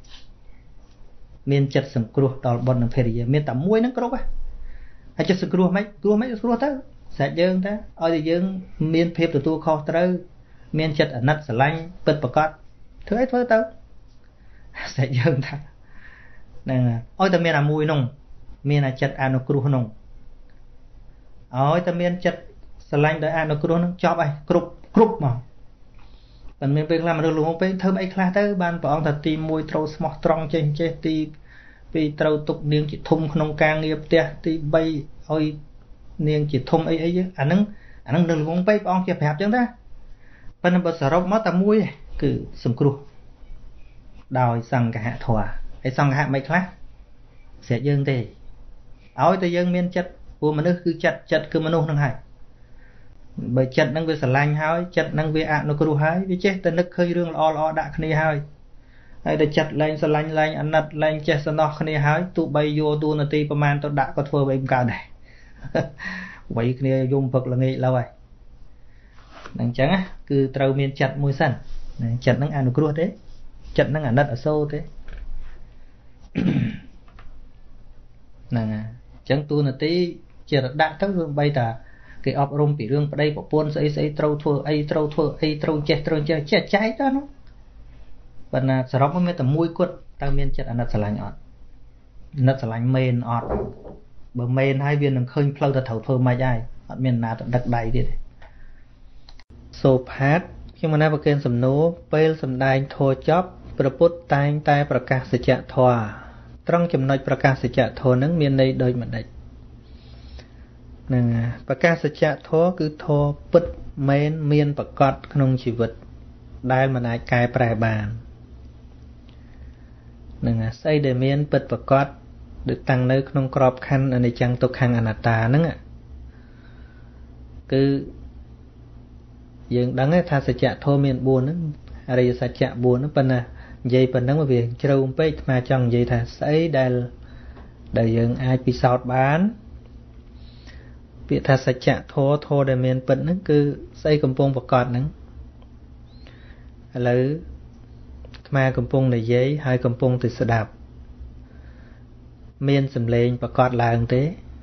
miên chất sung kruh đòi bột nâng phê rìa miên tạm muối nâng kruh á hay chất sung kruh mấy kruh mấy kruh tới sạch dương ta ôi thì dương miên phép từ tu kho tới miên chất ở nát sả lanh bật bạc cát thứ ấy thôi tới sạch dương ta nè ôi ta miên là mùi nồng miên là chất ăn nó kruh nồng ôi ta miên chất sả lanh đợi ăn nó kruh nồng chọc ai krup krup mà còn miền Bắc làm được luôn bên thơm ấy khá tới ban bảo ông thật tìm mùi trâu smart strong trên trên ti vì trâu tục niên chỉ thùng không càng nghiệp tia ti bay ôi niên chỉ thùng ấy ấy chứ anh nâng anh nâng được luôn bên ông chụp hẹp chứ ta bên bờ sở rộng mất tầm mùi cứ sum cru đòi sang cả hạ thòa ấy sang hạ mấy khác sẽ dương thì ôi tôi dương miên chất của mình nước cứ chặt chặt cứ mình nung thằng hải bởi chật năng về sả lanh hơi chật năng về ăn nó kêu hơi vì chết tên nước khơi rương lo lo đã khné hơi hay để chật lên sả lanh lên ăn nát lên chết sả nó khné hơi tụ bay vô tu nà tiประมาณ tôi đã có thua với cả này vậy khné dùng vật là nghĩ lâu rồi năng trắng á cứ trâu miên chật môi xanh chật năng ăn nó kêu thế chật năng ăn nát ở sâu thế năng trắng tu nà ti chỉ đã thắng rương bay ta cái ấp rung bị rương ở đây bộ pôn sẽ sẽ trâu thua ai trâu thua ai trâu chết trâu chết chết cháy đó nó và là sờ róc mới tầm mũi quất tao miên chết anh sờ lạnh ọt nát sờ lạnh mền ọt bờ mền hai viên đừng khơi phơi ta thầu thưa mai dài ọt miên nào đặc đầy đi số phát khi mà nói về kênh sầm nố pel sầm đai thua chópประពុតតែងតែប្រកាសសច្ចធម៌ត្រង់ចំណុចប្រកាសសច្ចធម៌នឹងមានន័យដូចម្ដេចនឹងប្រកាសសច្ចធម៌គឺធម៌ពិតមែនមានប្រកបក្នុងជីវិតដែលមិនអាចកែប្រែបាននឹងស្អីដែលមានពិតប្រកបដូចតាំងនៅក្នុងក្របខ័ណ្ឌអនិច្ចំទុក្ខអនត្តាហ្នឹងគឺយើងដឹងថាសច្ចធម៌មានបួនហ្នឹងអរិយសច្ចៈបួនហ្នឹងប៉ុន្តែនិយាយប៉ុណ្ណឹងវាជ្រៅពេកអាត្មាចង់និយាយថាស្អីដែលដែលយើងអាចពិសោធន៍បានពាក្យថាសច្ចធម៌ធម៌ដែលមានពិតហ្នឹងគឺស្អីកំពុងប្រកបហ្នឹងឥឡូវអាត្មាកំពុងនិយាយហើយកំពុងទៅស្ដាប់មានសម្លេងប្រកបឡើងទេ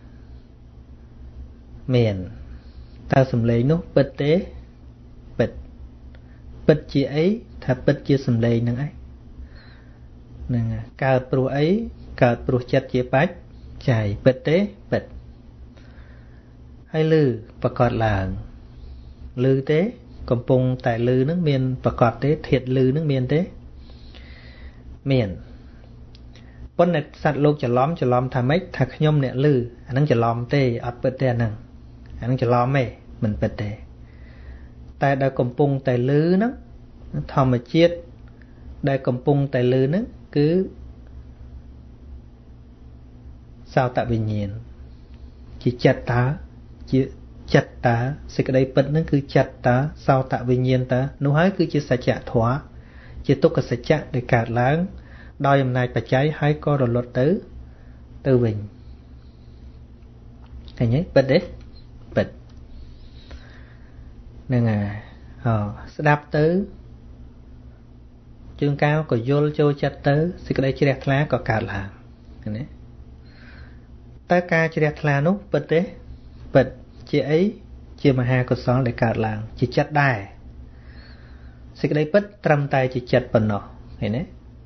មានតើសម្លេងនោះពិតទេពិតពិតជាអីថាពិតជាសម្លេងហ្នឹងឯងហ្នឹងកើតព្រោះអីកើតព្រោះចិត្តជាបច្ច័យពិតទេពិតហើយលឺប្រកបឡើងលឺទេកំពុងតែលឺហ្នឹងមានប្រកបទេធាតុលឺហ្នឹងមានទេមានប៉ុន្តែសត្វលោកច្រឡំច្រឡំថាម៉េចថាខ្ញុំអ្នកលឺអាហ្នឹងច្រឡំទេអត់ពិតទេអាហ្នឹងអាហ្នឹងច្រឡំទេមិនពិតទេតែដែលកំពុងតែលឺហ្នឹងធម្មជាតិដែលកំពុងតែលឺហ្នឹងគឺសោតវិញ្ញាណជាចិត្តតើជាចិត្តតាសេចក្តីពិតហ្នឹងគឺចិត្តតាសោតវិញ្ញាណតានោះហើយគឺជាសច្ចធម៌ជាទុក្ខសច្ចៈដែលកើតឡើងដោយអំណាចបច្ច័យហើយក៏រលត់ទៅទៅវិញឃើញទេពិតទេពិតហ្នឹងហើយអស្ដាប់ទៅជួនកាលក៏យល់ចូលចិត្តទៅសេចក្តីជ្រះថ្លាក៏កើតឡើងឃើញទេតើការជ្រះថ្លានោះពិតទេពិតជាអីជាមហាកុសលដែលកើតឡើងជាចិត្តដែរសេចក្តីពិតត្រឹមតែជាចិត្តប៉ុណ្ណោះឃើញទេ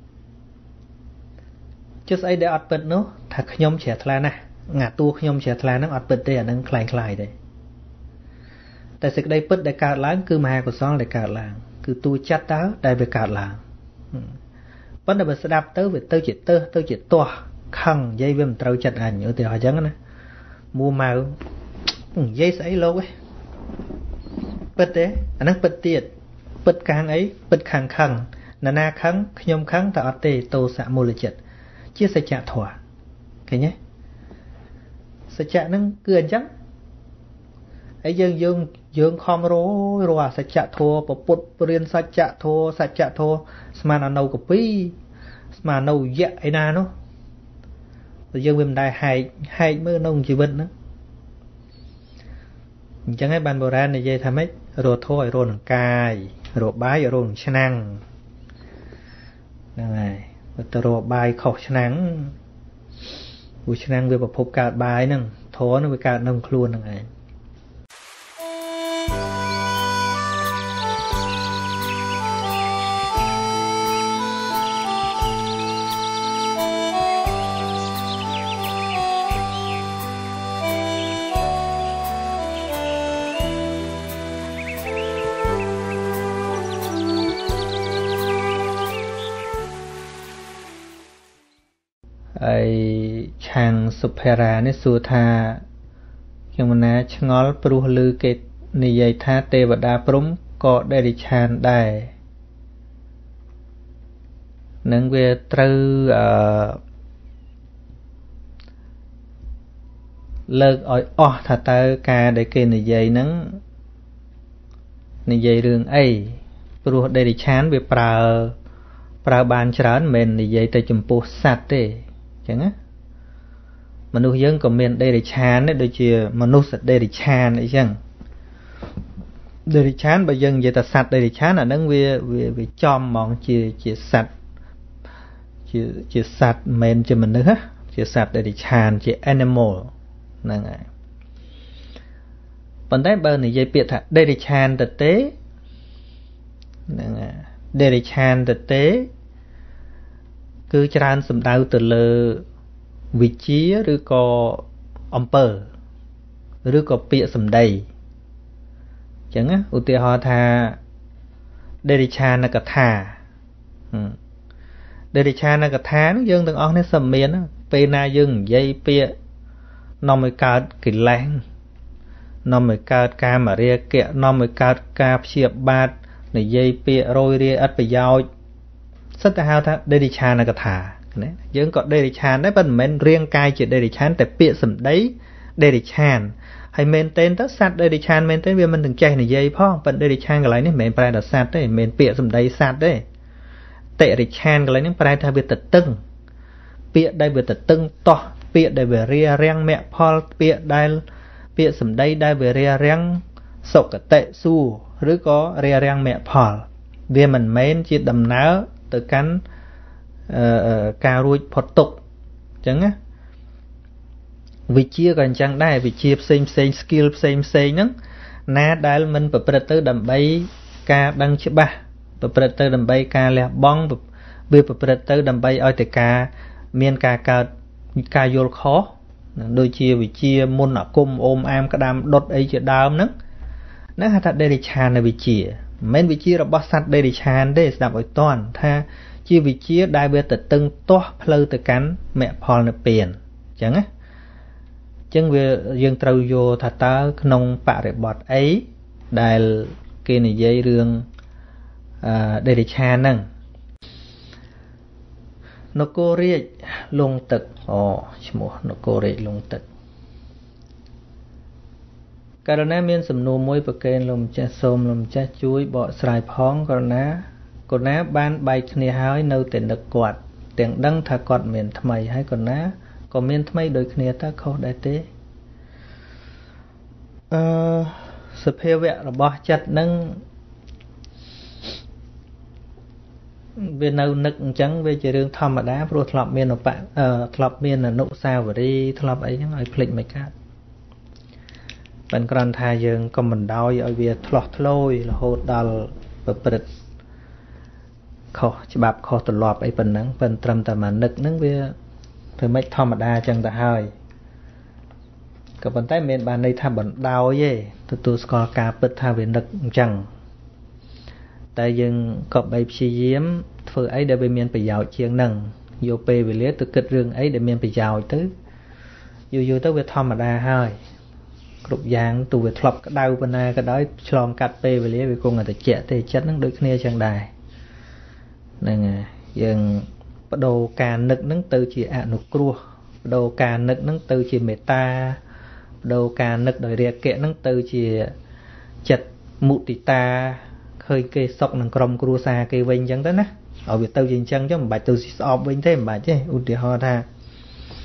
ចុះស្អីដែលអត់ពិតនោះថាខ្ញុំជ្រះថ្លាណាស់ងាតួខ្ញុំជ្រះថ្លាហ្នឹងអត់ពិតទេអាហ្នឹងคล้ายៗទេតែសេចក្តីពិតដែលកើតឡើងគឺមហាកុសលដែលកើតឡើងគឺតួចិត្តតើដែលវាកើតឡើងប៉ុន្តែបើស្ដាប់ទៅវាទៅជាទើសទៅជាទាស់ខឹងនិយាយវាមិនត្រូវចិត្តអញឧទាហរណ៍អញ្ចឹងណាមួម៉ៅនិយាយស្អីលោកឯងពិតទេអាហ្នឹងពិតទៀតពិតខាងអីពិតខាងខឹងណានាខឹងខ្ញុំខឹងតែអត់ទេទោសមូលចិត្តជាសច្ចធម៌ឃើញទេសច្ចៈហ្នឹងគឺអញ្ចឹងហើយយើងយើងយើងខំររអាសច្ចធម៌ពុទ្ធរៀនសច្ចធម៌សច្ចធម៌ស្មានអនុកពីស្មានអនុយៈឯណានោះតែយើងវាមិនដែលហែកហែកមើលក្នុងជីវិតហ្នឹង chẳng hay ban bồ ra này dây tham ấy rồi thôi rồi nằng cài rồi bái rồi nằng chăn này rồi bài khóc chăn buổi chăn về phục cả bài nằng thó nó về cả nông luôn nằng này ai chàng supera này xua tha nhưng mà ná ngó pru lư kệ này dây tha tê và đa prum có đây đi chàng đây nâng về trừ lợt ỏi ọ thà ta ca để kê này dây nâng này dây rừng ấy pru đây đi chán về pra pra ban chán mình này dây tay chùm po sạt thế chẳng á mà nuôi dân của mình đây để chán đấy đôi chia mà nuôi sạch đây để chán đấy chẳng đây để chán bây giờ vậy ta sạch đây để chán là nâng về về về chom mòn chia chia sạch chia chia sạch mình cho mình nữa chia sạch đây để chán chia animal nè ngài phần đấy bên này dây biệt thật đây để chán thực tế nè ngài đây để chán thực tế cứ tràn sầm đau từ lơ vị tríឬក៏អំពើឬក៏ពាក្យសម្ដីអញ្ចឹងណាឧទាហរណ៍ថាដេរិឆានកថាដេរិឆានកថានោះយើងទាំងអស់នេះសឹមមានពេលណាយើងនិយាយពាក្យនាំឲ្យកើតកិលេសនាំឲ្យកើតកាមរាគៈនាំឲ្យកើតការព្យាបាទនិយាយពាក្យរយរាយឥតប្រយោជន៍សិតទៅហៅថាដេរិឆានកថាណាយើងក៏ដេរិឆានដែរប៉ុន្តែមិនមែនរាងកាយជាដេរិឆានតែពាក្យសម្ដីដេរិឆានហើយមែនតើទៅសត្វដេរិឆានមែនតើវាមិនទាំងចេះនិយាយផងប៉ុន្តែដេរិឆានកន្លែងនេះមិនមែនប្រែថាសត្វទេមិនមែនពាក្យសម្ដីសត្វទេតិរិឆានកន្លែងនេះប្រែថាវាទៅតឹងពាក្យដែលវាទៅតឹងតោះពាក្យដែលវារារាំងមគ្គផលពាក្យដែលពាក្យសម្ដីដែលវារារាំងសុគតិសួគ៌ឬក៏រារាំងមគ្គផលវាមិនមែនជាដំណើរទៅកាន់ការរួចផុតទុក្ខអញ្ចឹងណាវិជាក៏អញ្ចឹងដែរវិជាផ្សេងផ្សេង skill ផ្សេងផ្សេងហ្នឹងណាដែលមិនប្រព្រឹត្តទៅដើម្បីការដឹងច្បាស់ប្រព្រឹត្តទៅដើម្បីការលះបង់វាប្រព្រឹត្តទៅដើម្បីឲ្យតែការមានការកើតការយល់ខុសដូចជាវិជាមុនអាគមអូមអាមក្តាមដុតអីជាដើមហ្នឹងហ្នឹងហៅថាដេរិឆានវិជាមិនមែនវិជារបស់សត្វដេរិឆានទេស្ដាប់ឲ្យតន់ថាជាវិជាដែលវាទៅតឹងទាស់ផ្លូវទៅកាន់មគ្គផលនិព្វានអញ្ចឹងណាអញ្ចឹងវាយើងត្រូវយកថាតើក្នុងបរិបទអីដែលគេនិយាយរឿងអឺដេរិឆានហ្នឹងនគររាជលងទឹកអូឈ្មោះនគររាជលងទឹកករណីមានសំណួរមួយប្រកេនលោកម្ចាស់សូមលោកម្ចាស់ជួយបកស្រាយផងករណីកូនណាបានបែកគ្នាហើយនៅតែនឹកគាត់ទាំងដឹងថាគាត់មានថ្មីហើយកូនណាក៏មានថ្មីដូចគ្នាតើខុសដែរទេអឺសភាវៈរបស់ចិត្តនឹងវានៅនឹកអញ្ចឹងវាជារឿងធម្មតាព្រោះធ្លាប់មានឧបអឺធ្លាប់មានអនុស្សាវរីយ៍ធ្លាប់អីហ្នឹងឲ្យភ្លេចមិនកើតប៉ុន្តែគ្រាន់ថាយើងកុំបណ្ដោយឲ្យវាធ្លោះធ្លោយរហូតដល់ប្រព្រឹត្តខុសច្បាប់ខុសទម្លាប់អីប៉ុណ្ណឹងប៉ុន្តែត្រឹមតែមកនឹកហ្នឹងវាធ្វើម៉េចធម្មតាអញ្ចឹងទៅហើយក៏ប៉ុន្តែមិនបានន័យថាបណ្ដោយទេទទួលស្គាល់ការពិតថាវានឹកអញ្ចឹងតែយើងក៏បីព្យាយាមធ្វើអីដែលវាមានប្រយោជន៍ជាងហ្នឹងយកពេលវេលាទៅគិតរឿងអីដែលមានប្រយោជន៍ទៅយូរយូរទៅវាធម្មតាហើយគ្រប់យ៉ាងទូវាធ្លាប់ក្តៅប៉ុណ្ណាក៏ដោយឆ្លងកាត់ពេលវេលាវាគង់តែជាក់ទេចិត្តហ្នឹងដូចគ្នាចឹងដែរហ្នឹងហើយយើងបដូរការនឹកហ្នឹងទៅជាអនុគ្រោះបដូរការនឹកហ្នឹងទៅជាមេត្តាបដូរការនឹកដោយរាគៈហ្នឹងទៅជាចិត្តមុទិតាឃើញគេសុខនឹងក្រុមគ្រួសារគេវិញអញ្ចឹងទៅណាឲ្យវាទៅជាអញ្ចឹងchứមិនបាច់ទៅស្អប់វិញទេមិនបាច់ទេឧទាហរណ៍ថា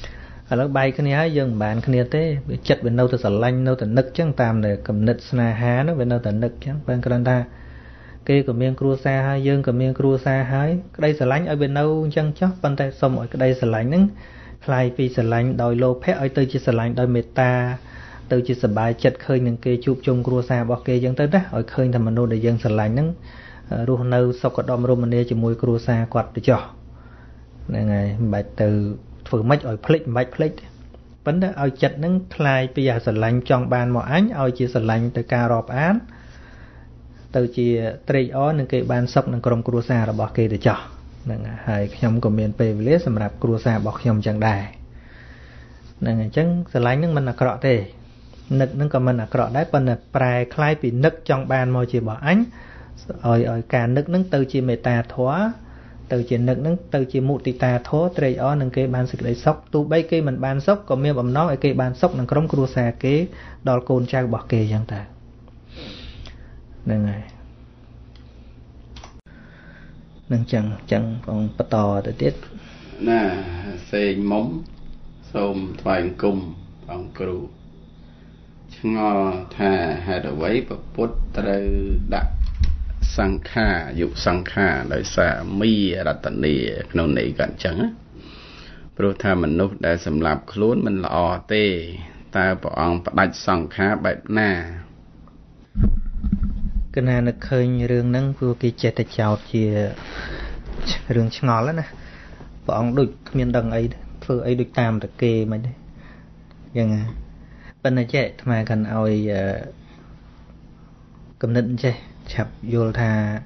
là bay cái này dương bạn cái này thế chật bên đâu từ sờ lanh đâu từ nực chẳng tam để cầm nực sna há nó bên đâu từ nực chẳng bên cái ta kia của miền cua xa hai dương của miền cua xa hai cái đây sờ lanh ở bên đâu chẳng chót bên tay xong rồi cái đây sờ lanh nứng khai phi sờ lanh đòi lô pet ở từ chỉ sờ lanh đòi meta từ chỉ sờ bài chật khơi những kia chụp chung cua xa bỏ kia chẳng tới đó ở khơi thầm mình nô để dân sờ lanh nứng ruộng nâu sau có đom rôm này chỉ mùi cua xa quạt để cho này ngày bài từ phử mách ở plek mách plek vấn đề ở chật nâng khai bây giờ sờ lạnh trong bàn mọi ánh ở chỉ sờ lạnh từ cà rọp án từ chỉ trade on những cái bàn sọc những cầm cua xa là bỏ kia để cho nên hai nhom của miền Tây với sầm rạp cua xa bỏ nhom chẳng đài nên chẳng sờ lạnh nâng mình là cọ thế nực nâng còn mình là cọ đấy phần là prai khai bị nực trong bàn mọi chỉ bỏ ánh ở ở cả nực nâng từ chỉ meta thoa từ chuyện nực nâng từ chuyện mụ tì tà thố trade on nâng cái ban sực lấy sốc tu bay cái mình ban sốc còn miêu bầm nó ở cái ban sốc nâng crom cua xa cái đo côn trao bỏ kê chẳng ta nâng này nâng chẳng chẳng còn bắt tò tới tiết nè xe móng xôm thoại cung bằng cừu ngò thà hai đầu váy và bút tới đặt sang kha dục sang kha đời xa mi đặt tận đi nô nị gần chẳng rồi tha mình nút để sầm lạp luôn mình lọ tê ta bỏ ông bắt đặt sang kha bẹp na cái này nó khơi rương nâng vừa cái chết tại chào chia rương ngó lắm nè bỏ ông đục miền đằng ấy vừa ấy đục tam được kê mà đấy nhưng bên này chết mà cần oi cầm định chết chập vô thà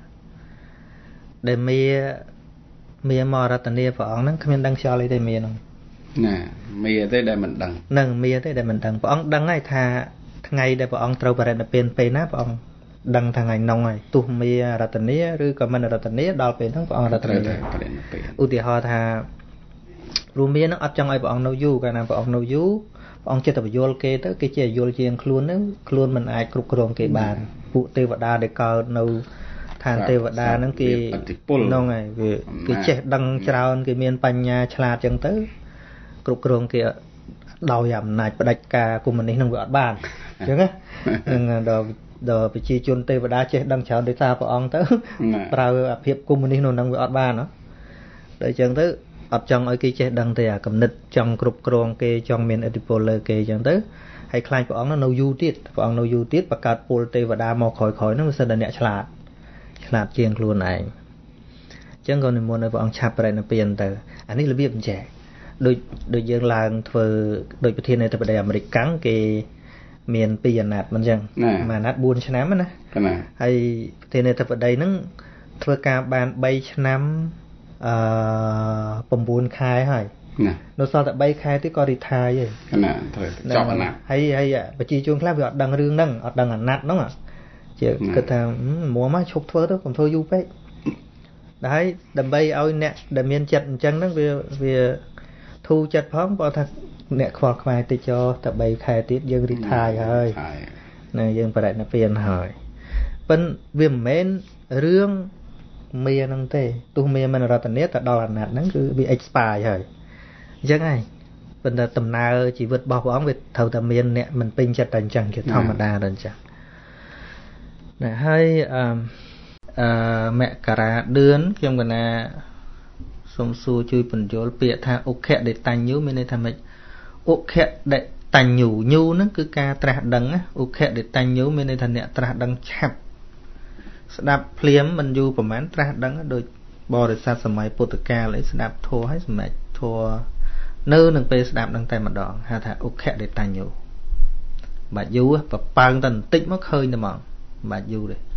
để mía mía mò ra tận đây vợ ông nó không đăng cho lấy đây mía nó nè mía tới đây mình đăng nâng mía tới đây mình đăng vợ ông đăng ngay thà ngày để vợ ông trâu vào đây là bên pe nát vợ ông đăng thằng ngày nông này tu mía ra tận đây rồi còn mình ra tận đây đào bên thằng vợ ông ra tận đây ưu tiên họ thà rồi mía nó ấp trong ai vợ ông nấu du cái nào vợ ông nấu du ông chơi tập vô kê tới cái chơi vô chiên luôn đó luôn mình ai cục cồn cái bàn phụ tê vật đa để cao nấu than tê vật đa nó cái nông này về cái chế đăng trao cái miền Pành nhà chả chẳng tới cục cồn kia đào giảm này bạch cà của mình đi nông vợ bàn chứ á nhưng đồ đồ bị chi chôn tê vật đa chế đăng trao để ta vào ông tới vào hiệp của mình đi nông vợ bàn nó để chẳng tới ấp trong ở cái chế đăng thì à cầm nịch trong cục cồn cái trong miền Edipoler cái chẳng tới hay khai của ông nó nấu du tiết của ông nấu du tiết và cắt pol tê và đa mò khỏi khỏi nó sẽ đần nhẹ chặt chặt chiên luôn này chẳng còn mình muốn nói của ông chặt lại nó tiền từ anh ấy là biết trẻ đôi đôi dương làng thừa đôiประเทศ này từ đây American cái miền Pì nátมันจังmà nát buôn cho nám á hayประเทศ này từ đây nó thừa cả bàn bay cho nám bầm buôn khai hay nó sao tại bay khai tới coi đi thay vậy nè thôi chọn anh nè hay hay ạ bà chị chuông clap gọi đằng rương đằng đằng ảnh nát đúng không ạ chị cứ thằng mua má chụp thơ đó còn thôi du đấy đấy đầm bay ôi nè đầm miên chặt chân đó vì vì thu chặt phóng bao thật nè khoa khai tới cho tại bay khai tiếp dân đi thay hơi này dân phải đại nó phiền hỏi bên viêm mến rương mía năng tê tu mía mình ra tận nét tại đo ảnh nát nó cứ bị expire rồi chắc ai bên ta tầm nào chỉ vượt bao bóng về thầu tầm miền nè mình pin chặt đàn chẳng kiểu thao mà đa đàn chẳng này hay mẹ cả ra đướn khi ông gần xôm xu chui phần chỗ bịa tha ok để tành nhú mình đây tham mịch ok để tành nhủ nhu nó cứ ca tra đắng á ok để tành nhú mình đây thành nè tra đắng chạp đạp phím mình du của mán tra đắng đôi bò để xa sầm máy Portugal lấy đạp thua hay sầm thua nơi nâng pe đạp đăng tay mặt đỏ ha thà ok để tay nhủ bà du á và bằng tần tích mất hơi nè mòn bà du đây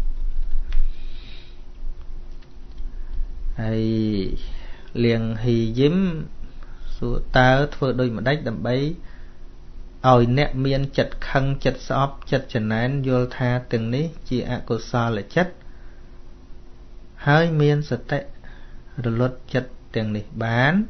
hay liền hì diếm số ta thưa đôi mà đách đầm bấy ỏi nẹt miên chật khăn chật sọp chật trần án vô tha từng ní chỉ ạ cô sa là chất hơi miên sật tệ rồi lót chật từng ní bán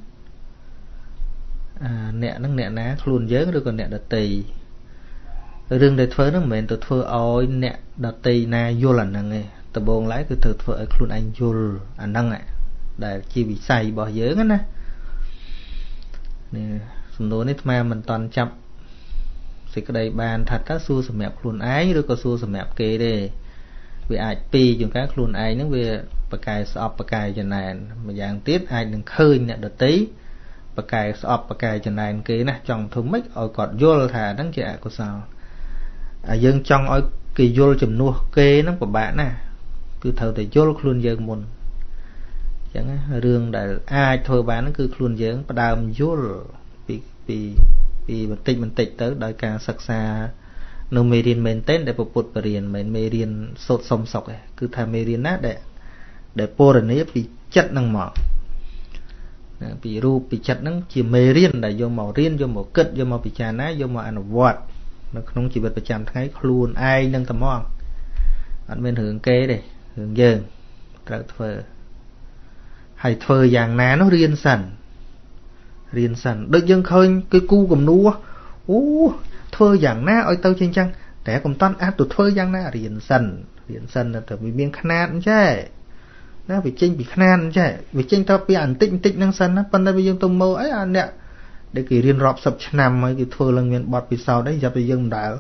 nẹt nó nẹt ná luôn dớn rồi còn nẹt đợt tì rừng để phơi nó mền từ phơi ỏi nẹt đợt tì na vô lần nè nghe từ bồn lái cứ từ phơi luôn anh vô anh năng ạ để chi bị say bỏ dớn á nè sầm nô nít mà mình toàn chậm xịt cái đây bàn thật các xu sầm mẹp luôn ái rồi có xu sầm mẹp kê đây vì ai pi dùng các luôn ái nó về bậc cài sọp bậc cài chân này mà dạng tiết ai đừng khơi nè đợt tí bậc cài sọp bậc cài chân này kê nè trong thùng mic ở cọt vô thả đắng chạ của sao à dân trong ở kỳ vô chùm nua kê nó của bạn nè cứ thầu để vô luôn dân môn chẳng rương đại ai thôi bán nó cứ luôn dân bắt đầu vô vì vì vì mình tịch mình tịch tới đại ca sắc xa nó mê riêng mình tên để phục vụ riêng mình mê riêng sốt sông sọc cứ tham mê riêng nát để để po rồi nấy bị chất năng mỏ bị ru bị chất năng chỉ mê riêng là do màu riêng do màu cất do màu bị trà ná do màu ăn vọt nó không chỉ biết phải chạm thấy luôn ai nâng tầm mong anh bên hưởng kế đây hưởng dơn trở thơ hay thơ dạng ná nó riêng sẵn riêng sẵn được dân khơi cái cu cầm nua ú thơ dạng ná ôi tao trên chăng trẻ cầm toán áp tụt thơ dạng ná riêng sẵn riêng sẵn là bị miếng khăn chứ nó bị chênh bị khăn chứ bị chênh tao bị ảnh tịnh tịnh năng sẵn á phần đây bây giờ tôi mơ ấy anh nè để kỳ riêng rọp sập năm mấy cái thơ lần miền bọt bị sau đấy giờ bây giờ đã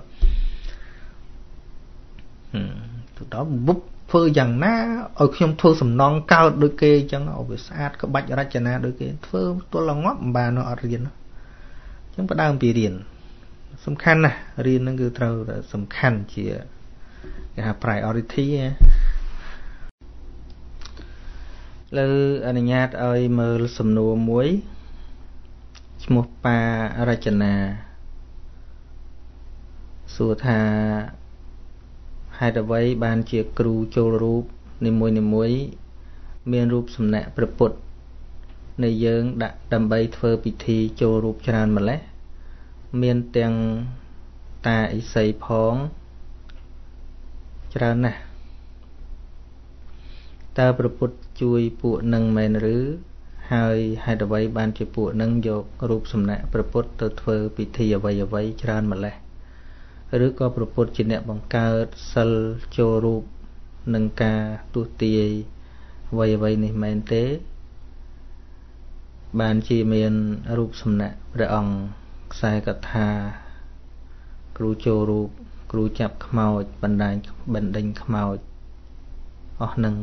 từ đó bút phơi dằng ná ở khi ông thơ sầm non cao đôi kê chẳng ở về sát có bạch ra chả na đôi kê thơ tôi là ngóp bà nó ở riêng chúng ta đang bị riêng sầm khăn nè riêng nó cứ trâu là sầm khăn chỉ cái priority lư anh nhát ơi mơ sầm nô muối một pa rachana sủa tha hai đợt vây ban chia kru châu rúp niệm môi niệm môi miền rúp sầm nèประពុត ในយើងដាក់ដើម្បីធ្វើពិធីចូលរូបច្រើនម្លេះមានទាំងតាឥសីផងច្រើនណាស់តើព្រះពុទ្ធជួយពួកនឹងមែនឬហើយហេតុអ្វីបានជាពួកនឹងយករូបសំណាកព្រះពុទ្ធទៅធ្វើពិធីអ្វីអ្វីច្រើនម្លេះឬក៏ព្រះពុទ្ធជាអ្នកបង្កើតសិលចូលរូបនឹងការទុតិយអ្វីអ្វីនេះមែនទេបានជាមានរូបសំណាកព្រះអង្គខ្សែកថាគ្រូចូលរូបគ្រូចាប់ខ្មោចបណ្ដាញបណ្ដេញខ្មោចអស់នឹង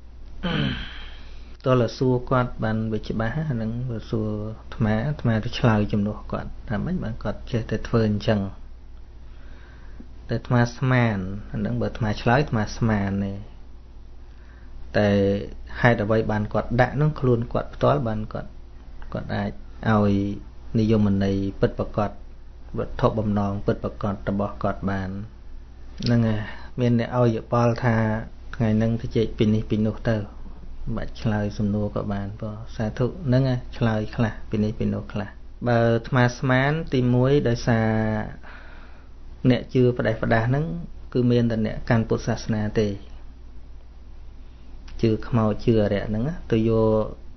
តើលសួរគាត់បានវាច្បាស់ហ្នឹងវាសួរអាត្មាអាត្មាទៅឆ្លើយជំនួសគាត់ថាម៉េចបានគាត់ចេះតែធ្វើអញ្ចឹងតែអាត្មាស្មានហ្នឹងបើអាត្មាឆ្លើយអាត្មាស្មានទេតែហេតុអ្វីបានគាត់ដាក់ហ្នឹងខ្លួនគាត់ផ្ទាល់បានគាត់គាត់អាចឲ្យនិយមន័យពិតប្រាកដវត្ថុបំណងពិតប្រាកដរបស់គាត់បានហ្នឹងហើយមានអ្នកឲ្យយោបល់ថាថ្ងៃហ្នឹងទៅជែកពីនេះពីនោះទៅបាច់ឆ្លើយសំណួរក៏បានបើសាធុហ្នឹងឆ្លើយខ្លះពីនេះពីនោះខ្លះបើអាត្មាស្មានទីមួយដោយសារអ្នកជឿផ្ដេសផ្ដាសហ្នឹងគឺមានតែអ្នកកាន់ពុទ្ធសាសនាទេជឿខ្មោចជឿអរិយហ្នឹងទៅយក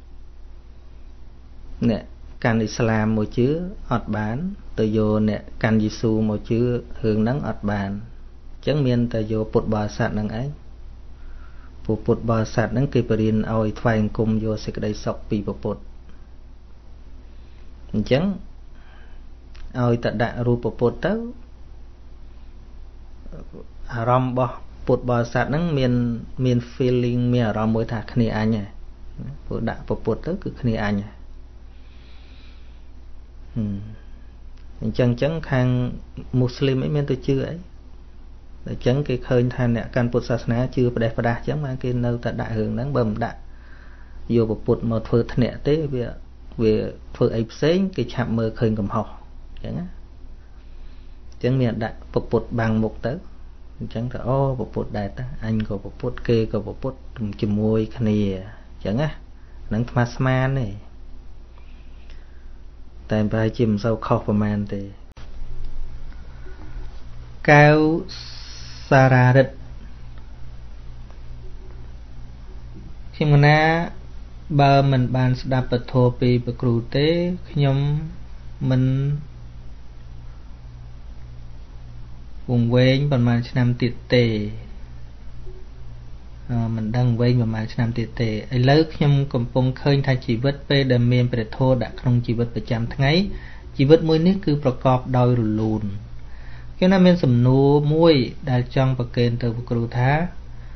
អ្នកកាន់អ៊ីស្លាមមកជឿអត់បានទៅយកអ្នកកាន់យេស៊ូមកជឿរឿងហ្នឹងអត់បានអញ្ចឹងមានតែយកពុទ្ធបរិស័ទហ្នឹងឯងពុទ្ធបរិស័ទហ្នឹងគេបរៀនឲ្យថ្វាយអង្គមយកសេចក្តីសុខពីពុទ្ធអញ្ចឹងឲ្យតែដាក់រូបពុទ្ធទៅអារម្មណ៍របស់ពុទ្ធបរិស័ទហ្នឹងមានមាន feeling មានអារម្មណ៍មួយថាគ្នាអញព្រោះដាក់ពុទ្ធទៅគឺគ្នាអញអញ្ចឹងអញ្ចឹងខាងមូស្លីមអីមានទៅជឿអីអញ្ចឹងគេឃើញថាអ្នកកាន់ពុទ្ធសាសនាជឿផ្ដេសផ្ដាសអញ្ចឹងបានគេនៅតែដាក់រឿងហ្នឹងបើមិនដាក់យកពុទ្ធមកធ្វើធ្នាក់ទេវាវាធ្វើអីផ្សេងគេឆាប់មើលឃើញកំហុសអញ្ចឹងណាអញ្ចឹងមានដាក់ពុទ្ធបាំងមុខទៅអញ្ចឹងទៅអូពុទ្ធដែរតាអញក៏ពុទ្ធគេក៏ពុទ្ធជាមួយគ្នាអញ្ចឹងណាហ្នឹងថ្មស្មានទេតែប្រហែលជាមិនសូវខុសប្រហែលទេកៅសារ៉ារិទ្ធខ្ញុំណាបើមិនបានស្ដាប់ពធពីព្រះគ្រូទេខ្ញុំមិនវង្វេងប្រហែលឆ្នាំទៀតទេអឺមិនដឹងវែងប្រហែលឆ្នាំទៀតទេឥឡូវខ្ញុំកំពុងឃើញថាជីវិតពេលដែលមានព្រះធម៌ដាក់ក្នុងជីវិតប្រចាំថ្ងៃ chỉ vật môi nít cứประกอบ đôi lùn cái nó miền sầm nô môi đại trong bậc kền từ bậc cừu thá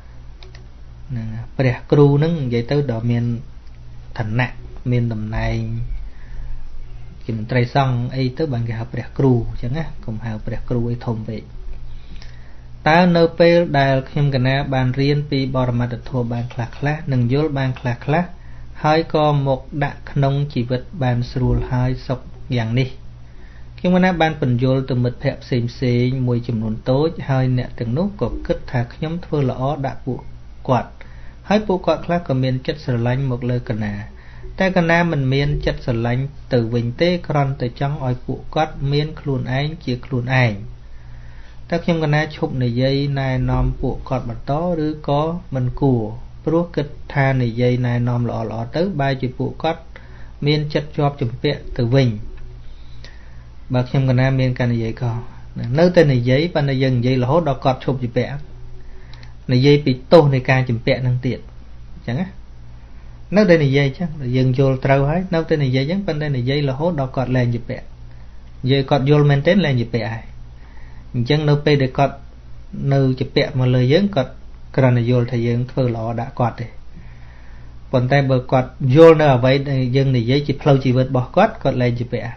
bậc cừu nâng vậy tới đó miền thành nặng miền đầm này thì mình trai xong ấy tới bằng cái học bậc cừu chẳng á cùng học bậc cừu ấy thông vậy ta nơ pe đại khiêm cái na bàn riêng pi bờ mặt thua bàn khạc khá nâng vô bàn khạc khá hai co một đạn nông chỉ vật bàn sưu hai sọc dạng đi khi mà ban bình vô từ mật thẹp xìm xì mùi chùm nôn tối hai nẹ từng nút có kết thạc nhóm thơ lõ đã bộ quạt hai bộ quạt khác có miền chất sờ lạnh một lời cần à ta cần à mình miền chất sờ lạnh từ vinh tê còn từ trong oi bộ quạt miền khuôn anh chỉ khuôn anh ta khi mà na chụp này dây này nòm bộ quạt bật tóឬcó mình cùa pro kết tha này dây này nòm lọ lọ tới ba chữ bộ quạt miền chất cho chùm bẹ từ vinh bác xem cái nam miền cái này vậy co nơi tên này giấy ban này dần giấy là hốt đó cọt chụp chụp bẹ này dây bị tô này ca chụp bẹ năng tiện chẳng á nơi đây này dây chứ dần vô trâu hết nơi tên này giấy chẳng ban đây này dây là hốt đó cọt lên chụp bẹ dây cọt vô men tết lên chụp bẹ chẳng nơi pe để cọt nơi chụp bẹ mà lời dấn cọt cái này vô thì dần phơi lọ đã cọt rồi còn tay bờ cọt vô nơi ở vậy dần này giấy chỉ phơi chỉ vượt bỏ cọt cọt lên chụp bẹ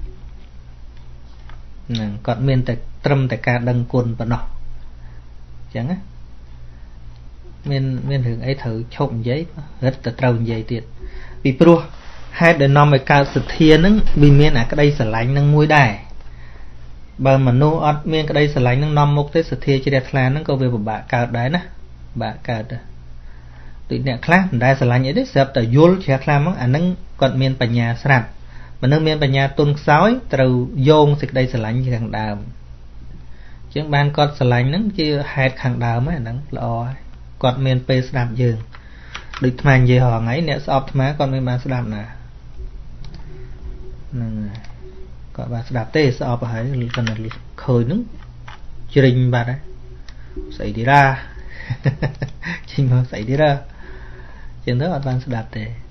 còn miền tại trâm tại ca đăng cồn và nọ chẳng á miền miền thường ấy thử trộn giấy rất là trâu giấy tiệt vì pro hai đời năm mươi cao sự thiên nứng vì miền à cái đây sờ lạnh nâng mũi đài bà mà nô ọt miền cái đây sờ lạnh nâng năm một tới sự thiên chỉ đẹp là nâng câu về một bà cao đấy nè bà cao đó tụi nè khác đài sờ lạnh ấy đấy sập tại vô chỉ khác mắc anh nâng còn miền bà nhà sạch mà nâng miền bà nhà tuôn sói từ dồn xịt đây sờ lạnh như thằng đào chứ ban con sờ lạnh nắng chứ hai thằng đào mấy nắng lo con miền pe đạp giường được màn gì họ ấy nè sọp má con miền ban đạp nè con bà đạp tê sọp hãy cần là khơi nứng trình bà đấy xảy đi ra trình mà xảy đi ra chuyện đó ban đạp tê